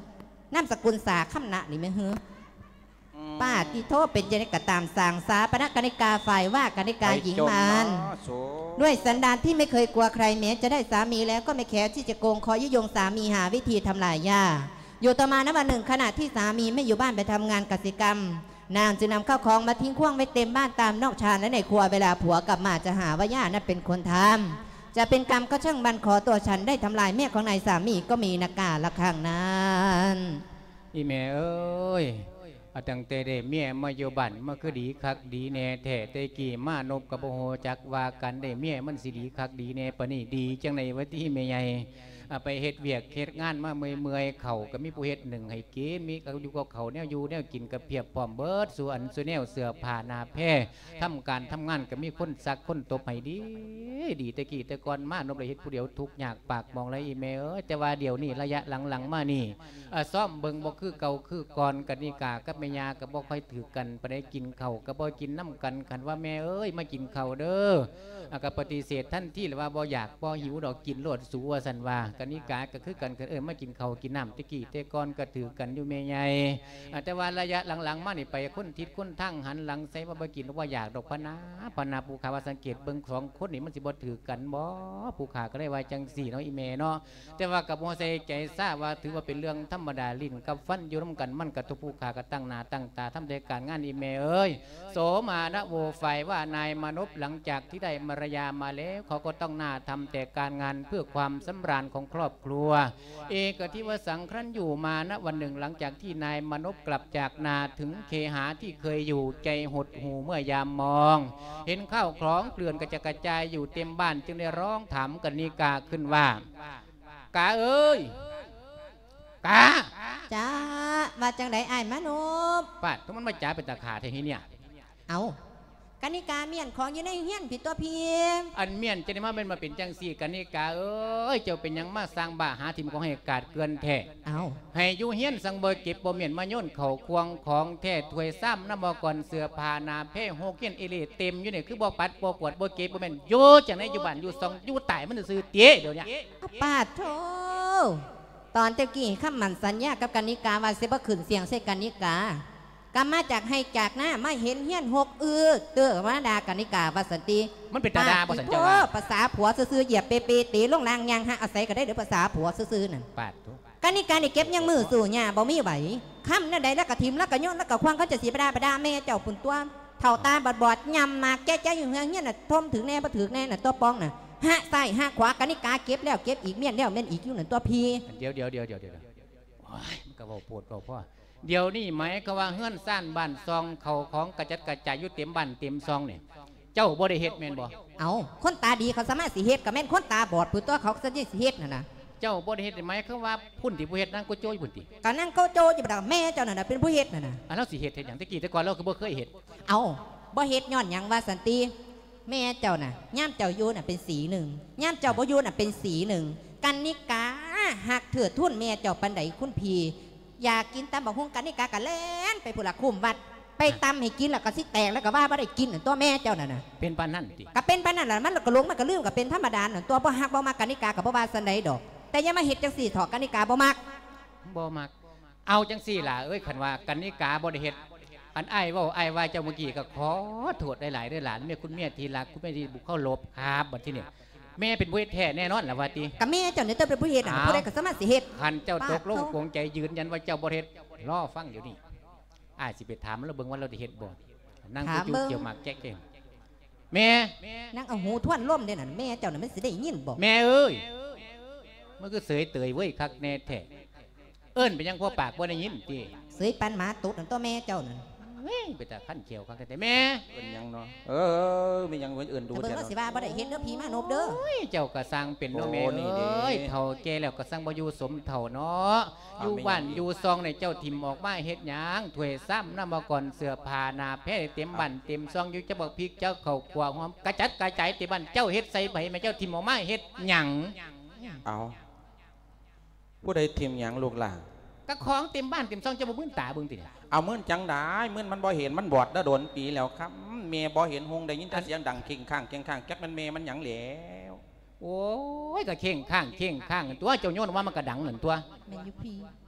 นามสกุลสาคำนะนี่ไหมเฮ้อป้าที่โทษเป็นเจนิกตามสางสาปนกนิกาฝ่ายว่ากนิกาหญิงมารด้วยสันดานที่ไม่เคยกลัวใครแม้จะได้สามีแล้วก็ไม่แคร์ที่จะโกงคอยยุยงสามีหาวิธีทำลายย่าอยู่ต่อมาณวันหนึ่งขณะที่สามีไม่อยู่บ้านไปทำงานกสิกรรมนางจึงนำข้าวของมาทิ้งขว้างไว้เต็มบ้านตามนอกชานและในครัวเวลาผัวกลับมาจะหาว่าย่านั้นเป็นคนทำจะเป็นกรรมก็ช่างมันขอตัวฉันได้ทำลายแม่ของนายสามีก็มีนากาละข้างนั้นอีแม่เอ้ยตั้งแต่ได้เมียมาอยู่บ้านมาคือดีคักดีแน่แท้แต่กี่มานบกับโโหจักว่ากันได้เมียมันสิดีคักดีแน่ปะนี่ดีจังในวันที่แม่ใหญ่ไปเฮ็ดเวียกเฮ็ดงานมาเมื่อยเข่าก็มีผู้เฮ็ดหนึ่งให้กินมีอยู่กับเขาแนวอยู่แนวกินกับเพียบพร้อมเบิดส่วนแนวเสื้อผ้าหน้าแพร่ทำการทำงานก็มีคนซักคนตบให้ดีดีแต่กี่แต่ก่อนมานบเลยเฮ็ดผู้เดียวทุกอยากปากมองไรอีเมลแต่ว่าเดี๋ยวนี้ระยะหลังๆมานี่ซ่อมเบิ่งบ่คือเก่าคือก่อนกันนิกากับแม่ยากับบ่ค่อยถือกันไปได้กินเข่ากับบ่กินน้ำกันคันว่าแม่เอ้ยมากินเข่าเด้อกับปฏิเสธท่านที่หรือว่าบ่อยากบ่หิวดอกกินโลดสูว่าสันว่ากันนิกาก็คือกันมากินเข่ากินน้ำตะกี้แต่ก่อนก็ถือกันอยู่แม่ใหญ่แต่ว่าระยะหลังๆมานี่ไปคนทิศคนทั้งหันหลังใส่ว่าบ่กินว่าอยากดอกพนาภูขาว่าสังเกตเบิ่งสองคนนี่มันสิบ่ถือกันบ่ภูขาก็ได้ว่าจังสี่เนาะอีเมเนาะแต่ว่ากับบ่ใส่ใจทราบว่าถือว่าเป็นเรื่องธรรมดาลิ้นกับฟันอยู่ร่วมกันมันกับทุกภูขาก็ตั้งหน้าตั้งตาทำได้การงานอีเมเอ้ยโสมานะโวไฟว่านายมนุษย์หลังจากที่ได้มารยามาแล้วเขาก็ต้องหน้าทำแต่การงานเพื่อความสำราญของครอบครัวเอกทิวสังครั้นอยู่มาณวันหนึ่งหลังจากที่นายมนุษย์กลับจากนาถึงเคหาที่เคยอยู่ใจหดหูเมื่อยามมองเห็นข้าวของเกลื่อนกระจายอยู่เต็มบ้านจึงได้ร้องถามกนิกาขึ้นว่ากาเอ้ยกาจ้าว่าจังไดอ้ายมนุษย์ป้าทุกมันมาจ่าเป็นตาขาทีนี้เนี่ยเอากนิกาเมียนของอยู่ในเฮียนผิดตัวพีอันเมียนจะได้มาเป็นมาเป็นจังสี่กนิกาเอ้ยเจ้าเป็นยังมาสร้างบ้าหาทิมของให้กาดเกินแท้เอาให้อยู่เฮียนสังเบยเก็บบ่เมียนมาโยนเข่าควงของแท้ถวยซ้ำน้ำบ่ก่อนเสือพานาเพ่โฮเกียนเอเลเต็มอยู่เนี่ยคือบ่ปัดบ่ปวดบ่เก็บบ่เมียนโยจังไหนอยู่บ้านอยู่ซองอยู่ตายมันซื้อเตี้ยเดี๋ยวนี้ป้าโธตอนเจ้ากี้ข้ามันสัญญากับกนิกาว่าเสบ่ขึ้นเสียงใส่กนิกากำมาจากให้จากหน้ามาเห็นเฮี้ยนหกเตื้อมาดากนิกาวัสันติมันเป็นตาดาบ่สันเจ้าว่าภาษาผัวซื่อเหยียบเปเปตีลงนางยางหาอาศัยก็ได้เดี๋ยวภาษาผัวซื่อนั่นปาดทุกนิกานี่เก็บยังมือสู่หญ้าบ่มีไหวค่ำนั่นใดแล้วก็ทิมแล้วก็ย้อนแล้วก็ควางเขาจะสีประดาแม่เจ้าปุ่นตัวเท่าตาบอดยำมากแจ๊อยู่เฮี้ยนน่ะทมถึงแน่บ่ถึงแน่น่ะตัวป้องน่ะหะใส่หะขวากนิกาเก็บแล้วเก็บอีกเมียนแล้วเมียนอีกอยู่นั่นตัวพีเดี๋ยวมันก็บอกปวดบอกพ่อเดี๋ยวนี้ไหมก็ว่าเฮือนซ่านบ้านซองเขาของกระจัดกระจายอยู่เต็มบ้านเต็มซองเนี่ยเจ้าบ่ได้เฮ็ดแม่นบ่เอาคนตาดีเขาสามารถสิเฮ็ดกับแม่นคนตาบอดผู้ตัวเขาจะสิเฮ็ดน่ะนะเจ้าบ่ได้เฮ็ดไหมคือว่าพุ่นที่ผู้เฮ็ดนั่งก็โจ้ยพุ่นติก็นั่งก็โจ้อยู่บ่แม่เจ้าน่ะเป็นผู้เฮ็ดน่ะนะแล้วสิเฮ็ดหยังตะกี้แต่ก่อนเราคือบ่เคยเฮ็ดเอาบ่เฮ็ดย้อนหยังว่าสันติแม่เจ้าน่ะย่ามเจ้าอยู่น่ะเป็นสีหนึ่งย่ามเจ้าบ่อยู่น่ะเป็นสีหนึ่งกันนิกาหักเถื่อทุ่นแม่เจ้าปันใดคุณพีอยากกินตำบักหุ่งกันนิกากะเล่นไปผู้ละคุมวัดไปตำให้กินแล้วก็สิแตกแล้วก็ว่าบ่ได้กินตัวแม่เจ้าน่ะนะเป็นปานนั่นติก็เป็นปานนั่นแหละมันก็ลงมันก็ลืมก็เป็นธรรมดาตัวบ่ฮักบ่มักกันนิกากับบ่ว่าสันใดดอกแต่อย่ามาเฮ็ดจังสี่ถอกกันนิกาบ่มักเอาจังสี่ล่ะเอ้ยคันว่ากันนิกาบ่ได้เฮ็ดอันไอ้ว่าเจ้าเมื่อกี้ก็ขอโทษหลายๆเด้อหลานแม่คุณแม่ทีรักคุณแม่ที่บุกเข้าลบครับบัดที่นี่แม่เป็นผู้เฮ็ดแท้แน่นอนล่ะว่าติกับแม่เจ้าเนี่ยเจ้าเป็นผู้เฮ็ดผู้ใดก็สามารถสิเฮ็ดคันเจ้าตกลงปรงใจยืนยันว่าเจ้าบ่เฮ็ดรอฟังเดี๋ยวนี้สิไปถามแล้วเบิ่งว่าเราได้เฮ็ดบ่นั่งจู่ๆเกี่ยวหมากแจ๊กแม่นั่งเอาหูท่วนล่มเด้นั่นแม่เจ้าน่ะมันสิได้ยินบ่แม่เอ้ยมันคือเสยเตยเว้ยคักแน่แท้เอิ้นไปยังพ่อปากบ่ได้ยินติเสยปันหมาตุดนั่นตัวแม่เจ้านั่นไปแต่ขั้นเขียวคักแต่แม่เป็นยังเนาะมียังอื่นดูเจ้าสิว่าบ่ได้เห็นเด้อผีมานบเด้อเจ้าก็สร้างเป็นเนาะแม่เอ้ยเฒ่าแก่แล้วก็สร้างบ่อยู่สมเฒ่าเนาะอยู่บ้านอยู่ซองในเจ้าถิ่มออกมาเฮ็ดหยังถ้วยซ้ำน้ำมาก่อนเสื้อผ้าหน้าแพร่เต็มบ้านเต็มซองอยู่จะบอกพริกเจ้าเข้าครัวหอมกระจัดกระจายเต็มบ้านเจ้าเฮ็ดใส่ไผแม่เจ้าถิ่มออกมาเฮ็ดหยังเอาผู้ใดถิ่มหยังลูกหลานก็ของเต็มบ้านเต็มซองจะบ่มื่นตาเบิ่งติเอามื่นจังได้มื่นมันบ่เห็นมันบอดได้โดนปีแล้วครับเมย์บ่เห็นหงได้ยินแต่เสียงดังเข่งข้างแก๊กมันเมย์มันหยังแล้วโอ้ยก็เข่งข้างตัวเจ้าโยนว่ามันกระดังเหมือนตัวแม่ยุพี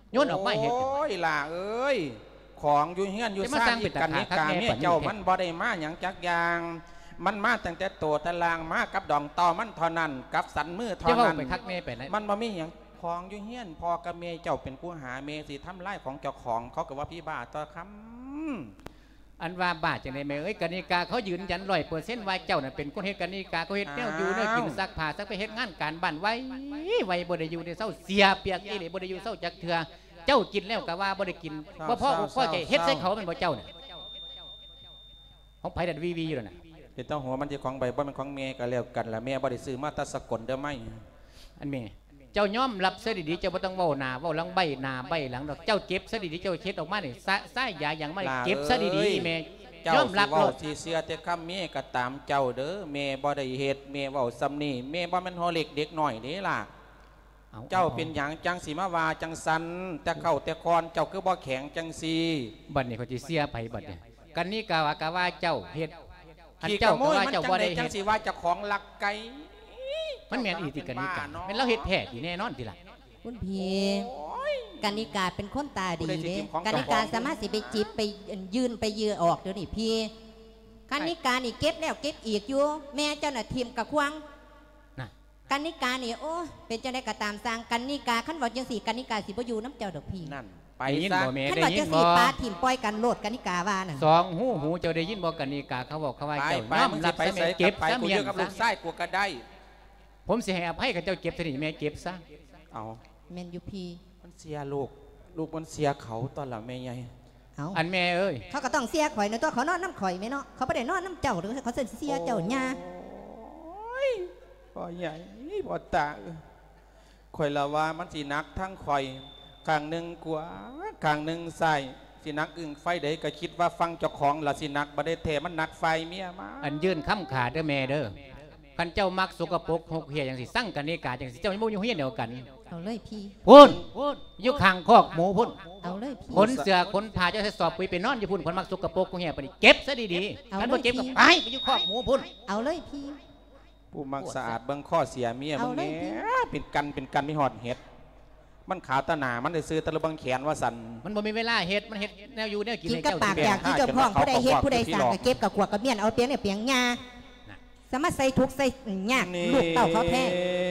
โยนออกมาเฮ็ดโอ้ยล่ะเอ้ยของอยู่เฮียนอยู่สร้างอีกกันนี่กาเมียเจ้ามันบ่ได้มาหยังจักอย่างมันมาตั้งแต่โตตารางมากับดองตอมันเท่านั้นกับสันมือเท่านั้นไปคักแม่ไปไหนมันบ่มีหยังของอยู่เฮียนพอกับเมียเจ้าเป็นผู้หาเมสิทำลายของเจ้าของเขาก็ว่าพี่บ้าต่อคำอันว่าบาดจังได๋แม่เอ้ยกนิกาเขายืนยัน100%ว่าเจ้าน่ะเป็นคนเฮ็ดกนิกาเขาเฮ็ดแนวอยู่แนวกินซักผ้าซักไปเฮ็ดงานการบ้านไว้บ่ได้อยู่ในเศร้าเสียเปียกอีหลีบ่ได้อยู่เศร้าจักเทื่อเจ้ากินแล้วก็ว่าบ่ได้กินบ่พ่อใจเฮ็ดใส่เขามันบ่เจ้าน่ะของไผดันวีอยู่น่ะเป็นต้องหัวมันที่ของใบบ่เป็นของเมียก็แล้วกันละเมียบ่ได้ซื้อมาแตะสกลเด้อไหมอันแม่เจ้ายอมรับซะดีๆเจ้าบ่ต้องเว้าหน้าเว้าหลังใบหน้าใบหลังดอกเจ้าเก็บซะดีๆเจ้าเช็ดออกมานี่ใส่ยาหยังมาเก็บซะดีๆแม่ยอมรับเจ้าสิเว้าที่เสียแต่คำเมียก็ตามเจ้าเด้อเมียบ่ได้เฮ็ดเมียเว้าซ้ำนี่เมียบ่แม่นฮอเล็กเด็กน้อยนี่ล่ะเจ้าเป็นหยังจังสิมาว่าจังสันแต่เข้าแต่คอนเจ้าคือบ่แข็งจังซีบัดนี้เขาสิเสียไผบัดเนี่ยกันนี่กะว่าเจ้าเฮ็ดอันขี่เจ้าขโมก็ยว่ามันเจ้าจังบ่ไดได้จัเฮ็งดสิว่าเจ้าของลักไก่มันแม่นอีติกันนี่กันแม่นเราเฮ็ดแท้ที่แน่นอนทีหลังคุณพี่กนิกาเป็นคนตาดีผู้ใดสิเด้ทิมของกนิกาสามารถสิไปจิบไปยืนไปยือออกเดี๋ยวนี้พี่กนิกานี่เก็บแล้วเก็บอีกอยู่แม่เจ้าน่ะทีมกะควงน่ะกนิกานี่โอ้เป็นเจ้าได้กระตามสร้างกนิกาขั้นว่าจังสี่กนิกาสิบ่อยู่น้ำเจ้าดอกพี่นั่นไปได้ยินซะบ่แม่ขั้นได้ว่ายิจันงบ่สี่ปลาทีมปล่อยกันโลดกนิกาว่าน่ะสองหูเจ้าได้ยินบ่กันนี่กาเขาบอกเขาว่าไปเจ้าไปยอมมึงรัสิบไปซะใส่แม่เก็บไปซะกูเมียอยู่กับลูกชายกูก็ได้ผมสิให้อภัยกับเจ้าเก็บซะนี่แม่เก็บซะเอาแม่นอยู่พี่มันเสียลูกมันเสียเขาตอนหลังแม่ใหญ่เอาอันแม่เอ้ยเขาก็ต้องเสียข่อยในตัวเขานอนน้ำข่อยไหมเนาะเขาไม่ได้นอนน้ำเจ้าหรือเขาเสียเจ้าหญ้าพ่อใหญ่พ่อตาข่อยละว่ามันสินักทั้งข่อยข้างหนึ่งกว่าข้างหนึ่งใส่สินักอึ่งไฟเด็กก็คิดว่าฟังเจ้าของละสินักบ่ได้เทมันนักไฟเมียมาอันยื่นคำขาดเด้อแม่เด้อคันเจ้ามักสกปรกหกเหี่ยจังสิสั่งกันนี่กาจังสิเจ้าบ่อยู่เฮียนเดียวกันเอาเลยพี่พุ่นอยู่ข้างคอกหมูพุ่นเอาเลยพี่ขนเสือขนผ้าเจ้าใส่สอบปุ๋ยไปนอนอยู่พุ่นคนมักสกปรกกูเหี่ยปานนี้เก็บซะดีๆคันบ่เก็บก็ไปอยู่คอกหมูพุ่นเอาเลยพี่ผู้มักสะอาดเบิ่งข้อเสียเมียเอามึงเลเนี่ยพี่เป็นกันไม่หอดเห็ดมันขาวตาหนามันได้ซื้อตะลุบังแขนว่าสันมันบ่มีเวลาเฮ็ดมันเฮ็ดแนวอยู่แนวกินกินให้กับเจ้าปากสิอยากกินเจ้าพ่องผู้ใดเฮ็ดผู้ใดสั่งก็เก็บกับขวดกับเมียนเอาเปียงเนี่ยเปียงหญ้าสามารถใส่ทุกใส่ยากลูกเต่าเขาแท้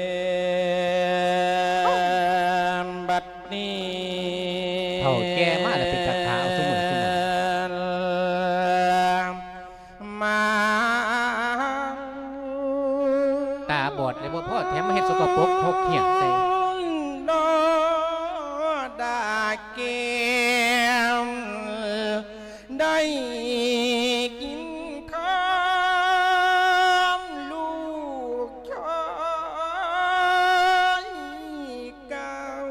บัดนี้เฒ่าแก่มาแล้วเป็นกระถาเอาสมุนมาตาบอดเลยบ่พ่อแถมมาเฮ็ดสกปรกหกเหี่ยใส่ดอดาเกมได้กินข้าวลูกชายเก่า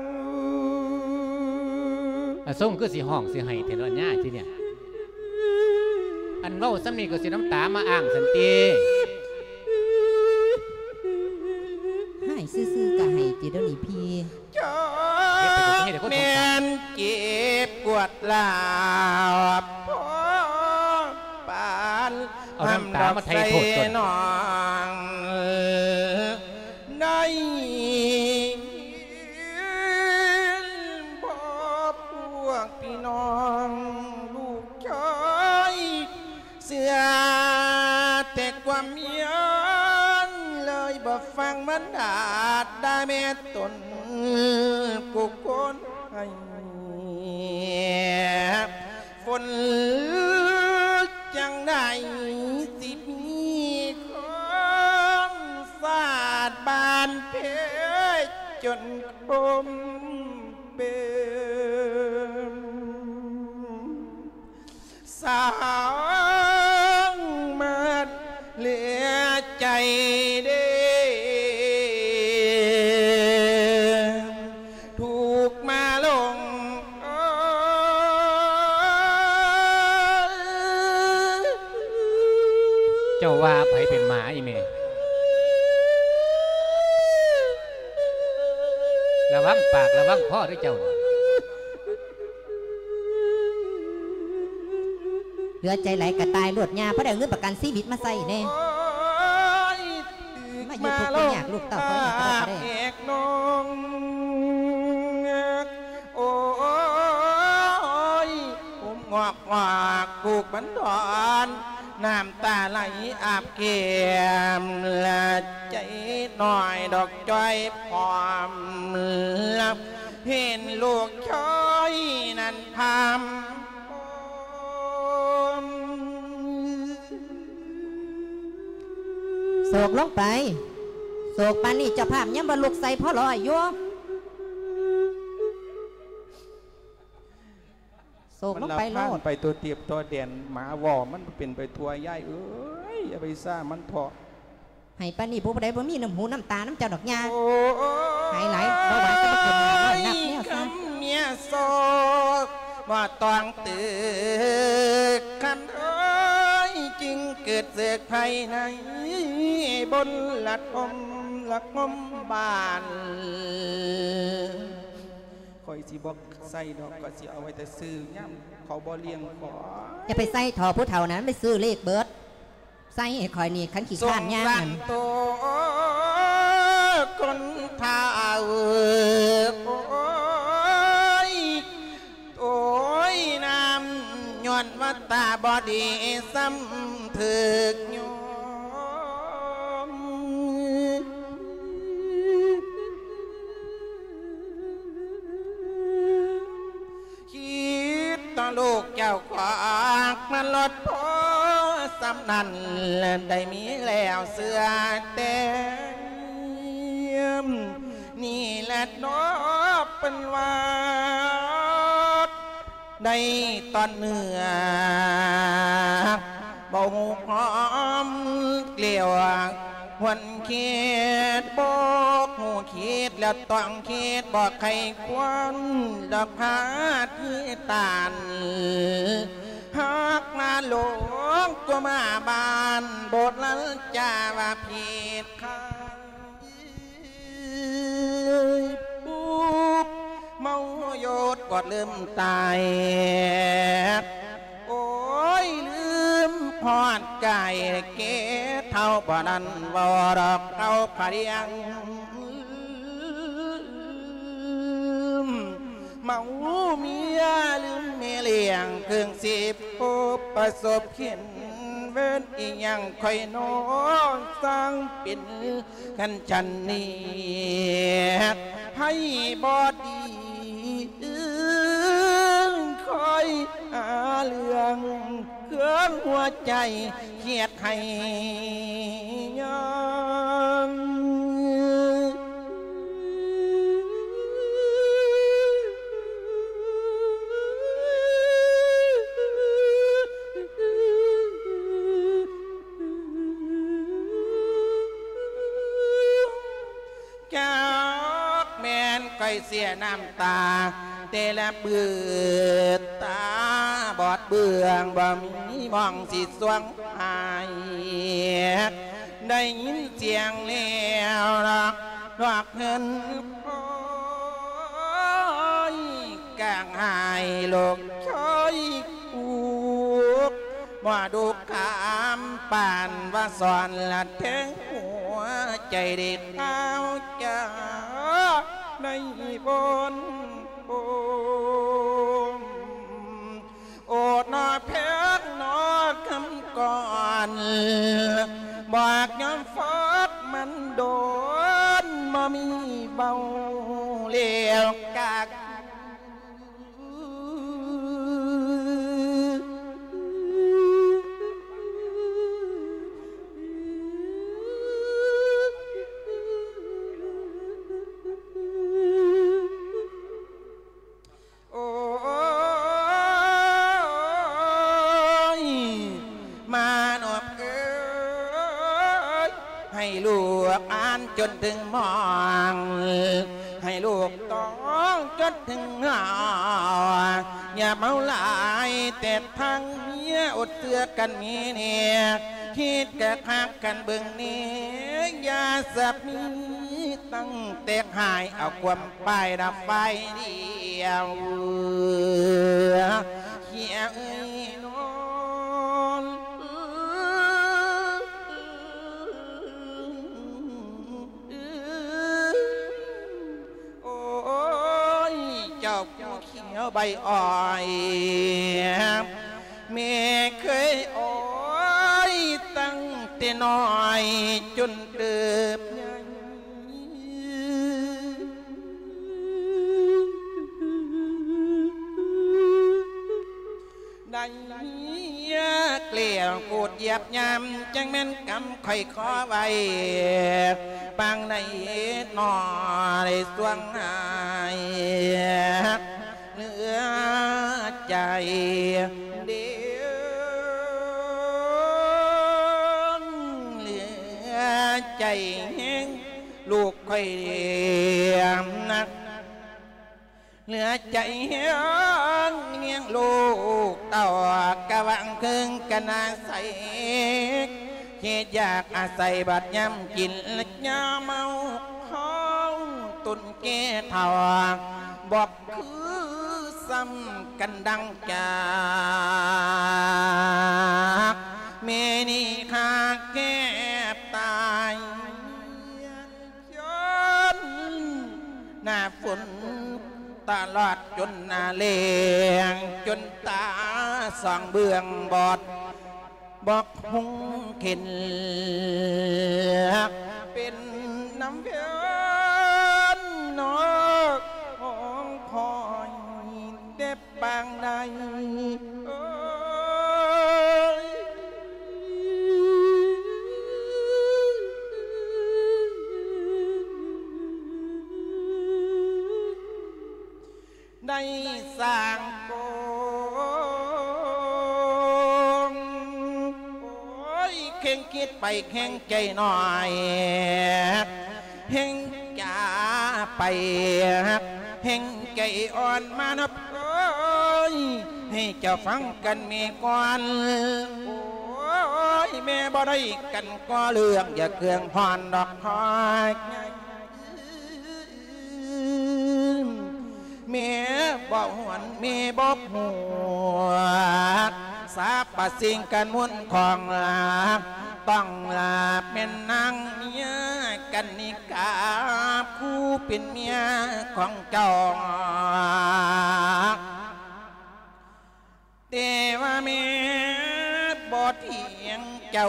ส่งคือสิห้องสิให้เทนญาทีเนี่ยอันเว้าซ้ำนี่ก็สิน้ำตามาอ้างสันติให้ซื่อๆกับให้จีเดี๋ยวนี้พี่จอบแม่นเก็บกวดลาวพ่อปานเอาน้ำตามาไทยโทษตนนองได้บ่พวกพี่น้องลูกชายเสือแต่ความเมียนเลยบ่ฟังมันดาดได้แม่ตนกูคนให้ฝนจังได้สิมีคนสาดบานเพชรจนคมเป็นสาวมาเหลือใจเด้ถูกมาลงเจ้าว่าไผเป็นหมาอีแม่ระวังปากระวังคอด้วยเจ้าเหลือใจไหลกระตายรวดหญ้าเพราะได้เงินประกันชีวิตมาใส่แน่ มาอยู่ทุกคนอยากลูกเต่าเขาอยากได้เอกน้องโอ้ผูกบันดอนน้ำตาไหลอาบเกียมละใจหน่อยดอกจ้อยพร้อมลับเห็นลูกช้อยนั่นพามโศกลงไปโศกปานนี่เจ้าภาพยังบรรลุใส่พ่อลอยอยู่โศกลงไปโลดไปตัวเตียบตัวเด่นหมาวอมันเป็นไปทัวย่ายเอ้ยอย่าไปซ่ามันเถาะให้ปานนี่ผู้ใดบ่มีน้ำหูน้ำตาน้ำเจ้าดอกยาหายไหลบ่หวานจะมาเกิดหานับเนี่ยซะเมียโศกว่าตองตึกคันเอ้ยจึงเกิดเสกภายในบนหลักงมบ้านคอยสิบอกใส่ดอกก็สิเอาไว้แต่ซื้อย่ำเขาบ่เลี้ยงขออย่าไปใส่ถอผู้เฒ่านั้นไปซื้อเลขเบิร์ดใส่ให้คอยนี่ขันขี้ข้านย่างมันคนท่าโอ้ยน้ำย้อนว่าตาบอดีซ้ำถึกโยมคิดต่อลูกเจ้าขวากมันลดพอสำนันได้มีแล้วเสื้อเต็มนี่แหละน้อเป็นว่าในตอนเหนือบ่หูพร้อมเกลียวหวนคิดบอกหูคิดแล้วต้องคิดบอกใครควรดอกพาที่ตานหากมาหลงก็มาบ้านโบสถ์แล้วจะว่าผิดข้าปุ๊บเมาโยดกอดลืมตายโอ้ยลืมพอดไก่เกศเท่าบ่นันบ่ดอกเอาผาเรียงเมาเมียลืมเมียเลี้ยงเครื่องสิบพบประสบเขียนเว้นอีหยังคอยนอนสร้างเป็นกันจันนี้ให้บอดีคอยหาเรื่องเครื่องหัวใจเครียดให้ยังก้อยเสียน้ำตาเตละเบือตาบอดเบืองบ่มีมองสิสวงหายได้ยินเสียงเลี้ยวดอกเงินโอ้ยกลางหายโลกช่อยกูว่าดูขามป่านว่าสอนละแทงหัวใจเด็กเอาจ้าในบนโอดนอเพชรนอคำก่อนบอกย้อนฟอดมันโดนมามีเบาเลี้ยวกากจนถึงมองให้ลูกต้องจนถึงหาอย่าเมาหลายแต่ทางเมียอดเสือกันมีเนี่ยคิดกะคักกันเบิ่งนี้อย่าสับมีตั้งแต่หายเอาความไปดับไฟเดียวเขียเอ้ยนอนใบอ้อยแม่เคยโอ้ยตั้งแต่น้อยจนเติบใหญ่ได้เกลี่ยวกูดเหยียบยำจังแม่นกำค่อยขอไว้ปางในนอได้สวงหายเหลือใจเดียวเหลือใจแห้งลูกค่อยเดียมนักเหลือใจเฮียงเลี้ยงลูกเต่ากะวังครึ่งกันอาศัยเฮ็ดอยากอาศัยบัดย้ำกินและยาเมาห้องตุนแก่เท่าบอกคือซ้ำกันดังจากเมนี่ขาแก้ตายจนหน้าฝนตลอดจนหน้าเลียงจนตาส่องเบื้องบอดบอกหงเข็นเป็นน้ำเพียนนกของคอยเด็บปางใดได้สร้างโกงโอ้ยเข่งคิดไปแข่งใจหน่อยเฮงจ่าไปเฮงใจอ่อนมานับโอ้ยให้เจ้าฟังกันมีก่อนโอ้ยแม่บ่ได้กันก็เรื่องอย่าเกลืองพรดอกคอยเมียบ่หวนเมียบ่หัวสาปะสิ่งกันมุ่นของลาต้องลาเป็นนางเมียกันนิกาผู้เป็นเมียของเจ้าแต่ว่าเมียบ่เถียงเจ้า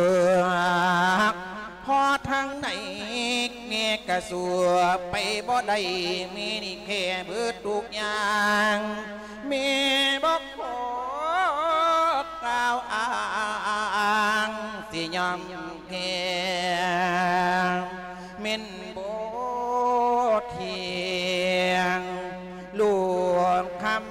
พอทางไหนเมียกระสัวไปบ่ได้มีนี่แค่เบิดทุกอย่างเมียบอกขอกล่าวอ้างสิยอมแค่เม่นบ่เถียงลวงคำ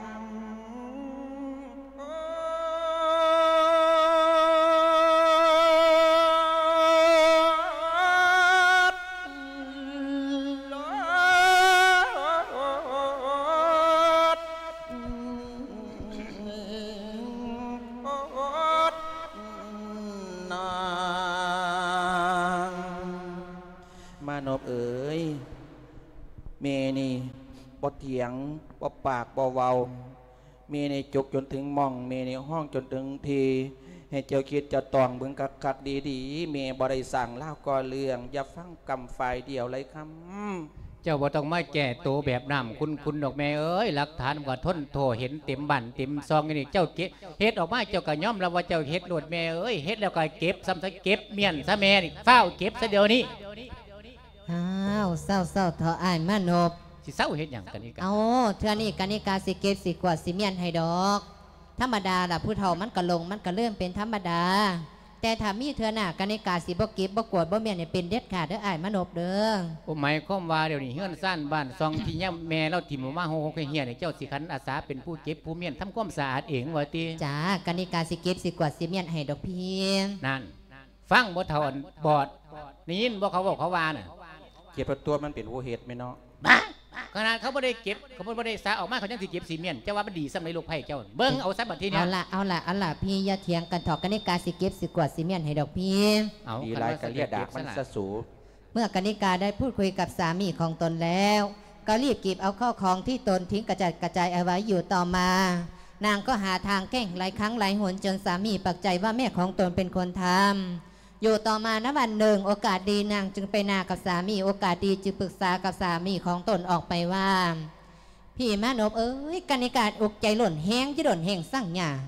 เมนี่บ่เถียงบ่ปากบ่เว้าเมนี่จุกจนถึงมองเมนี่ห้องจนถึงทีให้เจ้าคิดจะตองเบิ่งคักๆดีๆเมบ่ได้สั่งเล่าก็เรื่องอย่าฟังกำฝ่ายเดียวเลยครับเจ้าบ่ต้องมาแก่โตแบบน้ำคุณดอกแม่เอ้ยหลักฐานก็ทนโทเห็นเต็มบั่นเต็มซองนี่เจ้าเก็บเฮ็ดออกมาเจ้าก็ย่อมแล้วว่าเจ้าเฮ็ดโลดแม่เอ้ยเฮ็ดแล้วก็เก็บซ้ำซะเก็บเมียนซะแม่นี่เฝ้าเก็บซะเดี๋ยวนี้อ้าวเศร้าเถาอ้ายมานบสิเศร้าเฮ็ดหยังกันนี่กันเอาเทื่อนี้กานิกาสิเก็บสิกวาดสิเมียนให้ดอกธรรมดาล่ะผู้เฒ่ามันก็ลงมันก็เริ่มเป็นธรรมดาแต่ถ้ามีเทื่อหน้ากานิกาสิบ่เก็บบ่กวดบ่เมียนเนี่ยเป็นเด็ดขาดเด้ออ้ายมานบเด้อโอ้หมายความว่าเดี๋ยวนี้เฮือนซ่านบ้านซองที่ย่ำแม่เราถิ่มมาโฮเฮียเนี่ยเจ้าสิขันอาสาเป็นผู้เก็บผู้เมียนทำความสะอาดเองว่าติจ้ากานิกาสิเก็บสิกวาดสิเมียนให้ดอกพี่นั่นฟังบ่เฒ่าบอดนี่ยินบ่เขาบอกเขาว่าน่ะเก็บตัวมันเป็นหัวเห็ดไหมเนาะบ้าขนาดเขาไม่ได้เก็บเขาไม่ได้สาออกมาเขายังสิเก็บซีเมนต์เจ้าว่ามันดีสำหรับลูกไผ่เจ้าเบิ้งเอาซะบัดทีนี้เอาละพี่อย่าเถียงกันถอกกันในการสิเก็บสิกวาดซีเมนต์ให้ดอกพี่ดีไรกันเรียกดาบมันสะสูเมื่อกนิกาได้พูดคุยกับสามีของตนแล้วก็รีบเก็บเอาข้าวของที่ตนทิ้งกระจัดกระจายเอาไว้อยู่ต่อมานางก็หาทางแกล้งหลายครั้งหลายหนจนสามีปักใจว่าแม่ของตนเป็นคนทำอยู่ต่อมาณวันหนึ่งโอกาสดีนางจึงไปนากับสามีโอกาสดีจึงปรึกษากับสามีของตนออกไปว่าพี่มานพเอ้ยกนิกาอกใจหล่นแห้งจะหล่นแห้งสั่งหยา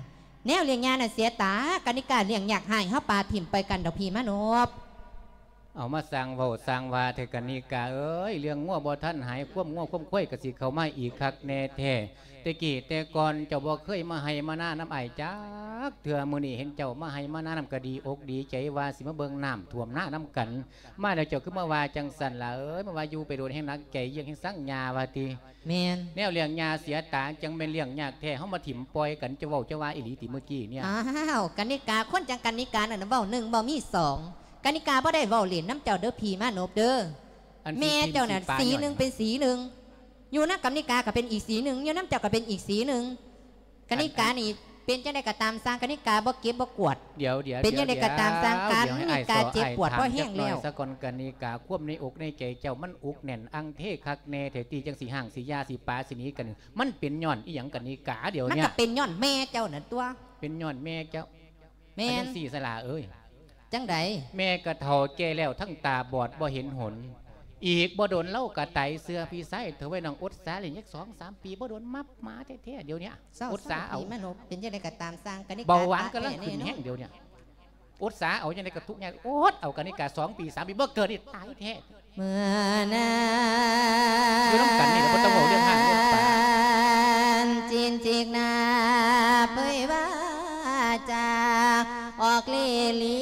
แนวเลี้ยงยาน่ะเสียตากนิกาเลี้ยงอยากหายเฮาปลาถิ่มไปกันดอกพี่มานพเอามาสร้างเว้าสร้างว่าเทกนิกาเอ้ยเรื่องงัวบ่ท่านหายควบงัวควบข้อยกะสิเข้ามาอีกคักแน่แท้แต่กี้แต่ก่อนเจ้าบ่เคยมาให้มาหน้าน้ำไอจักเถื่อมื้อนี้เห็นเจ้ามาให้มาหน้าน้ำก็ดีอกดีใจว่าสิมาเบิ่งน้ำท่วมหน้าน้ำกันมาแล้วเจ้าคือมาว่าจังสั่นล่ะเอ้ยมาว่าอยู่ไปโดนแห่งนักใจเยี่ยงแห่งสังญาว่าติแม่นแนวเลี้ยงยาเสียตาจังเป็นเลี้ยงยากแท้เฮามาถิ่มปล่อยกันจะเว้าจะว่าอีหลีติเมื่อกี้เนี่ยอ้าวกนิกาคนจังกนิกาน่ะเว้า1บ่มี2กนิกาบ่ได้เว้าเล่นน้ำเจ้าเด้อพี่มานพเด้อแม่เจ้าน่ะสีหนึ่งเป็นสีหนึ่งอยู่นักกนิกาก็เป็นอีกสีหนึ่งอยู่น้ำเจ้าก็เป็นอีกสีหนึ่งกนิกานี่เป็นจังได๋ก็ตามสร้างกนิกาบ่เก็บบ่กวดเดี๋ยวเป็นจังได๋ก็ตามสร้างกนิกาเจ็บปวดเพราะแห้งแล้วสะก่อนกนิกาควบในอกในใจเจ้ามันอุกแน่นอังเทคักแน่แท้ตีจังสิห่างสิยาสิปาสินี้กันมันเป็นย้อนอีหยังกนิกาเดี๋ยวเนี่ยมันก็เป็นย้อนแม่เจ้าน่ะตัวเป็นย้อนแม่เจ้าแม่นสิสละเอ้ยจังไดแม่กะเฒ่าแก่แล้วทั้งตาบอดบ่เห็นหนอีกบ่โดนเล่ากะไตเสื้อพี่ไส้เธอไว้น้องอดสาเลยยัก2-3 ปีบ่โดนมับมาแท้ๆเดี๋ยวนี้อดสาเอาแม่นเป็นจังได๋ก็ตามสร้างกนิกาเบาหวานก็ลังขึ้นแห้งเดี๋ยวนี้อดสาเอาจังได๋ก็ทุกอย่างอดเอากนิกา2 ปี 3 ปีบ่เกินนี่ตายแท้เมื่อนาอยู่นำกันนี่บ่ต้องเว้าเรื่องห้างเรื่องป่าจินจิกนาเผยว่าจากออกเล่ลี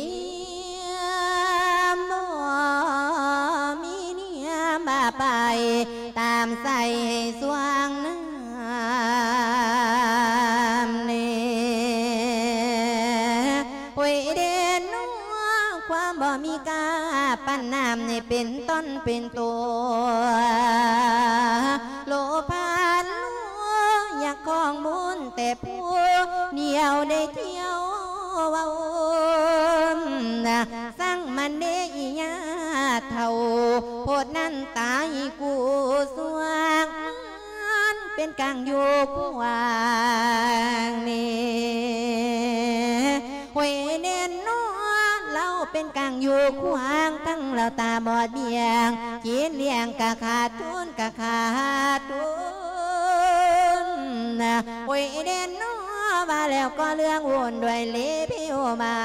มาไปตามใส่ให้สว่างน้ำเนี่ยหวยเด่นนัวความบ่มีกาปั้นน้ำในเป็นต้นเป็นตัวโลพานอยากของบุญแต่ผู้เหนียวได้เที่ยวเว้าสั่งมันเดียเท่าโพดนั้นตายกูสวงมันเป็นกลางอยู่ผู้วางนี่หวยเน้นนัวเราเป็นกลางอยู่ขวางทั้งเราตาบอดเบี้ยงกินเลี้ยงกะขาดทุนกะขาดทุนหวยเด่นนัวมาแล้วก็เรื่องวุ่นด้วยเลี้ยผิวไม้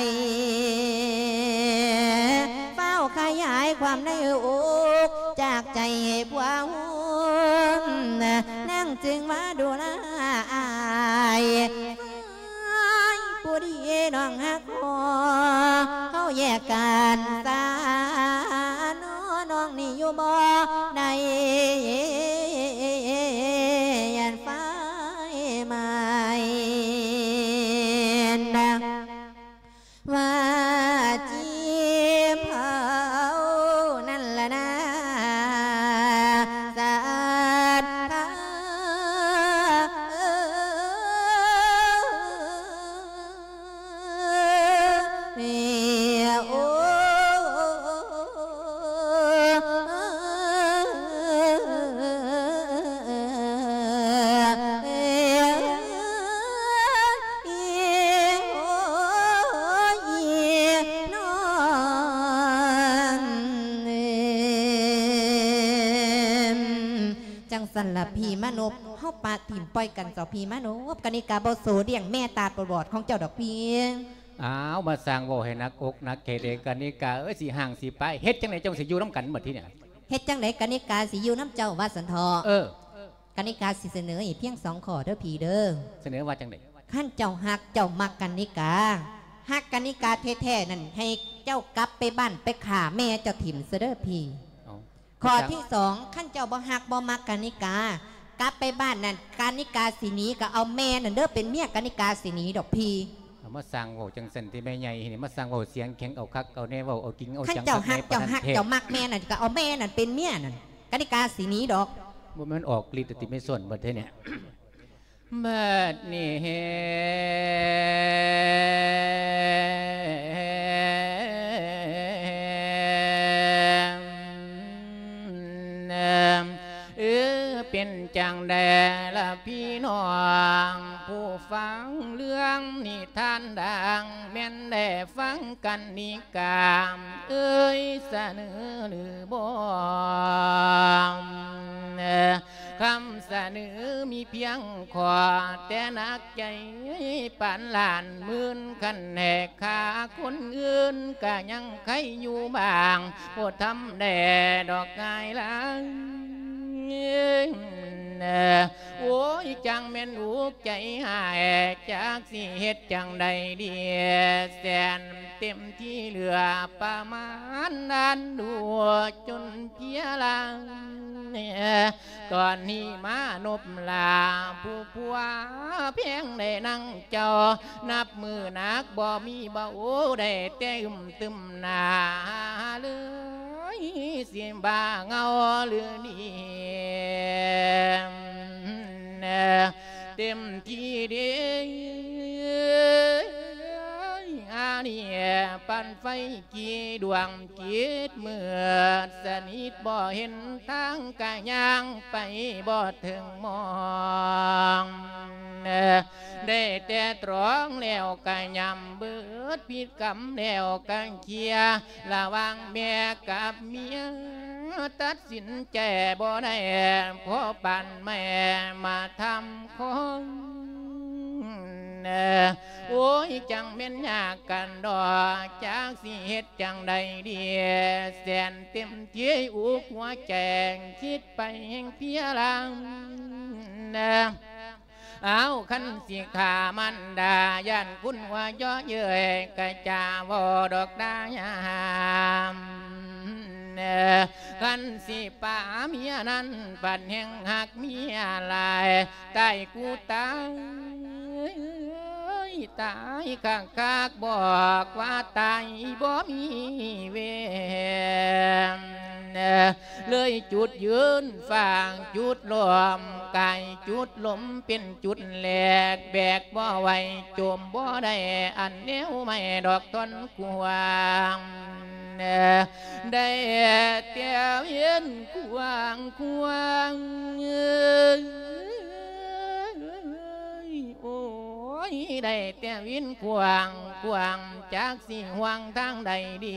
เฝ้าขยายความในอกจากใจให้ผัวหุ่นนั่งจึงมาดูแลอายผู้ดีน้องหักคอเขาแยกกันสาน้องนี่อยู่บ่ในยันฟ้าไม่ว่าจีบเขานั่นแหละนะสาดเขาเมียโอ้สันละพีมานพเฮาปาถิ่มปล่อยกันเจ้าพีมานพกนิกาบ่โสเดียงแม่ตาบอดของเจ้าดอกพีอ้าวมาสร้างโวให้นักอกนักเขตกนิกาสิห่างสิไปเฮ็ดจังไหนจังสิอยู่น้ำกันหมดที่เนี่ยเฮ็ดจังไหนกนิกาสิอยู่น้ำเจ้าว่าสันทอกนิกาสิเสนออีกเพียง2 ข้อเด้อพีเด้อเสนอว่าจังไหนขั้นเจ้าหักเจ้ามักกนิกาหักกนิกาแท้ๆนั่นให้เจ้ากลับไปบ้านไปฆ่าแม่เจ้าถิ่มเสด้อพีข้อที่2ขั้นเจ้าบ่หักบ่มักกนิกากลับไปบ้านนั่นกนิกาสิหนีก็เอาแม่นั่นเด้อเป็นเมียกนิกาสิหนีดอกพีมาสร้างโวจังสันที่แม่ใหญ่นี่มาสร้างโวเสียงแข็งเอาคักเอาแน่โวเอากิ้งเอาจังขั้นเจ้าหักเจ้ามักแม่นั่นก็เอาแม่นั่นเป็นเมียนั่นกนิกาสิหนีดอกบ่มันออกฤทธิ์ติไม่ส่วนบัดเนี่ยบัดนี้เป็นจัยงแด่ละพี่น้องผู้ฟังเรื่องนิทานดังแม่นได้ฟังกันนิกามเอ้ยเสนอหรือบ่คำเสนอมีเพียงขอแต่นักใจปานหลานมื่นขันแหกขาคนอื่นก็ยังใครอยู่บ้างโปรดทำแด่ดอกไงล้างโอ้ยจังแม่นอุกใจหายจากสิเฮ็ดจังใดดีแสนเต็มที่เหลือประมาณนั้นดูจนเพียลังก่อนนี้มานบลาผู้ผัวเพียงได้นั่งเจ้านับมือนักบ่มีเบาได้แต่ตึมหนาเลยเสียงบ้าเงาหรือนี่เต็มที่เดีอาเนี่ยปันไฟกี่ดวงจิตเมื่อสนิทบ่เห็นทางกะย่างไปบ่ถึงมองได้แต่ตรองแล้วกะยำเบิดผิดกรรมแล้วกังเคียระวังแม่กับเมียตัดสินใจบ่ได้พอปันแม่มาทำของโอ้ยจังเป็นยากกันดอกจากสิเฮ็ดจังใดดีแสนเต็มที่อุกหัวแจงคิดไปแห่งเพียลังเอาขันสิขามันดายันคุณว่าย่อเย้ยกะจาวดอกดายามขันสิป่าเมียนั้นปัดแห่งหักเมียลายใต้กูตายตายข้างคากบอกว่าตายบ่มีเวรเลยจุดยืนฟังจุดลมไก่จุดลมเป็นจุดแหลกแบกบ่ไหวจมบ่ได้อันแนวไม่ดอกต้นกวางได้เตียวเย็นกวางโอ้ยได้แต่วินกวางจากสิห่วงทางใดดี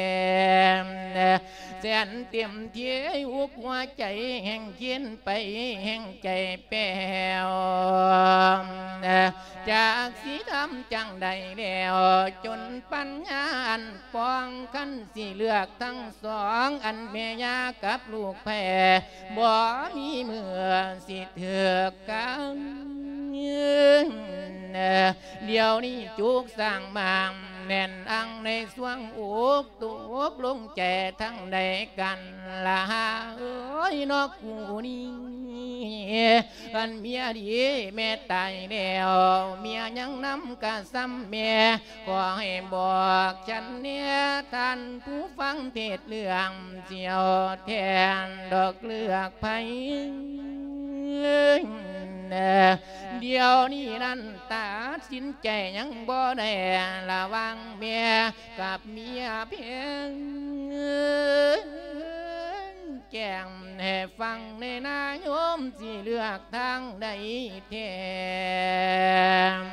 แสนเต็มเที่ยวอุกหัวใจแห่งเขียนไปแห่งใจแป้วจากสิทำจังใดแล้วจนปัญญาอันปองคันสิเลือกทั้งสองอันแม่ยากับลูกแพ่บ่มีเมื่อสิเถือกกันเดี๋ยวนี้จุกสร้างบางแน่นอังในสวงอกตุกลงแจทั้งใดกันละเอ้ยนอกกูนี่กันเมียดีแม่ตายแล้วเมียยังนำกะซ้ำแม่ขอให้บอกฉันเนี่ยท่านผู้ฟังเทศเรื่องเจียวแทนดอกเลือกไผเดี๋ยวนี้นั่นตัดสินใจยังบ่ได้ระวังเมียกับเมียเพียงแก้มให้ฟังในนายมสิเลือกทางใดแทน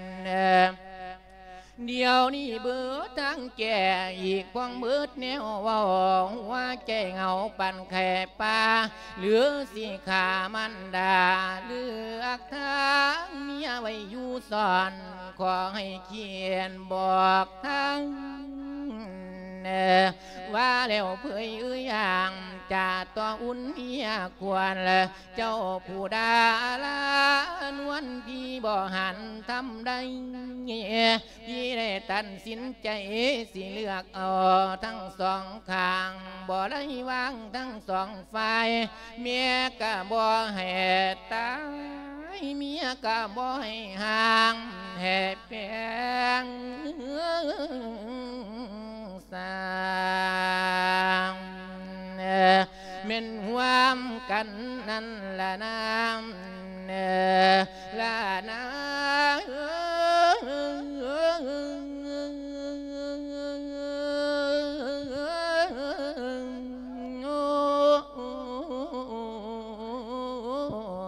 เดี๋ยวนี้เบิดทั้งแก่อีกควงเบิดแนวว่าว่าใจเงาปั่นแค่ป่าหรือสิขามันดาเลือกทางเมียไว้อยู่สอนขอให้เขียนบอกทางว่าแล้วเผยอย่างจ่าตัวอุ่นเมียควรเจ้าผู้ดารานวลพี่บ่หันทำได้พี่ได้ตัดสินใจสิเลือกเอาทั้งสองข้างบ่ได้วางทั้งสองฝ่ายเมียก็บ่ให้ตายเมียก็บ่ให้ห่างแห่แปลงสางเม่นหวามกันนั่นละน้ำละน้ำ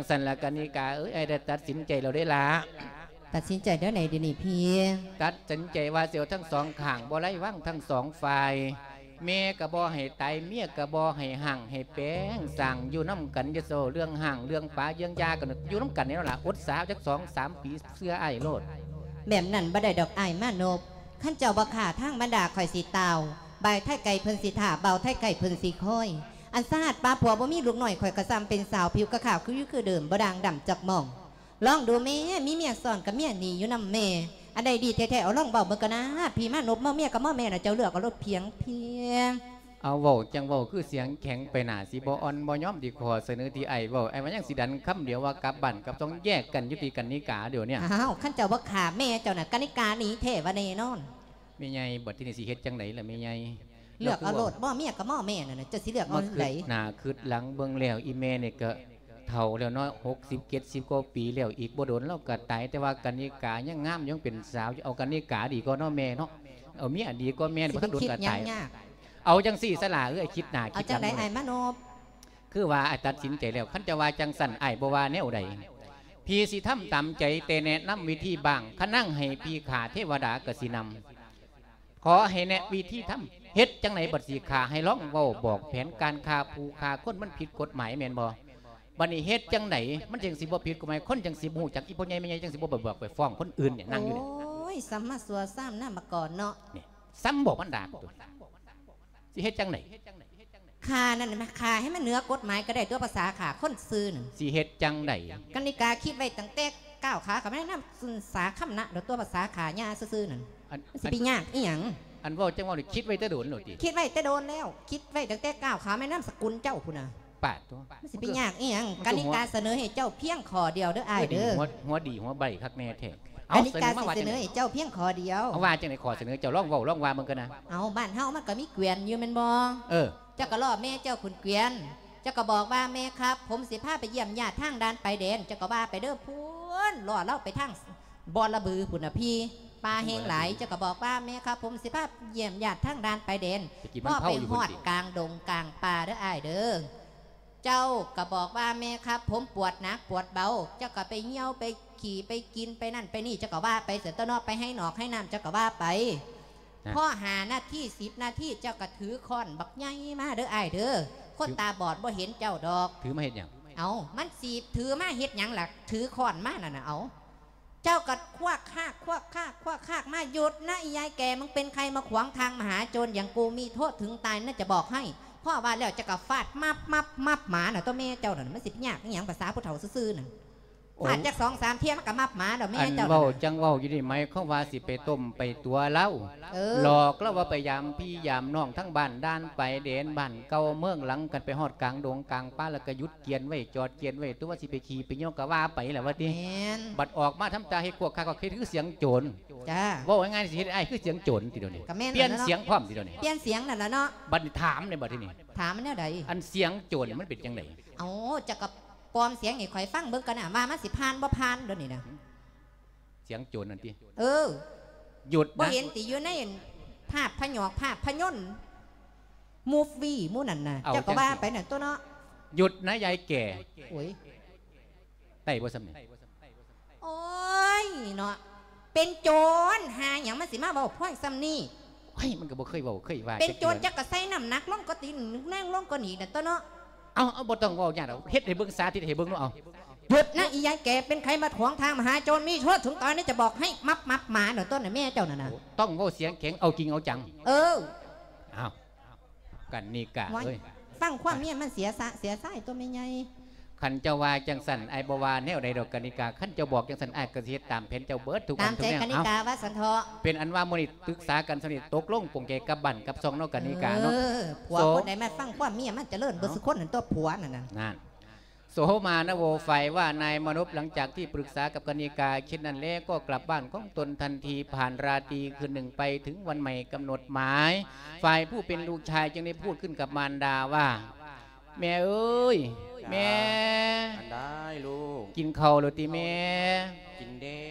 สันละกนิกาไอ้ได้ตัดสินใจเราได้ละตัดสินใจเดี๋ยวไหนดีนี่พี่ตัดสินใจว่าเสียวทั้งสองข้างบ่ไล่ว่างทั้งสองฝ่ายเมียกะบ่ให้ตายเมียกะบ่ให้ห่างให้แป้งสั่งอยู่น้ำกันจะโซเรื่องห่างเรื่องป่าเรื่องยากันอยู่น้ำกันนี่แล้วล่ะอดสาวจัก2-3 ปีเสื้อไอ้โลดแบบนั้นบ่ได้ดอกไอ้มานบขั้นเจ้าบ่ขาทางบรรดาคอยสีเตาใบไทยไก่เพิ่นสีถาเบาไทยไก่เพิ่นสีค่อยอันสหัสปลาผัวบ่มีลูกหน่อยข่อยกระซำเป็นสาวผิวกระขาวคือเดิมบ่ดังดำจักมองลองดูแม่มีเมียสอนกับเมียหนีอยู่นำแม่อันใดดีแท้ๆเอาลองเบาเบิ่งกันนะพี่มานบเมื่อเมียกับเมื่อแม่น่ะเจ้าเลือกเอารถเพียงเอาเว้าจังเว้าคือเสียงแข็งไปหนาสิบ่อ่อนบ่ยอมดีขอเสนอที่ไอ้เว้าไอ้มันยังสิดันคำเดียวว่ากลับบ้านกับต้องแยกกันยุติกันนิกาเดี๋ยวเนี่ยอ้าวขั้นเจ้าบ่ขาแม่เจ้าน่ะกนิกาหนีเทวะแน่นอนแม่ใหญ่บัดที่นี่สิเฮ็ดจังไดล่ะแม่ใหญ่เลือกเอาโลดบ่เมียกับบ่แม่น่ะจะสิเลือกเอาไหนหน้าคืดหลังเบิ่งแล้วอีแม่นี่ก็เฒ่าแล้วเนาะ60-70 กว่าปีแล้วอีกบ่โดนเราก็ตายแต่ว่ากนิกายังงามยังเป็นสาวเอากนิกาดีกว่าเนาะแม่เนาะเอาเมียดีกว่าแม่บ่ทันโดนก็ตายเอาจังสี่สละคิดหน้าคิดหลังเอาจังไดไอ้มโนบคือว่าไอ้ตัดสินใจแล้วคันจะว่าจังสั่นไอ้บ่ว่าแนวใดพี่สิทำตามใจแต่แนะนำวิธีบางขนั่งให้พี่ขาเทวดากสินำขอให้แนะวิธีทำเฮ็ดจังไหนบัดสีขาให้ร้องเว้าบอกแผนการฆ่าผู้ฆ่าคนมันผิดกฎหมายแม่นบ่บัดนี้เฮ็ดจังไหนมันจังสิบ่ผิดกฎหมายคนจังสิฮู้จักอีพ่อใหญ่แม่ใหญ่จังสิบ่บอกไปฟ้องคนอื่นเนี่ยนั่งอยู่เนี่ยโอ้ยสัมมาสัวซ้ำหน้ามาก่อนเนาะนี่ซ้ำบอกมันด่าตัวสิเฮ็ดจังไหนคานั่นมาคาให้มันเหนือกฎหมายก็ได้ตัวภาษาขาคนซื่อหนึ่งสิเฮ็ดจังไหนกนิกาคิดไว้ตั้งแต่ก้าวขากับแม่น้ำสาคำนะเดี๋ยวตัวภาษาขาญาซื่อหนึ่งสิปียากอีหยังอันว่าจังว่าคิดไว้แต่โดนหน่อยดิคิดไว้แต่โดนแล้วคิดไว้ตั้งแต่ก้าวขาแม่น้ำสกุลเจ้าคุณน่ะปาดตัวสิปียากอีหยังกนิกาเสนอให้เจ้าเพียงขอเดียวเด้อไอเด้อหัวดีหัวใบคักแน่แท้กนิกาเสนอให้เจ้าเพียงขอเดียวเอาว่าจังไหนขอเสนอเจ้าร้องเว้าร้องว่ามึงกันนะเอาบ้านเฮามันก็มีเกวียนอยู่แม่นบ่เจ้าก็รอแม่เจ้าขุนเกวียนเจ้าก็บอกว่าแม่ครับผมสิพาไปเยี่ยมญาติทางด้านไปแดนเจ้าก็ว่าไปเด้อพูนรอเล่าไปทางบอระบือพุ่นน่ะพี่ปลาแห้งไหลเจ้าก็บอกว่าแม่ครับผมสิพาเยี่ยมญาติทางด้านไปแดนพ่อไปหอดกลางดงกลางป่าเด้ออ้ายเด้อเจ้าก็บอกว่าแม่ครับผมปวดหนักปวดเบาเจ้าก็ไปเหี่ยวไปขี่ไปกินไปนั่นไปนี่เจ้าก็ว่าไปเสร็จต้นนอกไปให้หนอกให้น้ำเจ้าก็ว่าไปพ่อหาหน้าที่10 นาทีเจ้าก็ถือค้อนบักใหญ่มาเด้อไอ้เด้อคนตาบอดบ่เห็นเจ้าดอกถือมาเห็นอย่างเอามันสีถือมาเห็ดอย่างหลักถือค้อนมาน่ะเอาเจ้าก็ควักคากมาหยุดนะยายแกมึงเป็นใครมาขวางทางมหาโจรอย่างกูมีโทษถึงตายน่าจะบอกให้พ่อว่าแล้วจะกับฟาดมับหมาน่ะตัวแม่เจ้าน่ะมันสิยากอย่างภาษาผู้เฒ่าซื่อๆน่ะฟาดจาก2-3 เที่ยมันก็มับหมาดอกแม่เจ้าเว้าจังเว้าอยู่นี่ไหมเขาว่าสิไปต้มไปตัวเล่าหลอกแล้วว่าไปยามพี่ยามน้องทั้งบ้านด้านไปเด่นบ้านเก่าเมืองหลังกันไปฮอดกลางดงกลางป่าแล้วก็ยุดเกียนไว้จอดเกียนไว้ตัวว่าสิไปขี่ไปย่อก็ว่าไปแหละว่าดิบัดออกมาทำตาให้กวกข้าก็คือเสียงโจรจ้าว่าง่ายๆสิไอ้คือเสียงโจรทีเดียวนี่เปลี่ยนเสียงพร้อมทีเดียวนี่เปลี่ยนเสียงนั่นแหละเนาะบัดถามในบัดที่นี่ถามมันแนวใดอันเสียงโจรมันเป็นจังไดเอาจะกับปลอมเสียงให้ข่อยฟังเบิ่งกันน่ะว่ามันสิผ่านบ่ผ่านเดี๋ยวนี้นะเสียงโจรนั่นติหยุดบ่เห็นติอยู่ในภาพพยอกภาพพยนตร์มูฟวี่มู่นั่นน่ะเจ้าก็ว่าไปน่ะตัวเนาะหยุดนะยายแก่โอ้ยไต่บ่สำเนียงโอ้ยเนาะเป็นโจรหาหยังมันสิมาเว้าพ่อยซ้ำนี่เฮ้ยมันก็บ่เคยเว้าเคยว่าเป็นโจรจักก็ใส่น้ำหนักลงก็ตีนั่งลงก็หนีน่ะตัวเนาะเอาบ่ต้องเว้าหยังดอกเฮ็ดให้เบิ่งสาธิตให้เบิ่งเนาะเอาหยุดนะอียายแกเป็นใครมาขวางทางมหาโจรมีโทษถึงตอนนี้จะบอกให้มับหมาเดี๋ยวต้นน่ะแม่เจ้าน่ะนะต้องเว้าเสียงแข็งเอาจริงเอาจังเอากันนี่กะเอ้ยฟังความเมียมันเสียสายตัวไม่ใหญ่ขันเจ้าว่าจังสันไอบวาแนวใดดอกกนิกาขันเจ้าบอกจังสันไอกระเทียตามเพนเจ้าเบิร์ดทุกอันทุกแนวตามใจกนิกาว่าสันทอเป็นอันว่าโมนิศึกษากันสนิทตกลงปงเกกับบั่นกับซองนอกกนิกาเนาะผัวคนไหนมาฟังความเมียมันจะเลิ่นเบอร์สุคนนั่นตัวผัวนั่นนั่นโสมานโวไฟว่านายมนุษย์หลังจากที่ปรึกษากับกนิกาคิดนั้นแล้วก็กลับบ้านของตนทันทีผ่านราตรีคืนหนึ่งไปถึงวันใหม่กำหนดหมายฝ่ายผู้เป็นลูกชายจึงได้พูดขึ้นกับมารดาว่าแม่เอ้ยแม่ได้ลูกกินข้าวหรือตีแม่กินเดียว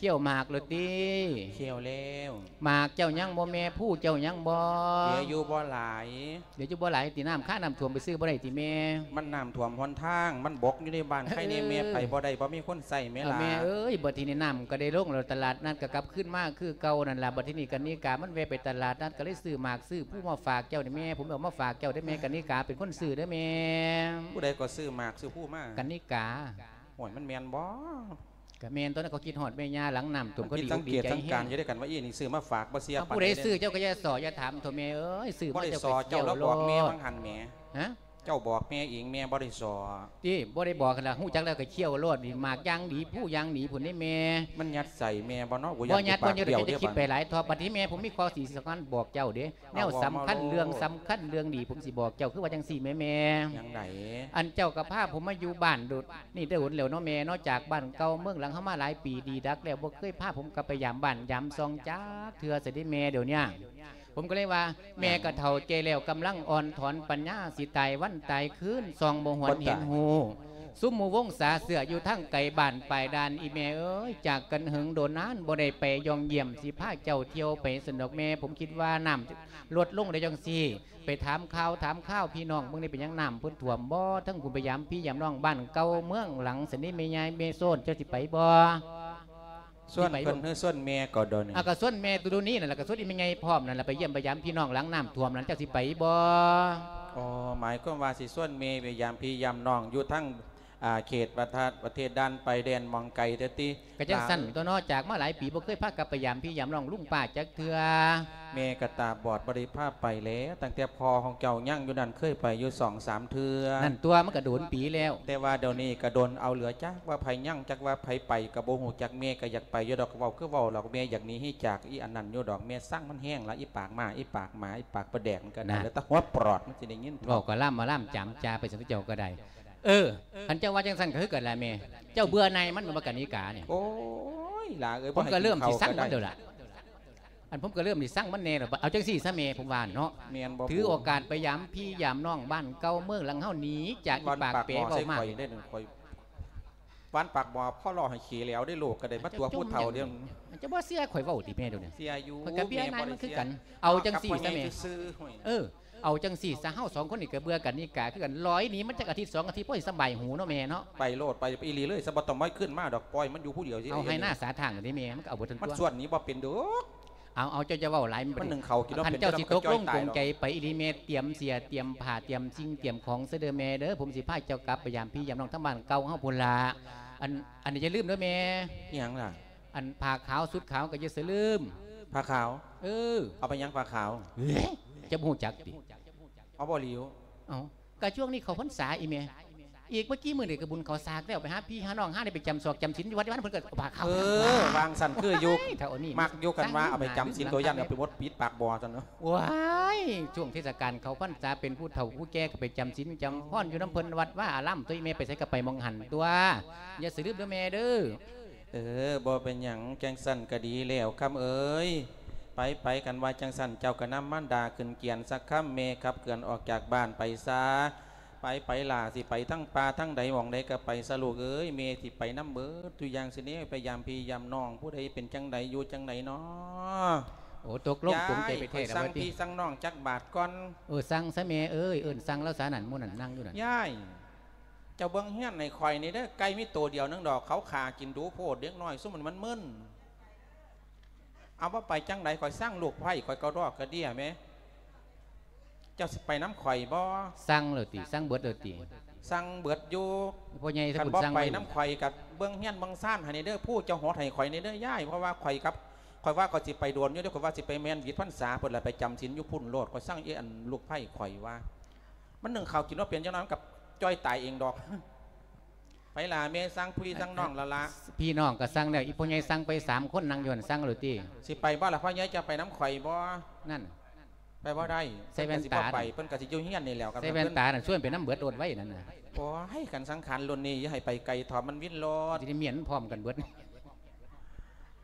เขี้ยวหมากเลยตีเขียวแล้วหมากเจ้ายังบ่แม่ผู้เจ้ายังบ่เดี๋ยวอยู่บ่หลายเดี๋ยวจะบ่ไหลตีน้ำข้าน้ำท่วมไปซื้อบ่ได้ตีแม่มันน้ำท่วมหนทางมันบกอยู่ในบ้านใครเนี่ยแม่ไปบ่ได้บ่มีคนใส่แม่เอาล่ะแม่เอ้ยบัดทีนี้น้ำก็ได้ลงแล้วตลาดนัดก็กลับขึ้นมาคือเก่านั่นล่ะบัดทีนี้กันนิกามันแวะไปตลาดนัดก็เลยซื้อหมากซื้อผู้มาฝากเจ้าได้แม่ผมเอามาฝากเจ้าได้แม่กันนิกาเป็นคนซื้อได้แม่ผู้ใดก็ซื้อหมากซื้อผู้มากันนิกาโหยมันแม่นบ่กะแม่นตอนนั้นเขาคิดฮอดแม่ย่าหลังน้ำท่วมก็ผิดดีสังดีเกตใจสังแฮการงอยู่ด้วยกันว่าอีนี่ซื้อมาฝากบ่เสียเอาปันผู้ใดซื้อเจ้าก็อย่าสออย่าถามโทแม่เอ้ยซื้อบ่มาได้เจ้าสอก็เจ้าแล้วบอกแม่บางหันแม่ฮะเจ้าบอกแม่เองแม่บ่ได้สอที่บ่ได้บอกกันละฮู้จักแล้วก็เคี่ยวโลดนี่หมากยางดีผู้ยางดีผุนได้แม่มันยัดใส่แม่บ่เนาะกูบ่ยัดปาบ่กยัดเปรี้ยวจะเด้อคิดบัดไปหลายทอบัดนี้แม่ผมมีข้อสีสำคัญบอกเจ้าเด้แนวสำคัญเรื่องสำคัญเรื่องดีผมสิบอกเจ้าคือว่าจังซี่แม่ยังไงอันเจ้ากับพาผมมาอยู่บ้านโดดนี่ได้หนแล้วเนาะแม่นอกจากบ้านเก่าเมืองหลังเฮามาหลายปีดีดักแล้วบ่เคยพาผมกลับไปยามบ้านยามซองจักเทื่อสิได้แม่เดี๋ยวเนี้ยผมก็เลยว่าแม่กะเฒ่าแก่แล้วกำลังอ่อนถอนปัญญาสิตายวันตายคืนซองบ่หวนเห็นหูซุมหมู่วงศาเสืออยู่ทั้งไกลบ้านปลายดานอีแม่เอ้ยจากกันหึงโดนนานบ่ได้ไปยองเยี่ยมสิพาเจ้าเที่ยวไปสนุกแม่ผมคิดว่าน้ำลดลงได้จังซี่ไปถามข่าวพี่น้องเบิ่งได้เป็นยังน้ำเพิ่นท่วมบ่ทั้งคุณพยายามพี่ยามน้องบ้านเก่าเมืองหลังสนิทแม่ยายแม่โซนเจ้าสิไปบ่ส่วนเพิ่นคือส่วนแม่ก็โดนนี่อ่ะก็ส่วนแม่ตัวนี้นั่นล่ะก็ส่วนอีแม่ใหญ่พร้อมนั่นล่ะไปเยี่ยมพยายามพี่น้องหลังน้ำท่วมนั้นเจ้าสิไปบ่อ๋อหมายความว่าสิส่วนแม่พยายามพี่ยามน้องอยู่ทั้งเขตประเทศด้านไปแดนมองไกลเด้อติก็จังสั่นตัวนอกจากมาหลายปีบ่เคยพากลับไปยามพี่ยามน้องลุงป้าจักเทื่อแม่กระตาบอดบริภาพไปแล้วตั้งแต่พอของเจ้ายั่งอยู่นั่นเคยไปอยู่2-3 เทื่อนั่นตัวมันก็โดนปีแล้วแต่ว่าเดี๋ยวนี้ก็โดนเอาเหลือจักว่าไผยั่งจักว่าไผไปกับโบหูจักแม่ก็อยากไปอยู่ดอกเว้าคือเว้าหรอกแม่อยากหนี้ให้จากอีอันนั้นอยู่ดอกแม่สร้างมันแห้งละอีปากหมาอีปากหมาอีปากประแดกมันก็ได้แล้วแต่หัวปลอดมันสิได้ยินบอกก็ล่ำมาล่ำจำจาไปสันเจ้าก็ได้อันเจ้าว่าจังสั่นก็คือเกิดอะไรแม่เจ้าเบื่อในมันมากันนิกาเนี่ยโอ้ยหลาเอ้ยผมก็เริ่มสิสั่งได้มันเดี๋ยวละอันผมก็เริ่มสิสั่งมันแน่แล้วเอาจังสี่ซะแม่ผมว่าเนาะแม่นบ่ถือโอกาสไปย้ำพี่ย้ำน้องบ้านเก่าเมืองหลังเฮาหนีจากอีวันปากปากเป๋หมอเบาใส่มากข่อยได้หนึ่งข่อยวันปากหมอพ่อรอให้ขี่แล้วได้โลกก็ได้มาตัวพูดเท่าเดียวมันจะบ่เสียข่อยเว้าติแม่เดี๋ยวนี้เสียอยู่ข่อยกับเบี้ยนายมันคือกันเอาจังสี่ซะแม่ซื้อห่วยเอาจังสี่ซะเฮาสองคนนี่ก็เบื่อกันนิกาคือกันร้อยนี้มันจักอาทิตย์2 อาทิตย์พ่อสิสบายหูเนาะแม่เนาะไปโลดไปอีหลีเลยสะบัดต่อไม้ขึ้นมาดอกปล่อยมันอยู่ผู้เดียวสิเอาให้หน้าสาทางกันได้แม่มันก็เอาบ่ทันมันตัวส่วนนี้บ่เป็นดอกเอาเจ้าจะเว้าหลายมันหนึ่งเขากินแล้วพันเป็นเจ้าสิตกลงตาปยงหรอกใจไปอีลีเมเตรียมเสียเตรียมผ้าเตรียมสิ่งเตรียมของเสด็จแม่เด้อผมสิพาเจ้ากลับไปยามพี่ยามน้องทั้งบ้านเก่าเฮาพุ่นละอันนี้อย่าลืมเด้อแม่อิหยังล่ะอันผ้าขาวสุดขาวก็อย่าลืมผ้าขาว เอาไปยังผ้าขาวจะบ่ฮู้จักติเอาบ่หลิวเอ้าก็ช่วงนี้เขาพรรษาอีแม่อีกเมื่อกี้มื้อนี้ก็บุญเขาสากแล้วไปหาพี่หาน้องหาได้ไปจำศอกจำศีลอยู่วัดเพิ่นก็ผ้าขาววางสันคือยุกเท่านี้มักยุกกันว่าเอาไปจำศีลตัวยันเอาไปมดปิดปากบ่อจันเนาะว้ายช่วงเทศกาลเขาพรรษาเป็นผู้เฒ่าผู้แก่ก็ไปจำศีลจำพรอยู่น้ำเพิ่นวัดว่าอารามตัวอีแม่ไปใส่ก็ไปมองหันตัวอย่าสิลืมเด้อแม่เด้อบ่เป็นหยังจังสันก็ดีแล้วคำเอ้ยไปกันว่าจังสันเจ้าก็นำมันดาขึ้นเกียนสักคำเมครับเกินออกจากบ้านไปซาไปล่าสิไปทั้งป่าทั้งใดหม่องใดก็ไปสลูกเอ้ยเมสิไปน้ำเบิดตุอย่างสินี้ไปยามพี่ยามน้องผู้ใดเป็นจังใดอยู่จังใดเนาะโอ้ตกลงผมใจไปเทศแล้วสั่งว่าติพี่สั่งน้องจักบาทก่อนสั่งซะแม่เอ้ยสั่งแล้วสานั่นหมู่นั่นนั่งอยู่นั่นย่ายเจ้าเบิ้งเฮี้ยนในข่อยนี่เด้อไก่มีตัวเดียวนึงดอกเขาขากินดูโพดเด็กน้อยซุ่มมันมึนเอาว่าไปจังใดข่อยสร้างลูกไผ่ข่อยก็รอกกระเดี่ยไหมเจ้าสิไปน้ำข่อยบ่สั่งเลยติสั่งเบิดเลยติสั่งเบิดอยู่พ่อใหญ่ถ้าคันบุญบ่สั่งไปไว้น้ำข่อยกับเบิ้งเฮี้ยนเบิ้งซ่านให้ในเด้อผู้เจ้าหอดให้ข่อยในเด้อย่ายเพราะว่าข่อยกับข่อยว่าข่อยสิไปโดนอยู่เด้อข่อยว่าสิไปแมนวิทย์พรรษาเพิ่นละไปจำศีลอยู่พุ่นโลดข่อยสร้างอันลูกไผ่ข่อยว่ามันหนึ่งข่าวกินว่าเปลี่ยนเจ้าน้ำกับจ้อยตายเองดอก ไปล่ะเมสั่งพี่สั่งน้องละละพี่น้องก็สั่งแล้วอีพ่อใหญ่สั่งไป3 คนนั่งอยู่นั่นสั่งเลยติสิไปบ่ล่ะพ่อใหญ่จะไปน้ำข่อยบ่นั่นไปบ่ได้ใส่แว่นตาเพิ่ก็สิบ่ไปเพิ่นก็สิอยู่เฮียนนี่แหล้วกันใส่แว่นตานั่นช่วยเป็นน้ำเบิดโดดไว้นั่นน่ะโอ้ให้กันสังขารลนนี่อย่าให้ไปไกลถอดมันวิ่นรถสิได้เมียนพร้อมกันเบิด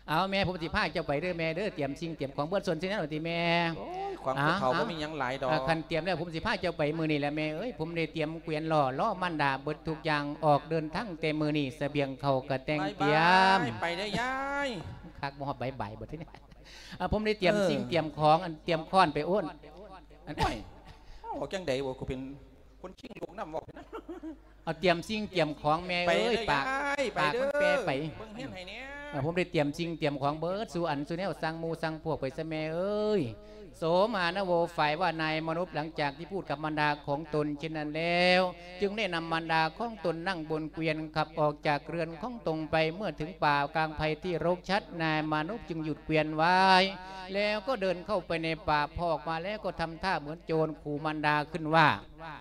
เอาแม่ผมสิพาเจ้าไปเด้อแม่เด้อเตรียมสิ่งเตรียมของเบิ้ลส่วนสิ่งนั้นหน่อยทีแม่ความภูเขาก็มียังหลายดอกคันเตรียมแล้วผมสิพาเจ้าไปมือนี่แหละแม่เอ้ยผมได้เตรียมเกวียนล้อมันดาเบิดทุกอย่างออกเดินทั้งเต็มมือนี่เสบียงเขากระแตงเตรียมไปได้ยายคักบ่ฮอดใบๆบ่ที่นี่ผมได้เตรียมสิ่งเตรียมของอันเตรียมค้อนไปโอนอันนี้บอกจังไดบ่กูเป็นคนชิงลูกน้ำบอกนะเอาเตรียมสิ่งเตรียมของแม่เอ้ยปากมันแปรไปผมได้เตรียมสิ่งเตรียมของเบิดสู่อันสู่แนวสั่งมูสั่งพวกไปซะแม่เอ้ยโสมานะโวฝ่ายว่านายมนุษย์หลังจากที่พูดกับมารดาของตนเช่นนั้นแล้วจึงได้นำมารดาของตนนั่งบนเกวียนขับออกจากเรือนของตนไปเมื่อถึงป่ากลางไผ่ที่รกชัดนายมนุษย์จึงหยุดเกวียนไว้แล้วก็เดินเข้าไปในป่าพอกมาแล้วก็ทำท่าเหมือนโจรขู่มารดาขึ้นว่า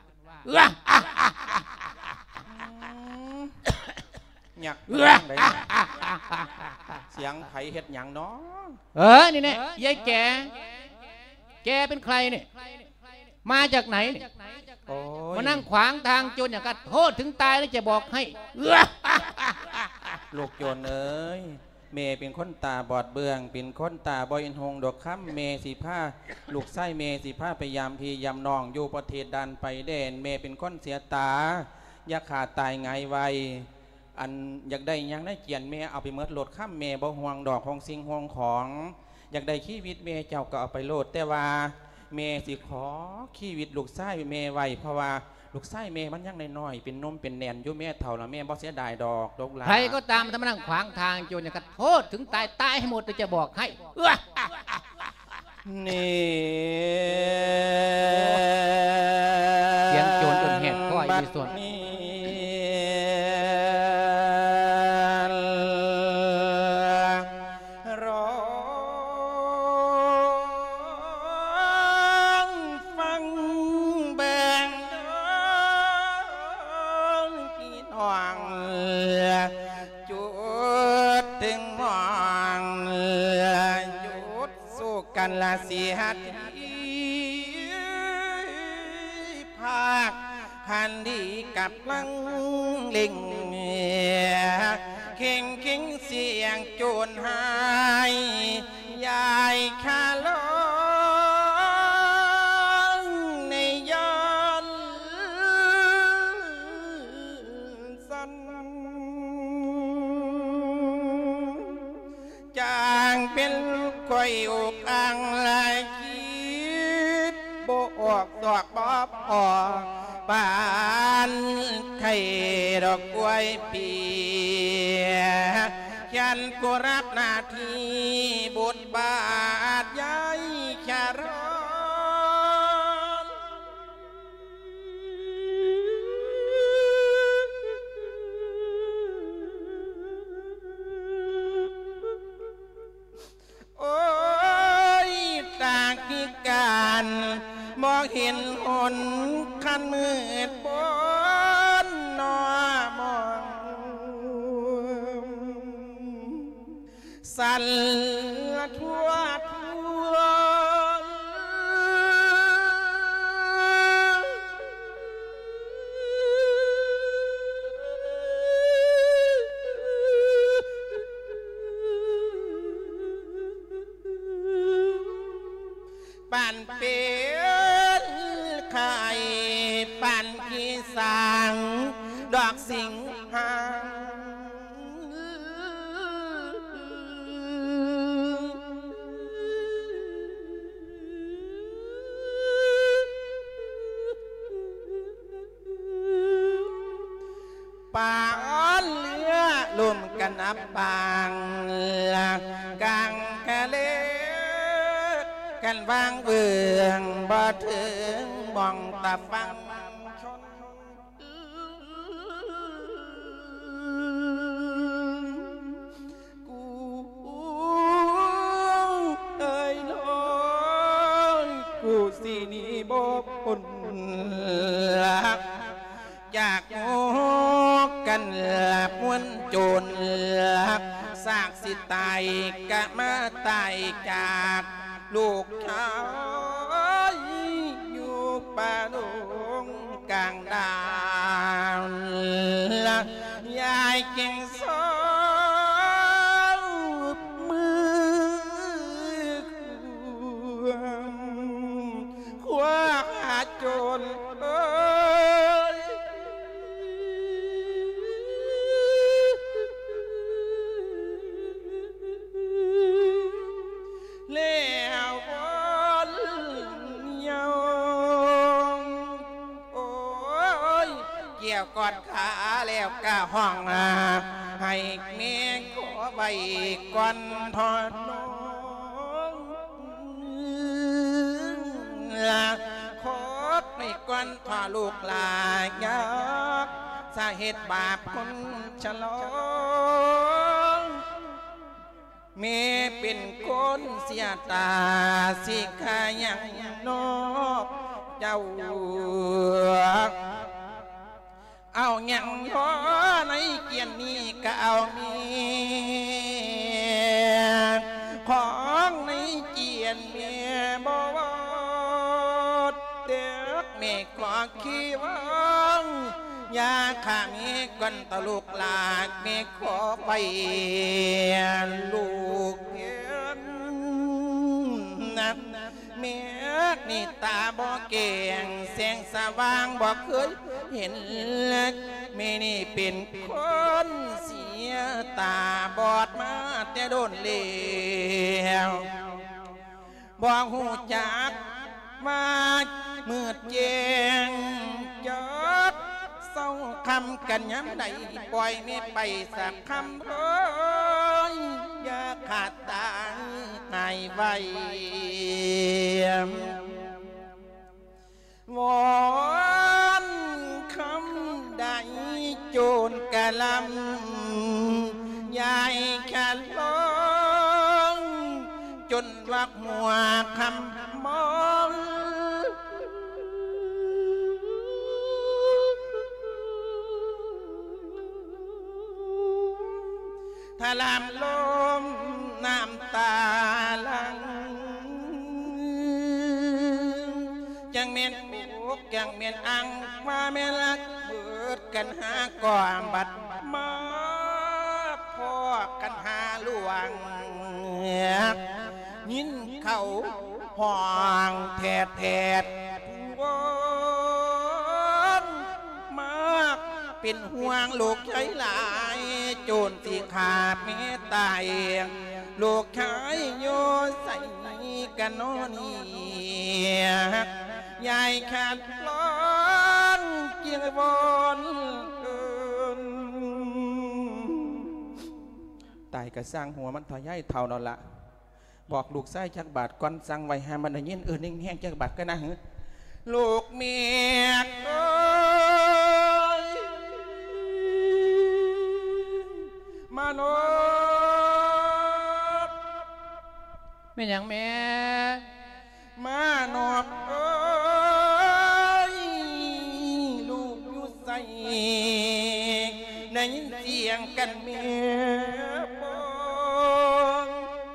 หยักเสียงไผ่เฮ็ดหยังเนาะนี่เนี่ยยายแกเป็นใครเนี่ยมาจากไหนเนี่ยมานั่งขวางทางโจรอย่างกันโทษถึงตายแล้วจะบอกให้ลูกโจรเอ้ยเมเป็นคนตาบอดเบืองเป็นคนตาบอยอินหงดอกค้ำเมสีผ้าลูกไส้เมสีผ้าไปยามพียามนองอยู่ประเทศดันไปเด่นเมเป็นคนเสียตาอยากขาดตายไงไวอันอยากได้ยังได้เกียนเมเอาไปเมิดโหลดข้ามเมบ่ห่วงดอกของสิ่งห่วงของอยากได้ขี้วิตเมเจ้าก็เอาไปโหลดแต่ว่าเมสิขอขี้วิตลูกไส้เมไวเพราะว่าลูกไส้เมมันยังน้อยเป็นนมเป็นแนนอยู่เมเท่าละเมบ่เสียดายดอกดอกหลาใครก็ตามทำนั่งขวางทางโจรอย่างกันโทษถึงตายให้หมดจะบอกให้นี่เสียงโจรจนแหกก้อยในส่วนละเสียทีภาคพันดีกับลังเล่งเข่งเสียงโจรหายยายคาลองในย้อนสันจางเป็นก้อยอกอ่างลายคิดโบออกดอกบอบออกบานไข่ดอกกล้วยปีฉันก็รับหน้าที่บทบาทยายแค่รอมองเห็นหนคันมืดบนนอมองสั่นละทั่วป่านเป็นไข่ป่านขี้สางดอกสิงหาป่านเลือลมกันอับปางกลางกะเลกันบางเบื้องบ่ถึงมองตาฟังชนกูเอ้ยน้อยกูสินีบ่พ้นลักจากโง่กันหลับมวนโจรลักซากสิตายกะมาตายจากลูกชายอยู่ป่าดงกลางดาวยายเก่งสาวมืออดขาแล้วก็ห้องให้เมียขอใบก่อนทอดน้องขอไม่ก่อนทอลูกหลานยักสาเหตุบาปคนฉลองเมียเป็นคนเสียตาสิขายังนอกเจ้าเอาอย่างพอในเกียนนี้ก็เอามีของในเกียนเมียบวดเด็กเมฆขอขี้วังยาข้ามีกันตะลูกหลากเมฆขอไปลูกเกียนนักเมียนี่ตาบ่เก่งแสงสว่างบ่เคยเห็นเล็กเมนี่เป็นคนเสียตาบอดมาแต่โดนเลี้ยวบ่หูจักมามืดเจงจอดเศร้าคำกันย้ำใดปล่อยไม่ไปสักคำเอ้ยอย่าขาดตาไงไว้วอนคำใดโจรกะลำใหญ่แค่ลงจนวักหัวคำมองถ้าลำลมน้ำตาลังยังเมียนปุกยังเมียนอังมาเมียนลักเบิดกันหาก่อมบัดมาพ่อกันหาลวงยินเขาห้องแทดแทดวอนมากเป็นห่วงลูกใช้หลายโจรสิขาดเมตตาลูกชายโยใส่กันโนนี่ยายขาดร้อนเกียงบนตายกระสร้างหัวมันถอยย่ายเท่านั่นละบอกลูกไส้จักบาทก่อนสั่งไว้ให้มันได้ยินนิ่งแห้งจักบาทก็นะลูกเมียมานกแม่ยังแม่มานกเอ้ยลูกอยู่ใส่ได้ยินเสียงกันเมียปอง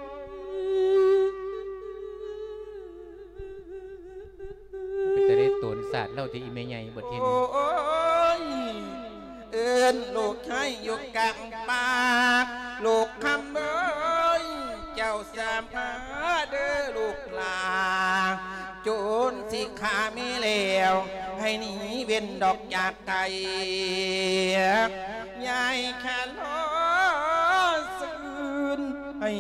เป็นแต่ได้ตนศาสตร์เล่าที่อีเมย์ใหญ่บทเทียนเอิ้นลูกให้อยู่กลางป่าลูกคำเอ้ยเจ้าสามหาเด้อลูกหลาโจรสิขาไม่เลวให้หนีเว้นดอกจากไก่ยายแค่ล้อสื่นให้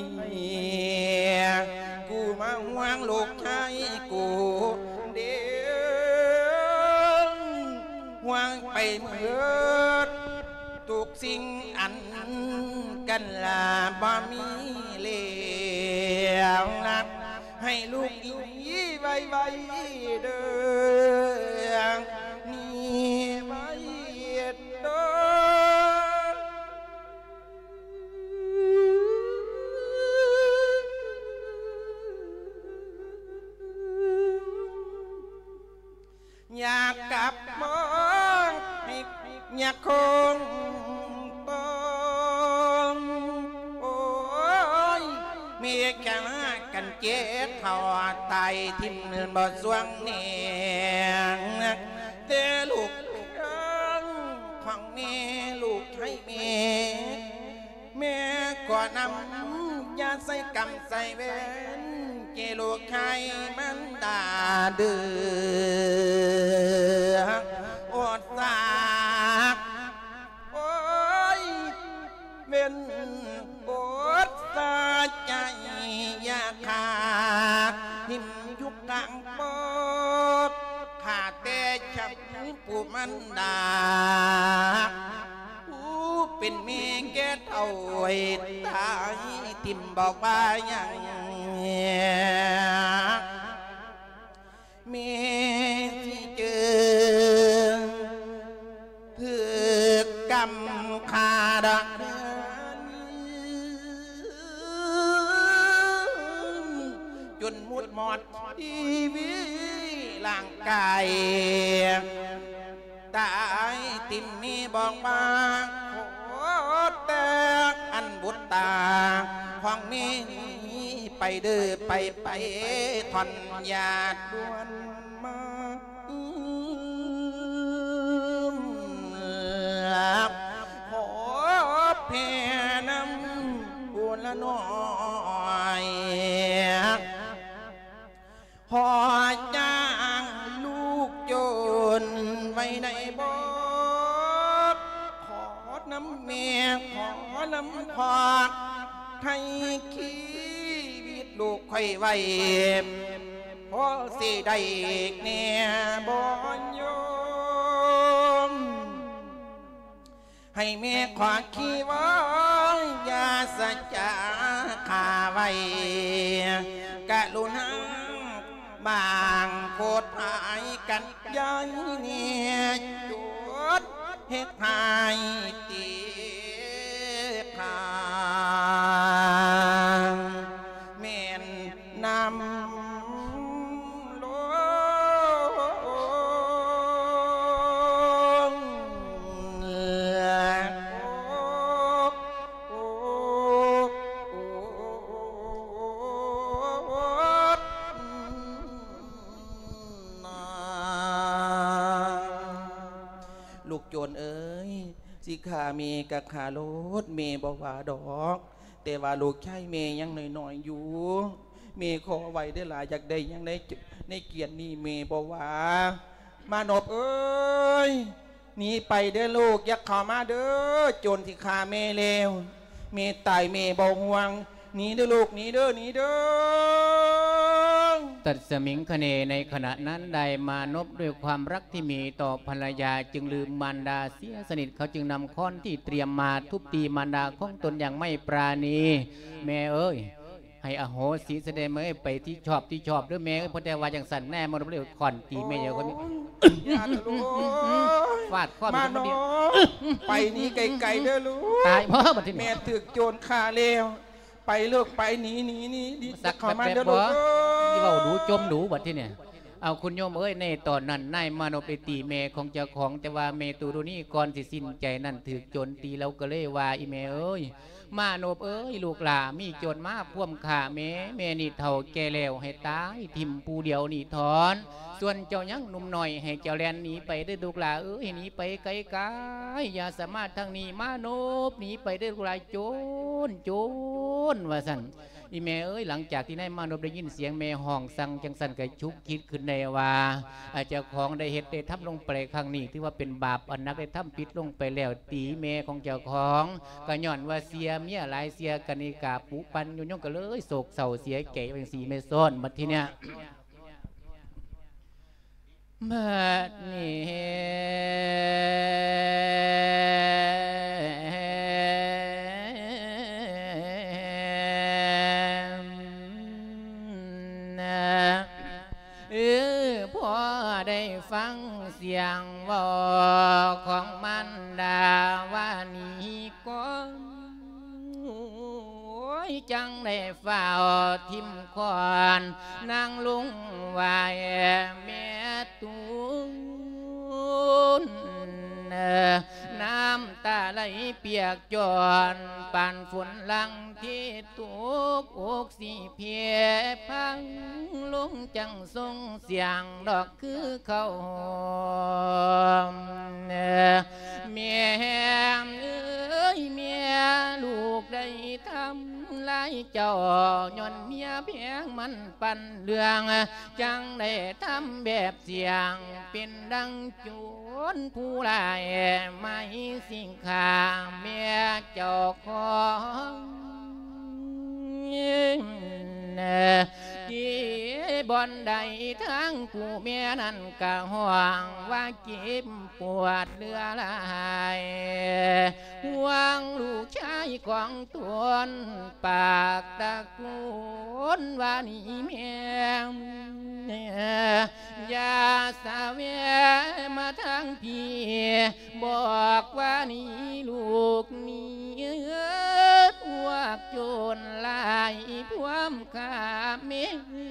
กูมาห่วงลูกชายกูเดียวห่วงไปเมื่อทุกสิ่งอันกันลาบ่มีเลวนักให้ลูกอีไว้เด้อนี่ไว้เด้ออยากกลับมองให้อยากคงต้องโอ้ยมีแค่กันเจ็ดทอดไตทิมบ่สวงเนียงแต่ลูกของแม่ลูกให้แม่ก็นำยาใส่กำใส่เว้นเกลูกไข่มันดาเดืออดสากโอ้ยเป็นอดสาใจอยากขาดหิมยุกกลางปอดขาดแต่ฉับผู้มันดาทิมบอกว่าอย่างมีที่เจอถือกำขาดอกจนมุดหมดชีวิตร่างกายตายติมมีบอกมาโคตรแตกอันบุตตาของมีไปเด้อไปทอนยาดวนมาขอแผ่น้ำบุญละน้อยพอจ้างลูกโจรไว้ในบ่อขอน้ำเมียขอน้ำพอให้ชีวิตลูกค่อยไว้พอสิได้เนี่ยบ่ยอมให้เมียขวาขี้ไว้ยาสัจจาขาไว้กะลุณาบางโคตรหายกันยัยเนี่ยจุดเฮ็ดหายตีพางเมียนนำลงลูกโจรเอ้ยสิขาเมกับขาโลดเมบอกว่าดอกแต่ว่าลูกชายเมยังหน่อยๆอยู่เมขอไว้ได้หลายอยากได้ยังได้ในเกียรตินี่เมบอกว่ามานบเอ้ยหนีไปเด้อลูกอย่าเข้ามาเด้อโจรสิขาเมเลวเมตายเมบ่ห่วงหนีเด้อลูกหนีเด้อหนีเด้อตัดสมิงคเนในขณะนั้นได้มานพด้วยความรักที่มีต่อภรรยาจึงลืมมารดาเสียสนิทเขาจึงนำค้อนที่เตรียมมาทุบตีมารดาของตนอย่างไม่ปราณีแม่เอ้ยให้อโหสิแสดงเมื่อไปที่ชอบด้วยแม่เพราะแต่ว่าอย่างสันแน่มันเรียกค้อนตีแม่เยอะก็มีฟาดข้อมันเดียวไปนี้ไกลๆเด้อลูกตายเพราะแม่ถึกโจรฆ่าเลวไปเลิกไปหนีสักแบบแบบบ่ที่ว่าดูจมดูบัดที่เนี่ยเอาคุณโยมเอ้ยในตอนนั้นนายมานพไปตีเมของเจ้าของแต่ว่าเมตูดูนี่ก่อนสิสิ้นใจนั่นถือโจรตีเราก็เลยว่าอีเมเอ้ยมานพเอ้ยลูกหลามีโจรมาพ่วมข่าเมนี่เท่าแก่แล้วให้ตายทิมปูเดียวนี่ถอนส่วนเจ้ายังหนุ่มหน่อยให้เจ้าแลนหนีไปได้ลูกหลาเอ้ยหนีไปไกลๆอย่าสามารถทางนี้มานพหนีไปได้ลูกหลาโจรว่าสั่นอีเมเอ้ยหลังจากที่นายมานพได้ยินเสียงเมห้องสั่งจังสันก็ชุกคิดขึ้นในว่าเจ้าของได้เหตุได้ทำลงไปครั้งนี้ที่ว่าเป็นบาปอันนักได้ทำผิดลงไปแล้วตีเมของเจ้าของก็ย้อนว่าเสียเมียหลายเสียกนิกาปุปันยุ่งก็เลยโศกเศร้าเสียแก่เป็นสีเมซ้อนมาทีเนี้ยบัดนี้พอได้ฟังเสียงบอกของมันดาว่านี้ก่อนจังได้ฝ่าทิมคอนนางลุงวายเมียตูนน้ำตาไหลเปียกจอนปานฝนลังที่ตกอกสีเพียพังลุงจังทรงเสียงดอกคือเขาเมียเอ้ยเมียลูกได้ทำลายเจ้าย้อนเมียเพียงมันปั่นเรื่องจังได้ทำแบบเสียงเป็นดังโจรผู้ลายไม่สิ่งข้าเมียเจ้าของเจ็บบอนใดทั้งผู้เมียนั้นกะห่วงว่าเก็บปวดเรือลายห่วงลูกชายของตนปากตะโกนว่านี่แม่อย่าสาเวมาทางพี่บอกว่านี่ลูกนี่พวกโจรลายพวมขาเม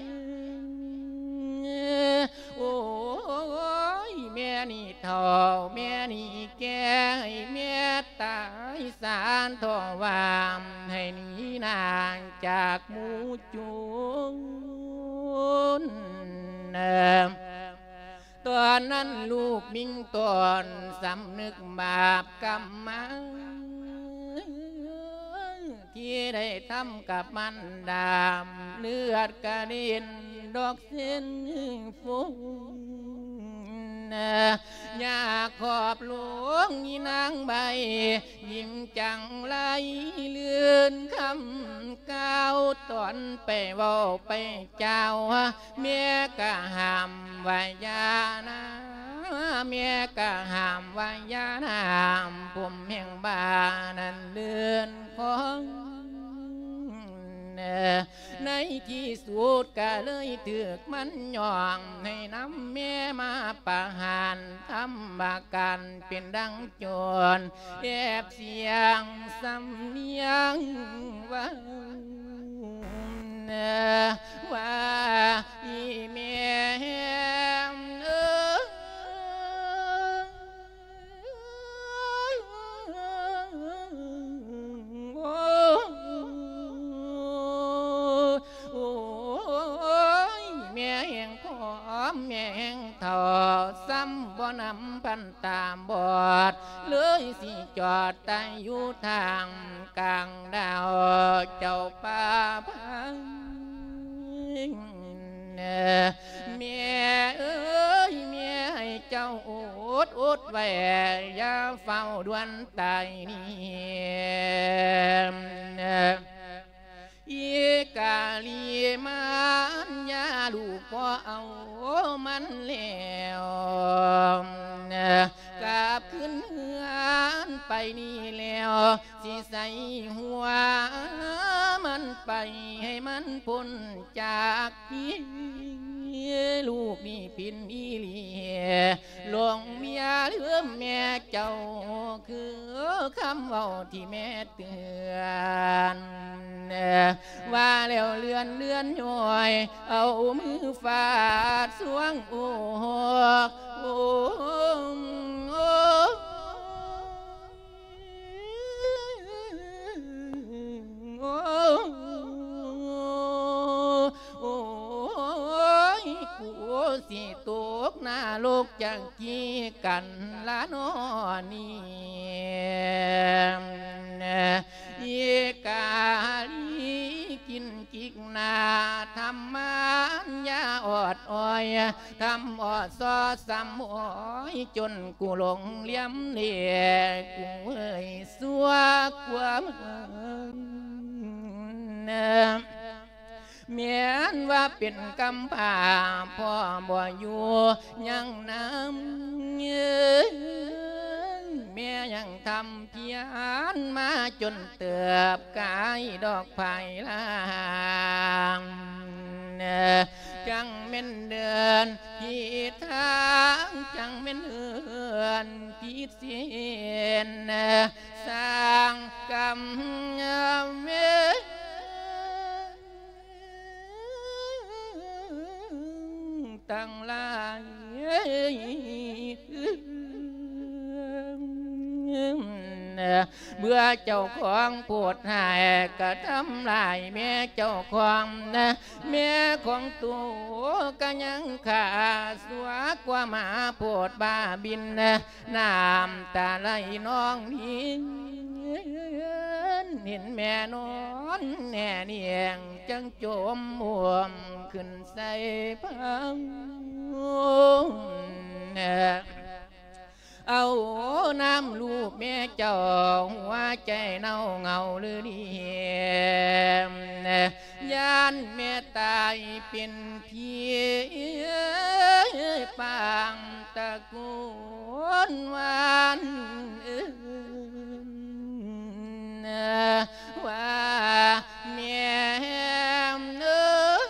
โอ้ยแม่นี่เท่าแม่นี่แก่ให้แม่ตายสารทองวามให้หนีนางจากหมู่โจรตอนนั้นลูกมิ่งตอนสำนึกบาปกรรมมาที่ได้ทำกับมันดามเลือดกระเด็นดอกเส้นฟุ้งอยากขอบหลวงยีนางใบยิ่งจังไรเลื่อนคำก้าวตอนไปเว้าไปเจ้าเมียก็ห้ามไว้ยานาเมียก็ห้ามไว้ยานาผมแห่งบ้านนั้นเลื่อนของในที่สุดก็เลยถึกมันย่องให้น้ำแม่มาประหารทำบากันเป็นดังโจรแอบเสียงสำเนียงว่าอีแม่ซ้ำบ่นำพันตามบอดเลยสิจอดตายอยู่ทางกลางดาวเจ้าป่าพังเมียเอ้ยเมียให้เจ้าอดไว้อย่าเฝ้าดวนตายนี่อีกาลีมันยาลูกพอเอามันแล้วกลับขึ้นเฮือนไปนี่แล้วสิใส่หัวมันไปให้มันพ้นจากพี่ลูกนี่พินอีเลียหลวงเมียเลือมแม่เจ้าคือคำเว้าที่แม่เตือนว่าแล้วเลื่อนย่อยเอามือฟาดสวงโอ้สิตกหน้าโลกจังกี้กันละนอนี่อีกาลีกินจิกนาทำมันยาอดอ้อยทำอดซอซ้ำอ้อยจนกูหลงเลี้ยมเลี่ยกูเอ้ยสัวกว่าเมียนว่าเป็นกำพร้าพ่อบ่อยู่ยังน้ำเมียยังทำเพียนมาจนเติบกายดอกไผ่ลางจังเม่นเดินผิดทางจังเม่นเดินผิดเส้นสร้างกรรมเวตั้งหลายเมื่อเจ้าของปวดหายก็ทำลายแม่เจ้าของแม่ของตัวก็ยังขาสัวกว่าหมาปวดบ้าบินน้ำตาไหลน้องนี้เห็นแม่นอนแน่เนียงจังจมม่วมขึ้นใส่พังเอาน้ำลูกแม่เจ้าหัวใจเน่าเงาหรือดียานแม่ตายเป็นพี่ปางตะโกนวานว่าแม่เอ้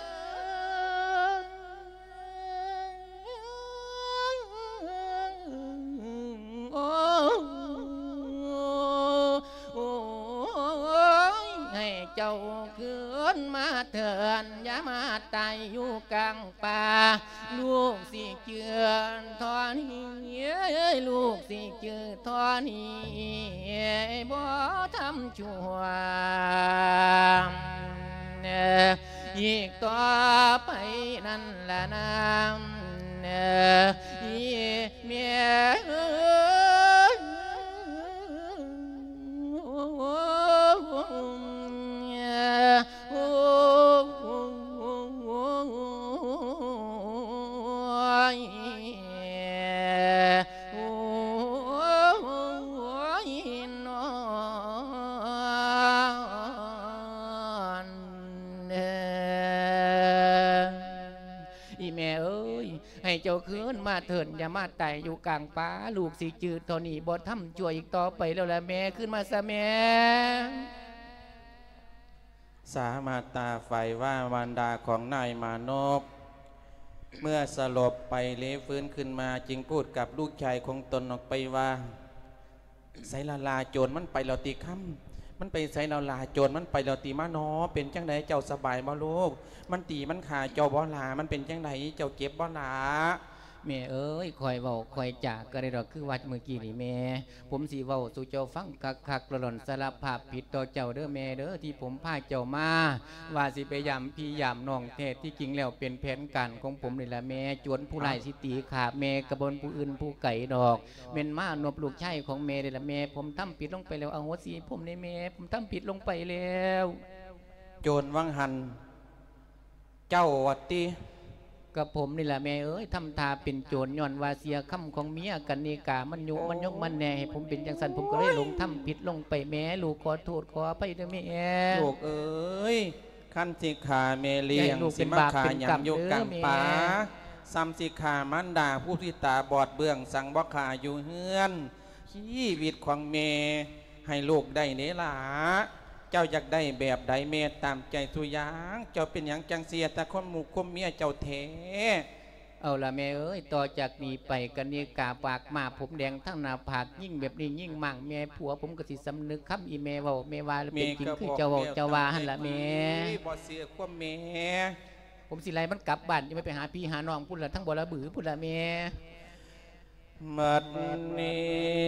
ให้เจ้าคืนมาเถินอย่ามาตายอยู่กลางป่าลูกสิเจือนทอนี้ลูกสิเจือทอนี้บ่ทำชั่วอีกต่อไปนั่นละนามเมียให้เจ้าคืนมาเถิดอย่ามาตายอยู่กลางป่าลูกสิจืดตอนนี้บ่ทำชั่วอีกต่อไปแล้วล่ะแม่ขึ้นมาซะแม่สามาตาไฟว่ามารดาของนายมานพเมื่อสลบไปเลฟื้นขึ้นมาจึงพูดกับลูกชายของตนออกไปว่าไสลาโจรมันไปแล้วตีค่ำมันไปไสลาโจรมันไปแล้วตีมาน้อเป็นจังไดเจ้าสบายบ่ลูกมันตีมันขาเจ้าบ่ลามันเป็นจังไดเจ้าเจ็บบ่ลาแม่เอ้ยคอยเว้าคอยจากก็ได้ดอกคือวัดเมื่อกี้นี่แม่ผมสิเว้าสู่เจ้าฟังคักๆหล่อนสารภาพผิดต่อเจ้าเด้อแม่เด้อที่ผมพาเจ้ามาว่าสิไปยำพี่ยำน้องแท้ที่จริงแล้วเป็นแผนการของผมนี่แหละแม่จวนผู้ไล่สิตีขาแม่กระบนผู้อื่นผู้ไก่ดอกเม่นมานบลูกชายของแม่นี่แหละแม่ผมทำผิดลงไปแล้วเอาหัวสีผมในแม่ผมทำผิดลงไปแล้วโจรวังหันเจ้าวัดตีกับผมนี่แหละแม่เอ้ยทำทาเป็นโจรย้อนวาเสียคำของเมียกันนิกามันยุมันยกมันแน่ให้ผมเป็นจังสันผมก็เลยลงทำผิดลงไปแม่ลูกขอโทษขอไปด้วยแม่ลูกเอ้ยขั้นสิขาเมเลียงสิมาขาหยำยุกังป่าซ้ำสิขามันด่าผู้ที่ตาบอดเบื้องสั่งบ่ขาอยู่เฮือนชีวิตของเมให้ลูกได้เนล่ะเจ้าอยากได้แบบใดเมตตามใจสุยางเจ้าเป็นอย่างจังเสียแต่คนหมู่คมเมียเจ้าเทเอาละแม่เอ้ยต่อจากนี้ไปกันนี่กาปากมาผมแดงทั้งหน้าผากยิ่งแบบนี้ยิ่งมั่งแม่ผัวผมก็สิสำนึกคำอีแม่ว่าแม่ว่าเป็นจริงคือเจ้าว่าหันละแม่บ่เสียความแม่ผมสิไล่มันกลับบ้านจะไม่ไปหาพี่หาน้องพุ่นละทั้งบ่ละบื้อพุ่นละแม่มัดนี้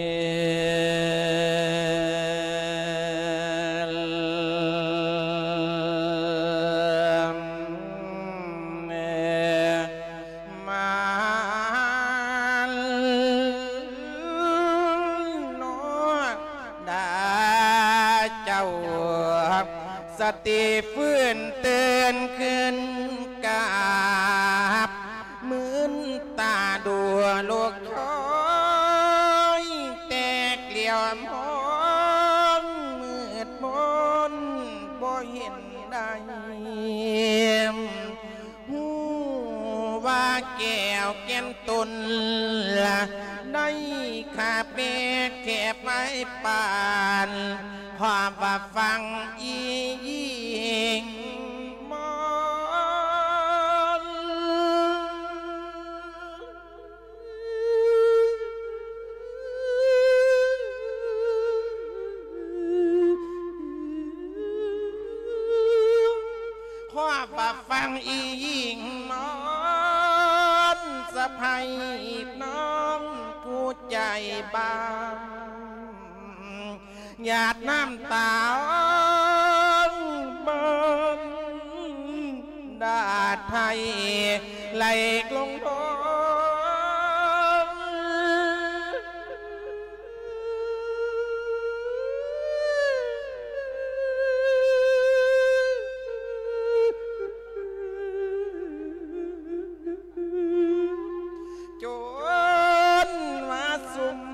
สติฟื้นเตือนขึ้นกาบมืนตาดัวลูกคอยแตกเหลี่ยมห้องมืดมนบ่เห็นได้หูว่าแก้วแก้มตุนได้ขาเปกแคบไม้ปานความว่าฟังอีงมอนความว่าฟังอีงมอนสะพายน้องผู้ใจบางหยาดน้ำตาบันดาไทยไหลลงท้องจนมาสุ่ม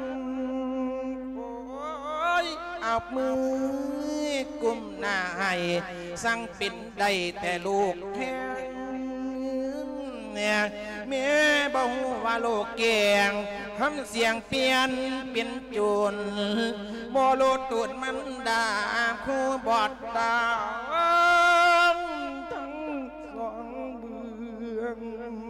เอามือกุมหน้าให้สั่งเป็นได้แต่ลูกแท้เนี่ยแม่บ่ฮู้ว่าโลกแกงทำเสียงเปลี่ยนเป็นจุนบ่โลดตูดมันด่าคู่บอดตาทั้งสองเบื้อง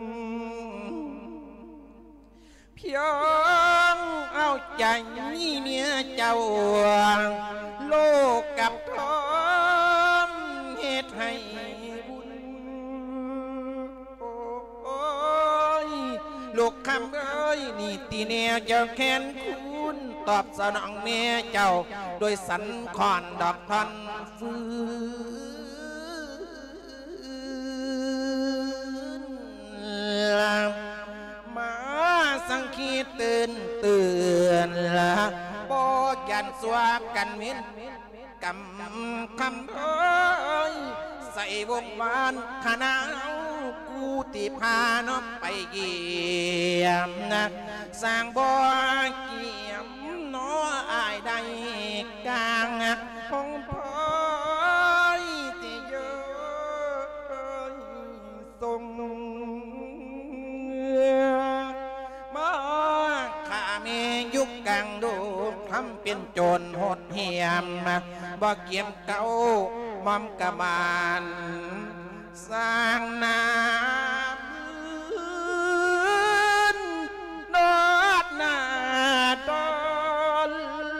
เพียงเอาใจเมียเจ้าโลกกับท้องเหตุให้บุญโอ้ยลูกคำเอ้ยนี่ตีเนียเจ้าแค้นคุณตอบสนองเมียเจ้าโดยสันคอนดอกทันฟื้นมาสังคีเตือนละบ่ยันสวากันมินกำคำเอ้ยใส่วงวานขนาวกูติพานกไปเยี่ยมนะสร้างบ่อเกี่ยมน้ออายใดกลางของพ่อยที่เยอะทรงมาข้ามียุคกลางดูทำเป็นโจรโหดเหี้ยมบ่เกี่ยมเก่ามอมกะบาลสร้างนาพื้นนอดหน้าตอน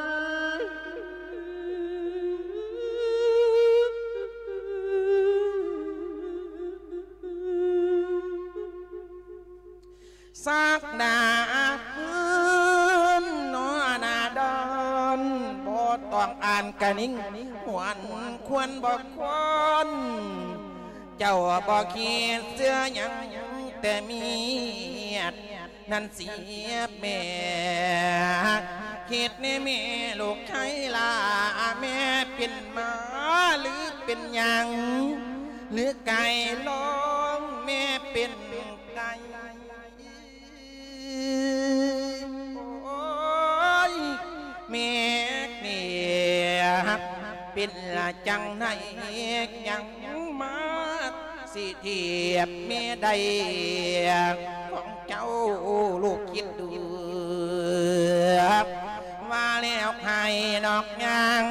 สักดาพื้นนอหน้าดอนบ่ต้องอ่านกะนิ่งหวนควรบอกควรเจ้าบ่เขียนเสื้อยังแต่มีนั่นเสียแม่คิดในแม่ลูกใช้ลาแม่เป็นมาหรือเป็นยังหรือไก่ร้องแม่เป็นไก่โอ้ยแม่เนี่ยเป็นละจังไหนยังมาสิเทียบเมียใดของเจ้าลูกคิดดูว่าแล้วใครนอกยัง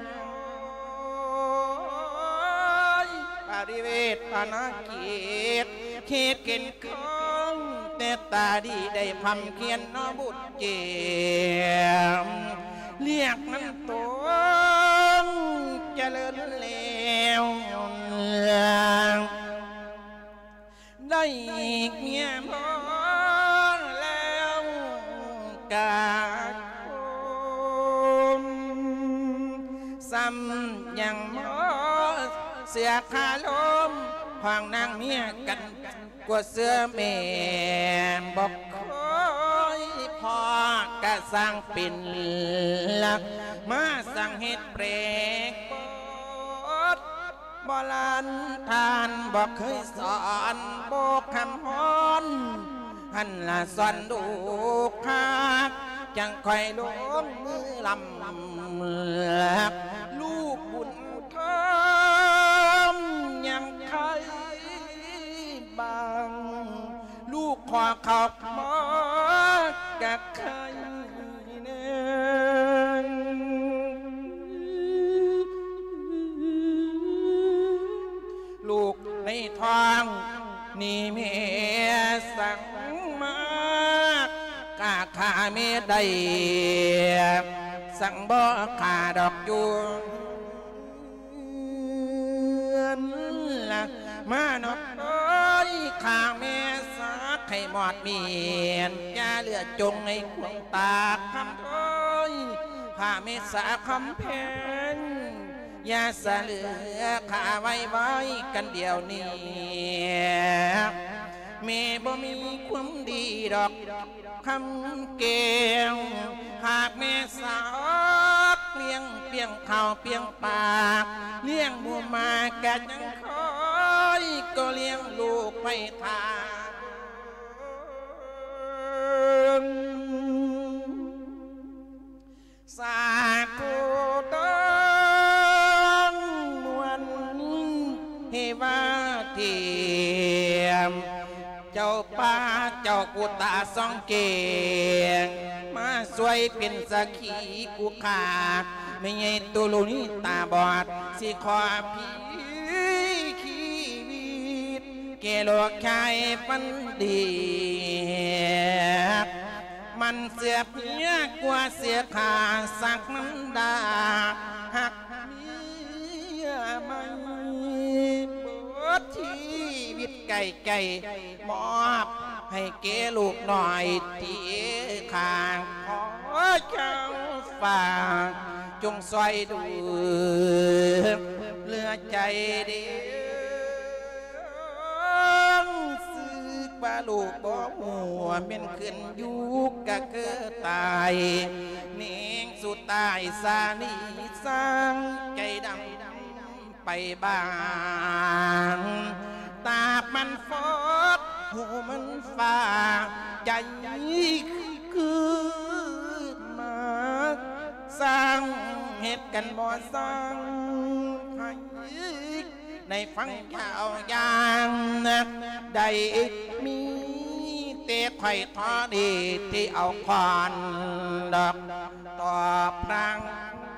ปริเวทปนากิจเขตเก่นของแต่ตาดีได้พำเขียนนบุตรเจียมเรียกมันตัวเจริญแล้วได้เมียพอแล้วกาคมซ้ำยังมอเสือคาลมห้องนางเมียกันกว่าเสือแม่บอกคอยพ่อกะสร้างปิ่นหลักมาสั่งเฮ็ดเปรกบอลันทานบอกเคยสอนโบกคำฮอนหันละสอนดูคักจังคอยลงมือลำลูกบุญธรรมยังใครบางลูกขอขอบมากะใครเนลูกในท้องนี่เมียสั่งมากาขาเมียใดสั่งบ่ขาดอกจูนละมานกเอ้ยขาเมียสักให้หมอดเมียนอย่าเลือดจงให้ขวงตาคำเอ้ยขาเมียสาคำเพนอย่าเสลือขาไว้กันเดียวนี้แม่บ่มีความดีดอกคำเกงหากแม่สาวเลี้ยงเปียงข้าวเปียงปากเลี้ยงบัวมากัดยังคอยก็เลี้ยงลูกไปทางสาธุต้นมวลเฮวาเทียมเจ้าป้าเจ้ากุตาสองเก่งมาสวยเป็นสักขีกูขาดไม่ใช่ตัวลุนี่ตาบอดสิขอพี่ขีวิตเกลอกชายปันดีมันเสียเพียกว่าเสียขาสักมันดาหักเมียมันเปิดชีวิตไก่มอบให้เกลูกหน่อยที่ข้างขอเจ้าฝากจงซอยดูเลือใจเดียวสึกบาลูกบ่หัวเม่นขึ้นอยู่กะเกิดตายเน่งสุดตายสานีสร้างใจดำไปบ้างตาบมันฟอดหูมันฟ้าใจคือมาสร้างเหตุกันบ่สร้างให้ในฟังยาวยางได้มีเตะไข่ทอดีที่เอาควันดอกต่อพรัง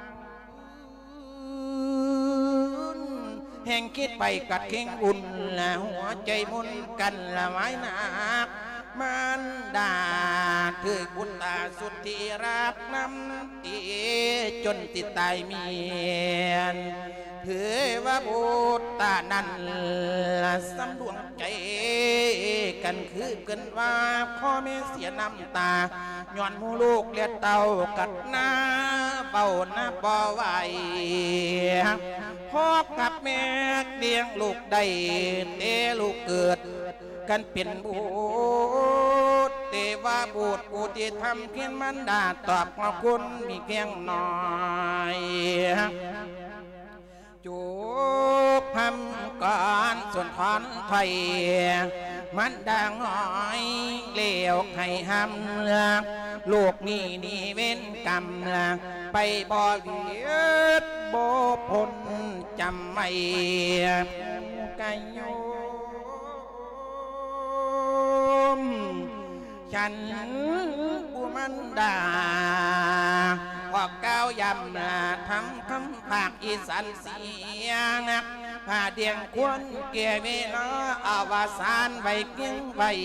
แห่งคิดไปกัดเข่งอุ่นและหัวใจมุนกันละไว้หนักมันด่าถือบุญตาสุดที่รักน้ำตีจนติดตายเมียนถือว่าบุตรตานั้นละสำดวงใจกันคือเกินว่าพ่อแม่เสียน้ำตาย้อนมูลูกเลียเต่ากัดหน้าเบาหน้าบ่ไหวพ่อกับแม่เลี้ยงลูกได้เตลูกเกิดกันเป็นบุตรเตว่าบุตรผู้ที่ทำเพียงมันดาตอบขอบคุณมีเพียงน้อยจูบพำก่อนส่วนถอนไทยมันดังหอยเลี้ยวไข่หำลูกนี่เว้นกรรมไปบ่เวียดบ่พ้นจำไม่ไกโยมฉันบุมันดาออกก้าวยำทำคำภาคอีสานเสียงผ้าเดียงควรเกี่ยเวลาอวสานไว้เกียงไว้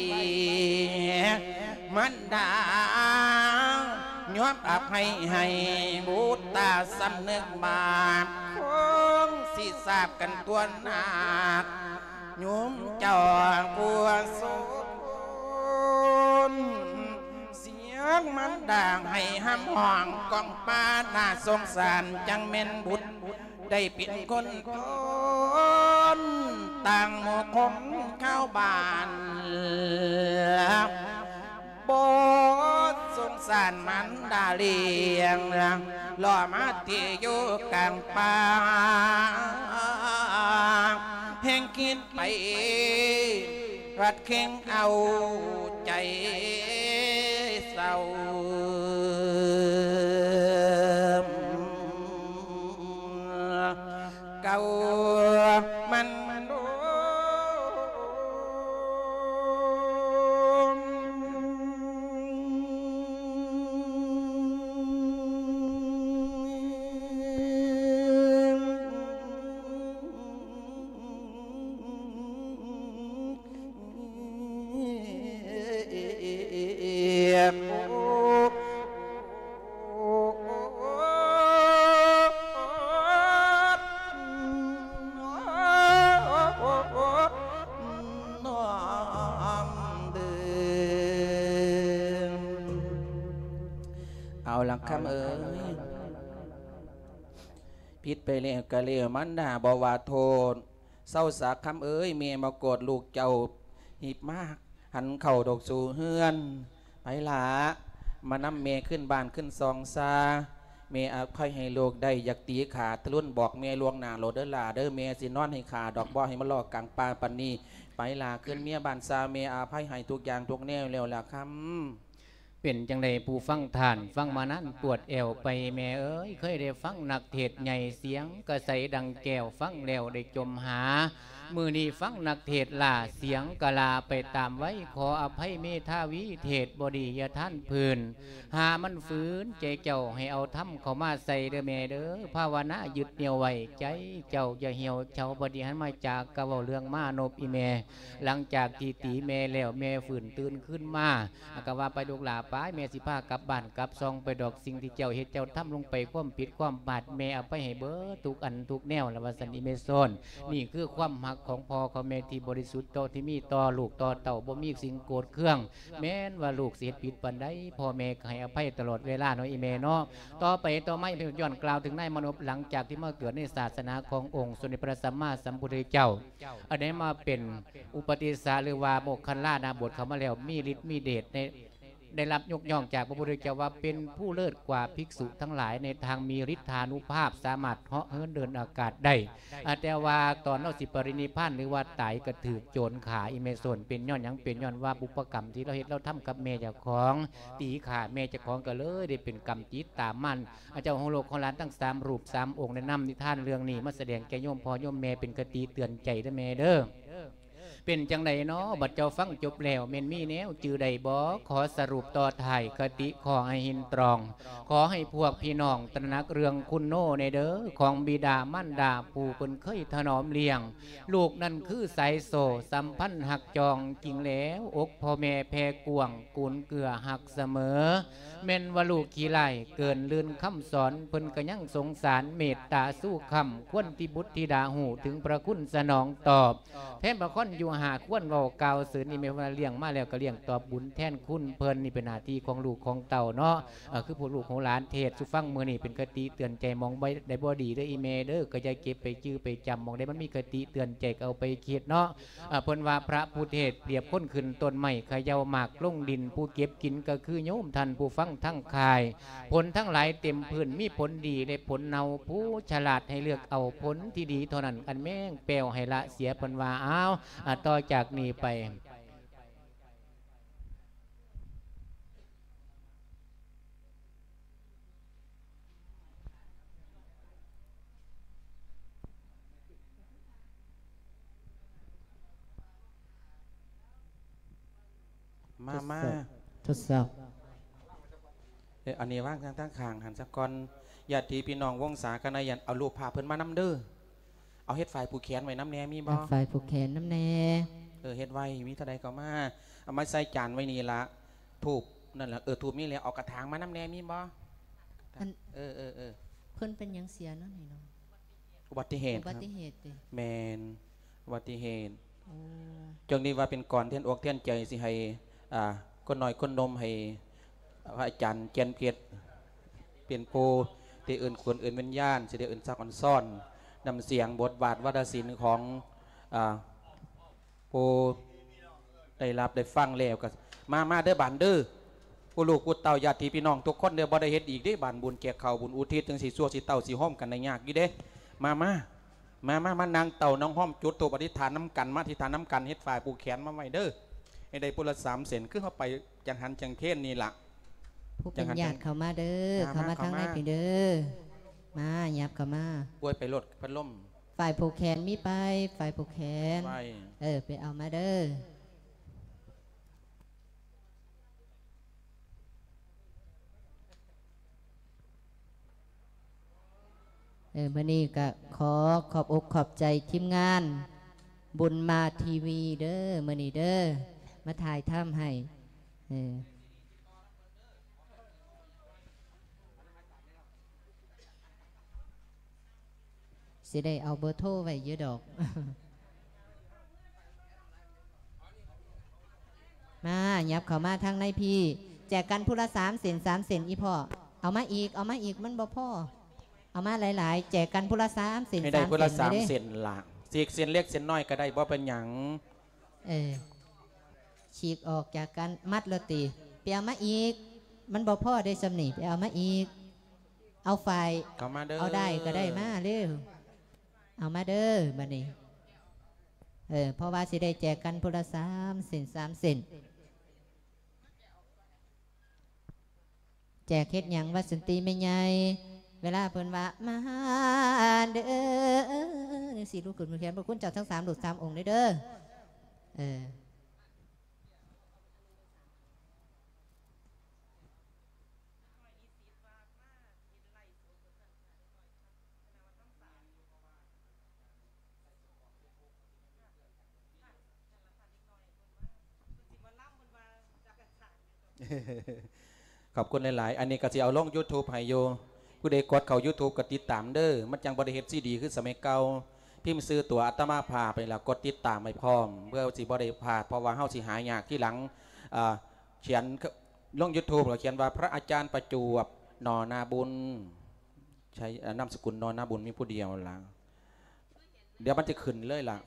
มันดายอมอภัยให้บุตรตาสำนึกบาปคงสิทราบกันตัวหนักยุมเจ้ากัวโซนเสียงมันด่างให้ห้ำห้องกองป้าหน้าสงสารจังเม่นบุตรได้เป็นคนทนต่างหมู่คงเข้าบ้านบดสงสารมันดาเลียงล่อมาที่อยู่กลางป่าแห่งคิดไปรัดเข่งเอาใจเศร้าเก่ามันเอาหลังคำเอ๋ยพิษไปเลี้ยกะเลี้ยมันด่าบวาโทษเศร้าสาคำเอ๋ยเมียมาโกรธลูกเจ้าหิบมากหันเข่าดอกสู่เฮือนไปหลามานำเมขึ้นบ้านขึ้นซองซาเมอภัยให้ลูกได้อยากตีขาทะลุนบอกเมลวงหนาโลดเดอลาเดอเมสินอนให้ขาดอกบ่อให้มันลอกกลางปลาปันนีไปหลาขึ้นเมียบ้านซาเมอภัยให้ทุกอย่างทุกแนวเร็วละคำเป็นจังใดผู้ฟังทานฟังมานั้นปวดแอวไปแม่เอ้ยเคยได้ฟังนักเทศใหญ่เสียงกระใสดังแก้วฟังแล้วได้จมหามือนี้ฟังนักเทศล่าเสียงกะลาไปตามไว้ขออภัยเมธาวิเทศบดียท่านพื้นหามันฝืนใจเจ้าให้เอาถ้ำเข้ามาใส่เด้อแม่เด้อภาวนาหยุดเหนียวไว้ใจเจ้าอย่าเหี่ยวเจ้าบดีหันมาจากกะเว้าเรื่องมานบอีแม่หลังจากที่ตีแม่แล้วแม่ฝืนตื่นขึ้นมาก็ว่าไปลูกหลาป้ายแม่สิพากลับบ้านกลับซองไปดอกสิ่งที่เจ้าเฮ็ดเจ้าทำลงไปความผิดความบาดแม่เอาไปให้เบิดทุกอันทุกแนวละว่าสันอีเมซอนนี่คือความหักของพ่อของแม่ที่บริสุทธิ์ต่อที่มีต่อลูกต่อเต่าบ่มีสิ่งโกรธเครื่องแม้นว่าลูกเสียผิดปันใดพ่อแม่ให้อภัยตลอดเวลาเนาะอีแม่เนาะต่อไปต่อไม่เพียงย้อนกล่าวถึงนายมนุษย์หลังจากที่มาเกิดในศาสนาขององค์สมเด็จพระสัมมาสัมพุทธเจ้าอันนี้มาเป็นอุปติสสะหรือว่าโมกขันลานาบทเขามาแล้วมีฤทธิ์มีเดชในได้รับยกย่องจากพระพุทธเจ้าว่าเป็นผู้เลิศกว่าภิกษุทั้งหลายในทางมีฤทธานุภาพสามารถเหาะเหินเดินอากาศได้แต่ว่าตอนเราสิปรินิพพานหรือว่าตายกระถือโจรขาอิเมซนเป็นย้อนยังเป็นย้อนว่าบุพกรรมที่เราเห็นเราทำกับแม่เจ้าของตีขาแม่เจ้าของก็เลยได้เป็นกรรมจิตตามมันเจ้าของโลกของหลานตั้ง3 รูป 3 องค์ในนำนิทานเรื่องนี้มาแสดงแก่โยมพ่อโยมแม่เป็นกติเตือนใจเด้อแม่เด้อเป็นจังไดเนาะบัดเจ้าฟังจบแล้วเมนมีแนวจือใดบ่ขอสรุปต่อถ่ายคติขอให้หินตรองขอให้พวกพี่น้องตระหนักเรื่องคุณโน่ในเด้อของบิดามารดาผู้เพิ่นเคยถนอมเลี้ยงลูกนั่นคือสายโซสัมพันธ์หักจองจริงแล้วอกพ่อแม่แพ่กวงกุนเกลือหักเสมอแม่นว่าลูกขี้ไล่เกินลืนคำสอนเพิ่นก็ยังสงสารเมตตาสู้คำควรที่บุตรธิดาหูถึงพระคุณสนองตอบแทนพระคุณอยู่หาควรเว้ากล่าวสื่อนี่ไม่ว่าเลี้ยงมาแล้วก็เลี้ยงตอบบุญแทนคุณเพิ่นนี่เป็นหน้าที่ของลูกของเต่าเนาะคือผู้ลูกของหลานเทศสุฟังมือนี่เป็นคติเตือนใจมองใบได้บ่ดีเด้ออีเมเด้อก็จะเก็บไปจื้อไปจำมองได้มันมีคติเตือนใจเอาไปคิดเนาะเพิ่นว่าพระผู้เทศเปรียบพ้นขึ้นต้นไม้เขย่าหมากลงดินผู้เก็บกินก็คือโยมท่านผู้ฟังทั้งคายผลทั้งหลายเต็มพื้นมีผลดีและผลเนาผู้ฉลาดให้เลือกเอาผลที่ดีเท่านั้นอันแม่งแปลวให้ละเสียเพิ่นว่าอ้าวต่อจากนี้ไปมาทดสอบอันนี้ว่างทั้งข้างหันสักก่อนญาติพี่น้องวงศาคณะยันเอารูปภาพเพิ่นมานำเด้อเอาเฮ็ดฝ่ายผูกแขนไว้น้ำแน่มีบ่ฝ่ายผูกแขนน้ำแน่เฮ็ดไว้มีเท่าใดก็มาเอามาใส่จานไว้นี่ละถูกนั่นแหละถูกมีแล้วเอากระถางมาน้ำแน่มีบ่เพิ่นเป็นยังเสียเนาะนี่เนาะอุบัติเหตุแมนอุบัติเหตุจงนี้ว่าเป็นก่อนเทียนอกเทียนใจสิให้คนหน่อยคนนมให้พระอาจารย์เจนเกียรติเปลี่ยนโปที่อื่นควรอื่นวิญญาณสิได้อื่นซักอ่อนซ่อนนำเสียงบทบาทวัฒนศิลป์ของโปได้รับได้ฟังแล้วก็มาเด้อบันเด้อผู้ลูกผู้เต่าญาติพี่น้องทุกคนเด้อบ่ได้เฮ็ดอีกเด้บันบุญแก่เขาบุญอุทิศถึงสิซัวสิเต่าสิห้อมกันในยากอยู่เด้มานางเต่าน้องห้อมจุดตัวปฏิฐานน้ำกันมาทิฐานน้ำกันเฮ็ดฝ่ายปูแขนมาไว้เด้อให้ได้ปุระ3 เซนขึ้นเข้าไปจังหันจังเทนนี่ล่ะผู้เป็นญาติเขามาเด้อเขามาทางไหนพี่เด้อมาหยับเขามาป่วยไปรถพัดลมฝ่ายผูกแขนมีไปฝ่ายผูกแขนไปเอามาเด้อมื่อนี้ก็ขอขอบอกขอบใจทีมงานบุญมาทีวีเด้อมื่อนี้เด้อมาถ่ายถ้ำให้สิได้เอาเบอร์โทรไว้เยอะดอกมายับเข้ามาทางในพี่แจกกันผู้ละ3 เซน3 เซนอีพ่อเอามาอีกมันบ่พ่อเอามาหลายๆแจกกันผู้ละ3 เซนให้ได้ผู้ละ3 เซนละ4 เซนเล็กเซนน้อยก็ได้บ่เป็นหยังฉีกออกจากกันมัดละตีไปเอามาอีกมันบ่พ่อได้สำนีไปเอามาอีกเอาไฟเอาได้ก็ได้มาเร็วเอามาเด้อบัดนี้เพราะว่าสิได้แจกกันผู้ละ3 เซน3 เซนแจกเฮ็ดหยังว่าสันติไม่ใหญ่เวลาเพิ่นว่ามาเด้อนี่สิลูกขึ้นมือแขนพระคุณเจ้าทั้ง3ลูก3องค์เด้อขอบคุณหลายๆอันนี้ก็สิเอาลง YouTube ให้อยู่ผู้ใดกดเข้า YouTube ก็ติดตามเด้อมันจังบ่ได้เฮ็ดซีดีคือสมัยเก่าพิมพ์ซื้อตัวอาตมาพาไปแล้วกดติดตามให้พร้อมเพื่อสิบ่ได้พลาดเพราะว่าเฮาสิหายากที่หลังเขียนลง YouTube ก็เขียนว่าพระอาจารย์ประจวบนอนาบุญใช้นามสกุลนอนาบุญมีผู้เดียวล่ะเดี๋ยวมันจะขึ้นเลยล่ะ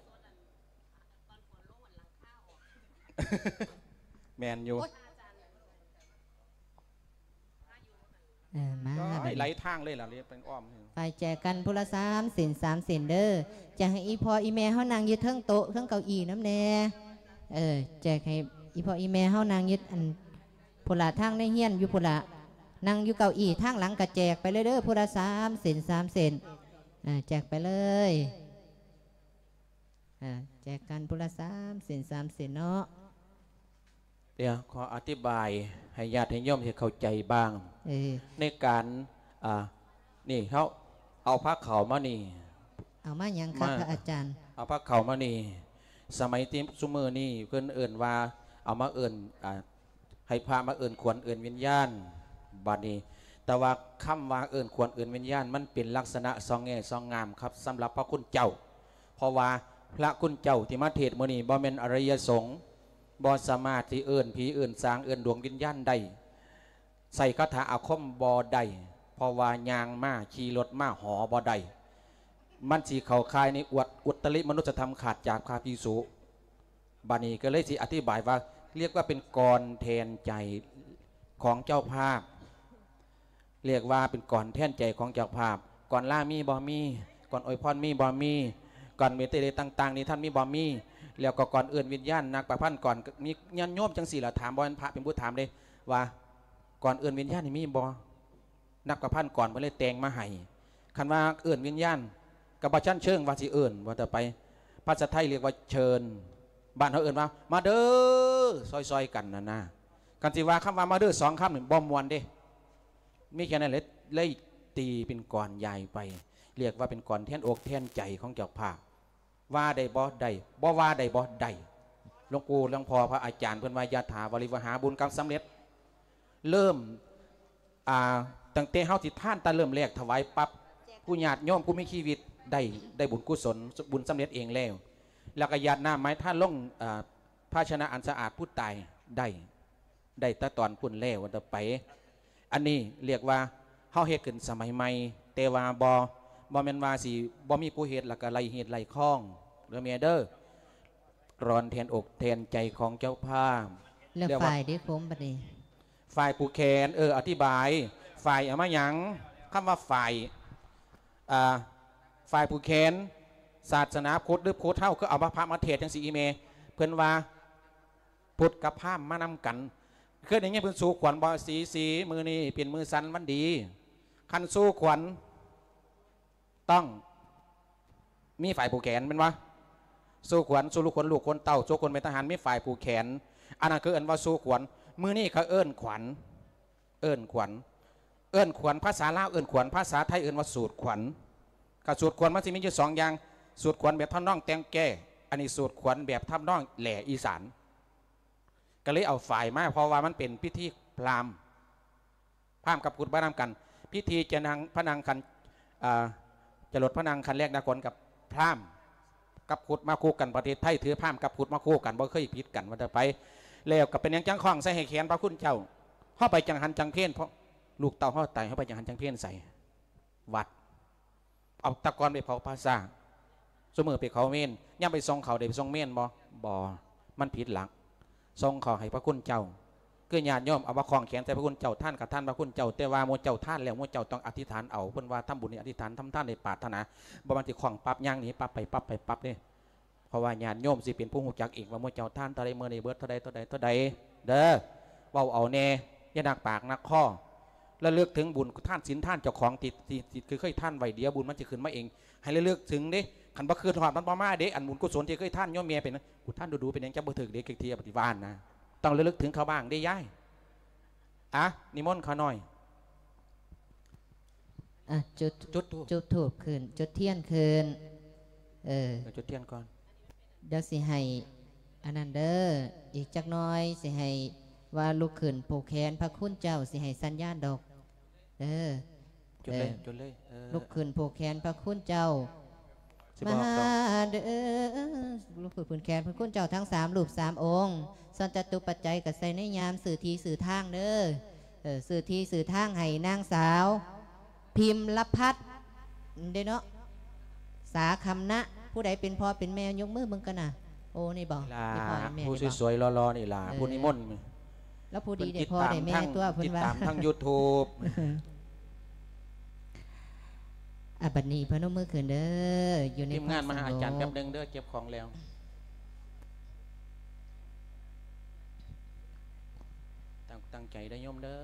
แมนอยู่มาไหลทางเลยล่ะเรียกเป็นอ้อมไปแจกกันพุละ3 เส้น3 เส้นเด้อจะให้อีพ่ออีแม่เฮานั่งยึดเทิงโต๊ะเทิงเก้าอี้น้ำแน่แจกให้อีพ่ออีแม่เฮานั่งยึดอันพุละทางในเฮียนอยู่พุละนั่งอยู่เก้าอี้ทางหลังก็แจกไปเลยเด้อพุละ3 เส้น3 เส้นแจกไปเลยแจกกันพุละ3 เส้น3 เส้นเนาะเดี๋ยวขออธิบายให้ญาติโยมให้เข้าใจบ้างในการนี่เขาเอาพระเข่ามานี่เอามาอย่างครับพระอาจารย์เอาพระเข่ามานี่สมัยที่ซุมือนี่เพื่อนเอื่นว่าเอามาเอื่นให้พระมาเอื่นควรเอื่นวิญญาณบัดนี้แต่ว่าคำว่าเอื่นควรเอื่นวิญญาณมันเป็นลักษณะซองแง่ซองงามครับสำหรับพระคุณเจ้าเพราะว่าพระคุณเจ้าที่มาเทศน์มื้อนี้บ่แม่นอริยสงฆ์บ่สามารถที่เอื่นผีเอื่นสางเอื่นดวงวิญญาณได้ใส่คาถาอาคมบ่ได้เพราะว่ายางมาขี่รถมาหอบ่ได้มันสีเขาคายในอุตริมนุษยธรรมขาดจากพาภิกษุบานี้ก็เลยสิอธิบายว่าเรียกว่าเป็นกรแทนใจของเจ้าภาพเรียกว่าเป็นกรแทนใจของเจ้าภาพกรล่ามีบ่มีกรอวยพรมีบ่มีกรเมตเตเรต่างๆนี่ท่านมีบ่มีแล้วก็ก่อนอื่นวิญญาณนักประพันธ์ก่อนมีญาณโยมจังสี่ละถามบ่พระเป็นผู้ถามเลยว่าก่อนอื่นวิญญาณนี่มีบ่นักประพันธ์ก่อนมาเลยแตงมาให้คันว่าอื่นวิญญาณกับบัชันเชิงว่าสิอื่นว่าแต่ไปภาษาไทยเรียกว่าเชิญบ้านเขาอื่นว่ามาเด้อซอยๆกันนะกันสิว่าคำว่ามาเด้อ2 คำหนึ่งบ่มวนเด้มีแค่นั้นเลยตีเป็นก่อนใหญ่ไปเรียกว่าเป็นก่อนแท่นอกแท่นใจของเจ้าภาพว่าได้บ่ได้บ่ว่าได้บ่ได้หลวงปู่หลวงพ่อพระอาจารย์เพิ่นว่ายาถาวริวหาบุญกรรมสำเร็จเริ่มตั้งแต่เฮาสิท่านตะเริ่มแรกถวายปั๊บผู้ญาติโยมผู้มีชีวิตได้บุญกุศลบุญสำเร็จเองแล้วก็ญาติหน้าไม้ท่านลงภาชนะอันสะอาดผู้ตายได้ตะตอนพุ่นแล้ววันต่อไปอันนี้เรียกว่าเฮาเฮ็ดขึ้นสมัยใหม่แต่ว่าบ่แม่นว่าสิบ่มีผู้เฮ็ดแล้วก็ไล่เฮ็ดไล่คล้องเด้อแม่เด้อร้อนแทนอกแทนใจของเจ้าภาพแล้วฝ่ายที่ผมบัดนี้ฝ่ายผู้แขนอธิบายฝ่ายเอามาหยังคำว่าฝ่ายผู้แขนศาสนาพุทธหรือพุทธเท่าก็เอาพระมาเทศจังสีอีเมเพื่อนว่าพุทธกับพามมานำกันเคยอย่างเงี้ยเพื่อนสู้ขวัญบอสีมือนี่เป็นมือสันมันดีคันสู้ขวัญต้องมีฝ่ายผู้แขนเป็นวะสู้ขวัญสู้ลูกขวัญลูกคนเต่าสู้คนเป็นทหารมีฝ่ายผู้แขนอันนั้นคือเอิ้นว่าสู้ขวัญมือนี่เขาเอิ้นขวัญภาษาลาวเอิ้นขวัญภาษาไทยเอิ้นว่าสูตรขวัญกับสูตรขวัญมันจะมีอยู่2 อย่างสูตรขวัญแบบทำนองแตงแก่อันนี้สูตรขวัญแบบทำนองแหล่อีสานก็เลยเอาฝ่ายมาเพราะว่ามันเป็นพิธีพราหมณ์กับพุทธบ้านำกันพิธีจะนางพระนางคันจะลดพระนางคันแรกนาคนกับพราหมณ์กับพุทธมาคู่กันประเทศไทยถือพราหมณ์กับพุทธมาคู่กันบ่เคยผิดกันว่าจะไปแล้วกับเป็นยังจังข้องใส่ให้แขนพระคุณเจ้าเข้าไปจังหันจังเพี้ยนเพราะลูกเต่าเข้าไตเข้าไปจังหันจังเพี้ยนใส่วัดเอาตะกอนไปเผาภาษาสมือไปเขาเมนย่ำไปทรงเขาเดี๋ยวไปทรงเมนบ่มันผิดหลักทรงเขาให้พระคุณเจ้าคือญาติโยมเอาว่าคล้องแขนใส่พระคุณเจ้าท่านกับท่านพระคุณเจ้าแต่ว่าโมเจ้าท่านแล้วโมเจ้าต้องอธิษฐานเอาเพิ่นว่าทำบุญในอธิษฐานทำท่านในปรารถนาบ่มันติคล้องปั๊บย่างนี้ปั๊บไปปั๊บเนี่ยเพราะว่าญาติโยมสิเป็นผู้หูจักอีกว่าโมเจ้าท่านเท่าใดเมื่อในเบิร์ดเท่าใดเด้อเว้าเอาแน่อย่าหนักปากนักข้อระลึกถึงบุญท่านศีลท่านเจ้าของติดคือเคยท่านไว้เดียวบุญมันจะขึ้นมาเองให้ระลึกถึงเด้ขันบ่คือถอดมันบ่มาเด้อันบุญกุศลที่เคยท่านย่อมเมียเป็นกูท่านดูเป็นยังจะบ่ถึกเด็กเทียปฏิวานนะต้องระลึกถึงเขาบ้างได้ย่ายนิมนต์เขาหน่อยจุดถูกคืนจุดเทียนคืนจุดเทียนก่อนเดี๋ยวสิให้อันนั้นเด้ออีกจักน้อยสิให้ว่าลูกขืนผูกแขนพระคุณเจ้าสิให้สัญญาณดอกจุดเลยลูกขืนผูกแขนพระคุณเจ้ามาเด้อลูกขืนผูกแขนพระคุณเจ้าทั้ง3รูป3องค์สันจตุปัจจัยกับใส่ในยามสื่อทีสื่อทางเด้อสื่อทีสื่อทางให้นางสาวพิมพ์ละพัดเด้เนาะสาคำนะผู้ใดเป็นพ่อเป็นแม่ยกมือมึงกันนะโอ้นี่บอกผู้สวยๆรอๆนี่ล่ะผู้นิมนต์แล้วผู้ดีได้พ่อได้แม่ตัวเพิ่นว่าติดตามทั้ง YouTube บัดนี้พนมมือขึ้นเด้ออยู่ในทีมงานมหาอาจารย์แป๊บนึงเด้อเก็บของแล้วตั้งใจได้โยมเด้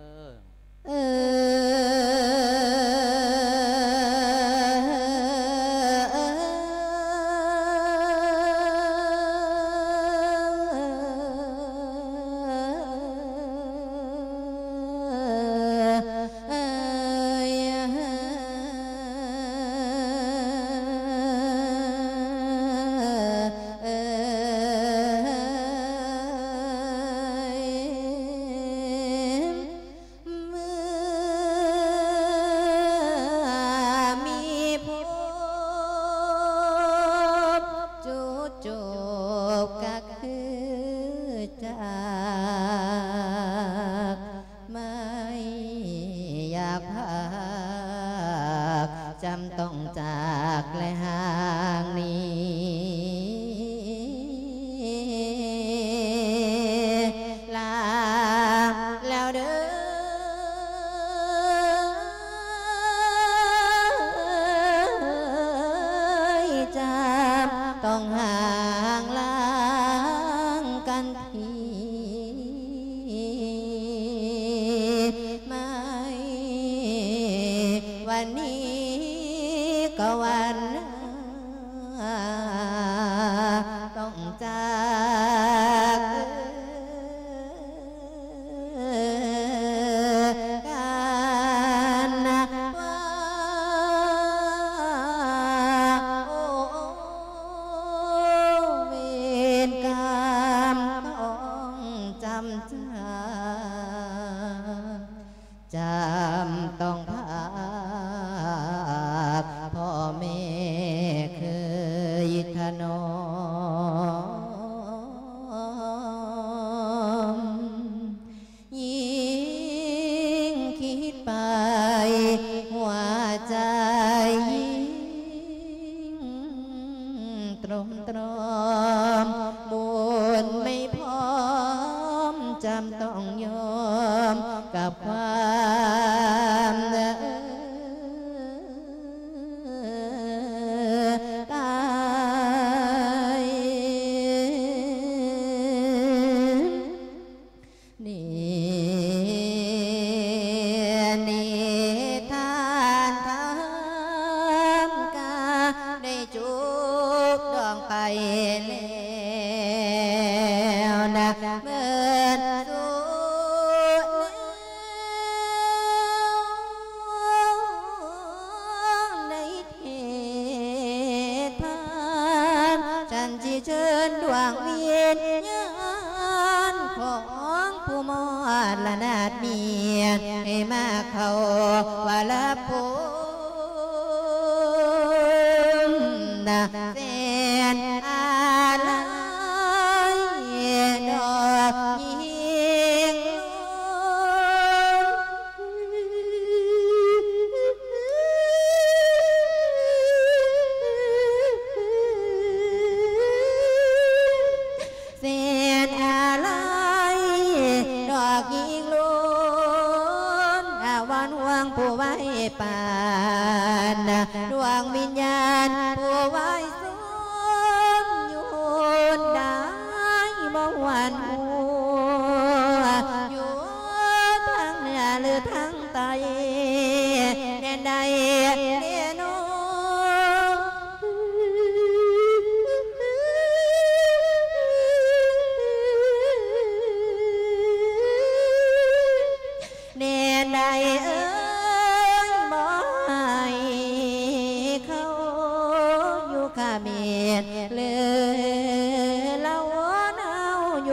อทั้งเหนือหรือทั้งใต้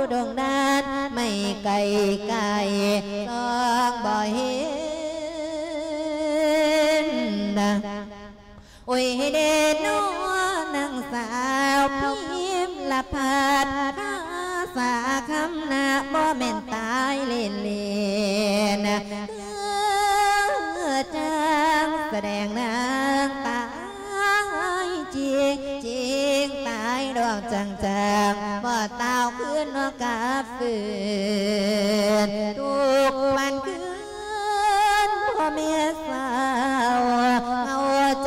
ดงดานไม่ไกลไกลต้องบ่เห็นนะโอ้ยเด็ดน้องนางสาวพิมพ์ละพัดสาคำนาบ่แม่นตายเล่นเล่นจังแสดงนางตายจริงจริงตายดอกจังจังบ่เต้าขึ้นนอกกาฝืนทุกวันคืนพ่อแม่สาวเอาใจ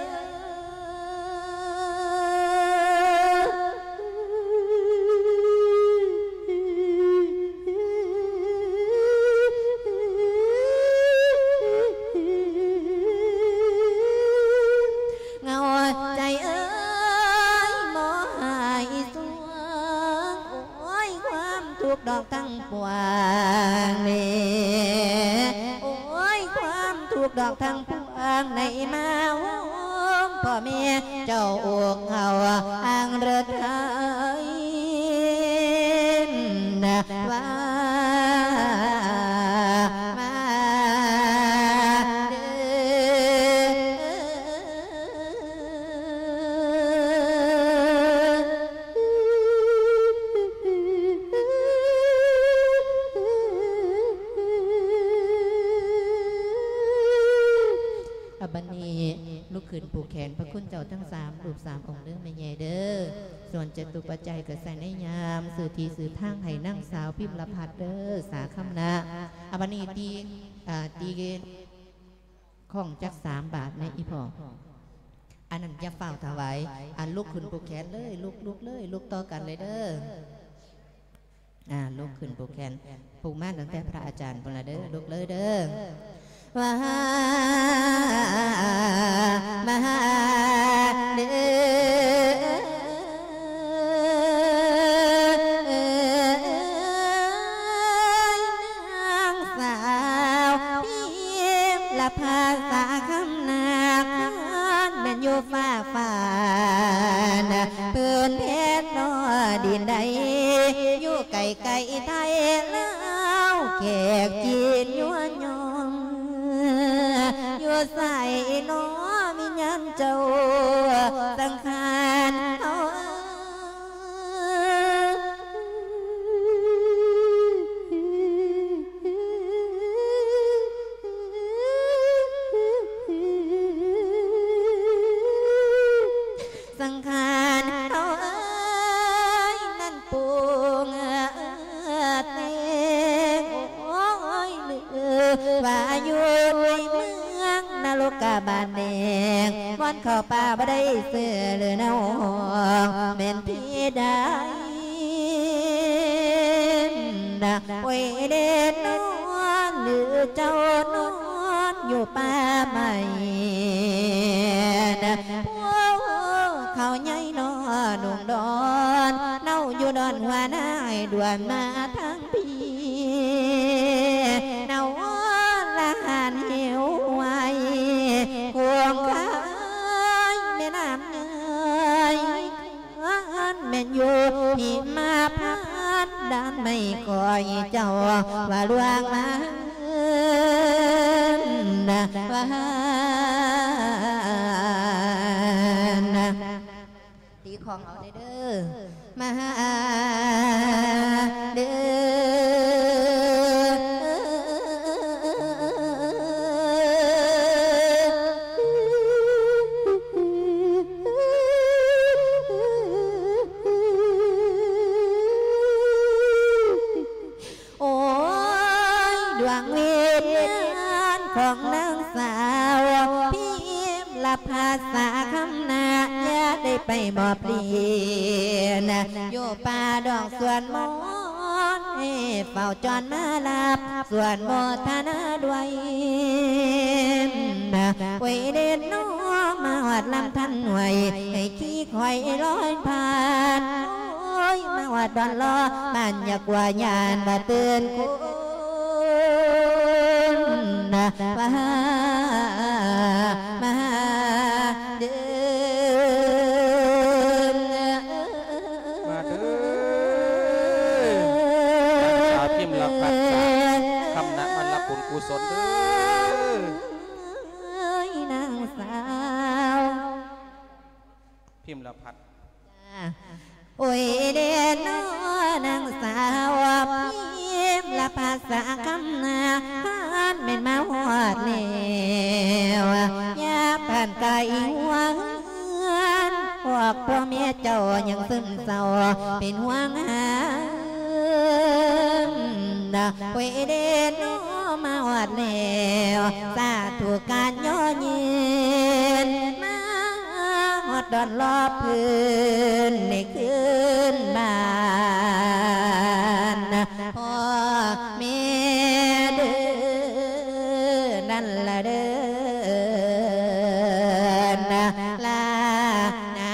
ดอกทั้งปวงนี่โอ้ยความถูกดอกทั้งปวงในมาห้องพ่อแม่เจ้าอกเขาอ่างเรือไทยนะว่าบันนี้ลูกขืนผูกแขนพระคุณเจ้าทั้ง3รูป3องค์เด้อแม่ใหญ่เด้อส่วนจตุปัจจัยเกิดใส่ในยามสื่อทีสื่อทางให้นั่งสาวพิมพ์ละพัดเด้อสาคำนะบันนี้ตีของจัก3 บาทในอีพออันนั้นจะเฝ้าถวายอันลูกขืนผูกแขนเลยลูกเลยลูกต่อกันเลยเด้อลูกขืนผูกแขนผูกมาตั้งแต่พระอาจารย์พละเด้อลูกเลยเด้อว่ามาเด้อนางสาวพิมพ์ละภาษาคำนาแม่นอยู่ฟ้าฟ้าเพื่อนเพชรนอดินใดอยู่ไกลไกลไทยแล้วแขกจีนยั่วยองอยู่ใส่น้อมียันเจ้าสังขารเขาสังขารเขานั่นปูงเตงโอ้ยเลือว่าอยู่ในเมืองนรกบานแดงวันเข้าป่าบ่ได้เสื้อหรือเนาแม่นพี่ได้นะโอ้ยเด่นนอนหรือเจ้านอนอยู่ป่าใหม่นะเขาใหญ่นอหนุ่มดอนเน่าอยู่ดอนหัวหน้าด่วนมาทั้งพี่เน่าละหันหิวไว้ห่วงขายแม่น้ำเนยแม่นอยู่หิมาพันด้านไม่ก่อยเจ้าว่าลวงมาว่าตีของเอาเด้อมาเด้อโอ้ยดวงวิญญาณของนางสาวพิมพ์ละภาษาคำนาอย่าได้ไปบ่เปลี่ยนอยู่ป่าดอกสวนมอนเฝ้าจรมาลับส่วนโมทนาด้วยไว้เด่นน้องมาหอดลำทันหน่วยให้ขี้คอยลอยผ่านโอ้ยมาหอดดอนล้อบ้านอยากว่ายานมาเตือนคุณว่ามาเดินมาเด้อศลเด้อนางสาวพิมพ์ละพัดโอ้ยเด่นน้อนางสาวพิมพ์ละภาษาคำนาผ่านเป็นมาหอดแล้วอย่าผ่านไกลหัวพวกพ่อแม่เจ้ายังซึมเศร้าเป็นห่วงหาโอ้ยเด่นน้อมาหอดแล้วสาธุการย่อเย็นมาหอดดอนรอบพื้นในคืนบ้านพ่อแม่เด้อนั่นละเด้อลานา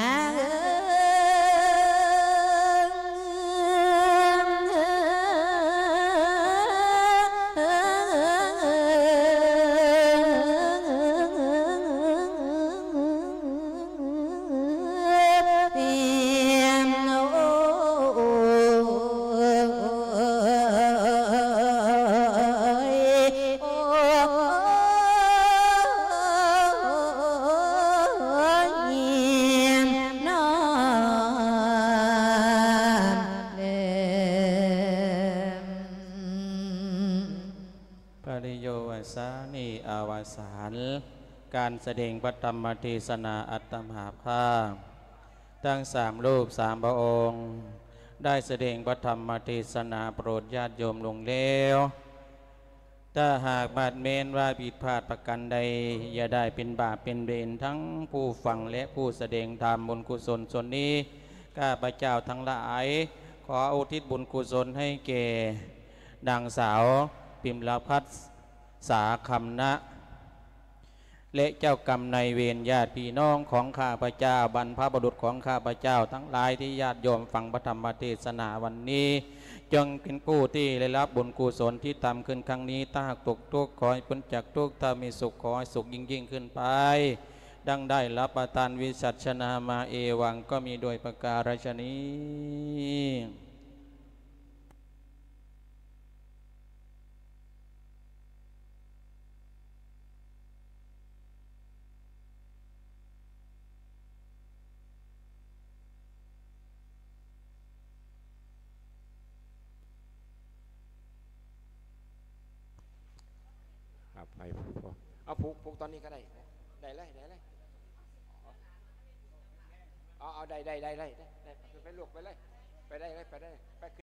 ปริโยวสานีอาวสานการแสดงพระธรรมเทศนาอัตตมหาภาคทั้ง3 รูป 3 พระองค์ ได้แสดงพระธรรมเทศนาโปรดญาติโยมลงแล้วถ้าหากบาดเมนว่าผิดพลาดประกันใด อย่าได้เป็นบาปเป็นเวรทั้งผู้ฟังและผู้แสดงธรรมบุญกุศลส่วนนี้ข้าพเจ้าทั้งหลายขออุทิศบุญกุศลให้แก่นางสาวปิมลพัฒน์สาคำนะและเจ้ากรรมนายเวรญาติพี่น้องของข้าพเจ้าบรรพบุรุษของข้าพเจ้าทั้งหลายที่ญาติโยมฟังพระธรรมเทศนาวันนี้จงเป็นผู้ที่ได้รับบุญกุศลที่ทำขึ้นครั้งนี้ถ้าหากตกทุกข์ขอให้พ้นจากทุกข์ถ้ามีสุขขอให้สุขยิ่งขึ้นไปดังได้รับประทานวิสัชนามาเอวังก็มีโดยประการฉนี้ไปเอาผูกตอนนี้ก็ได้เลยเอาได้ไปลูกไปเลยไปได้เลยไป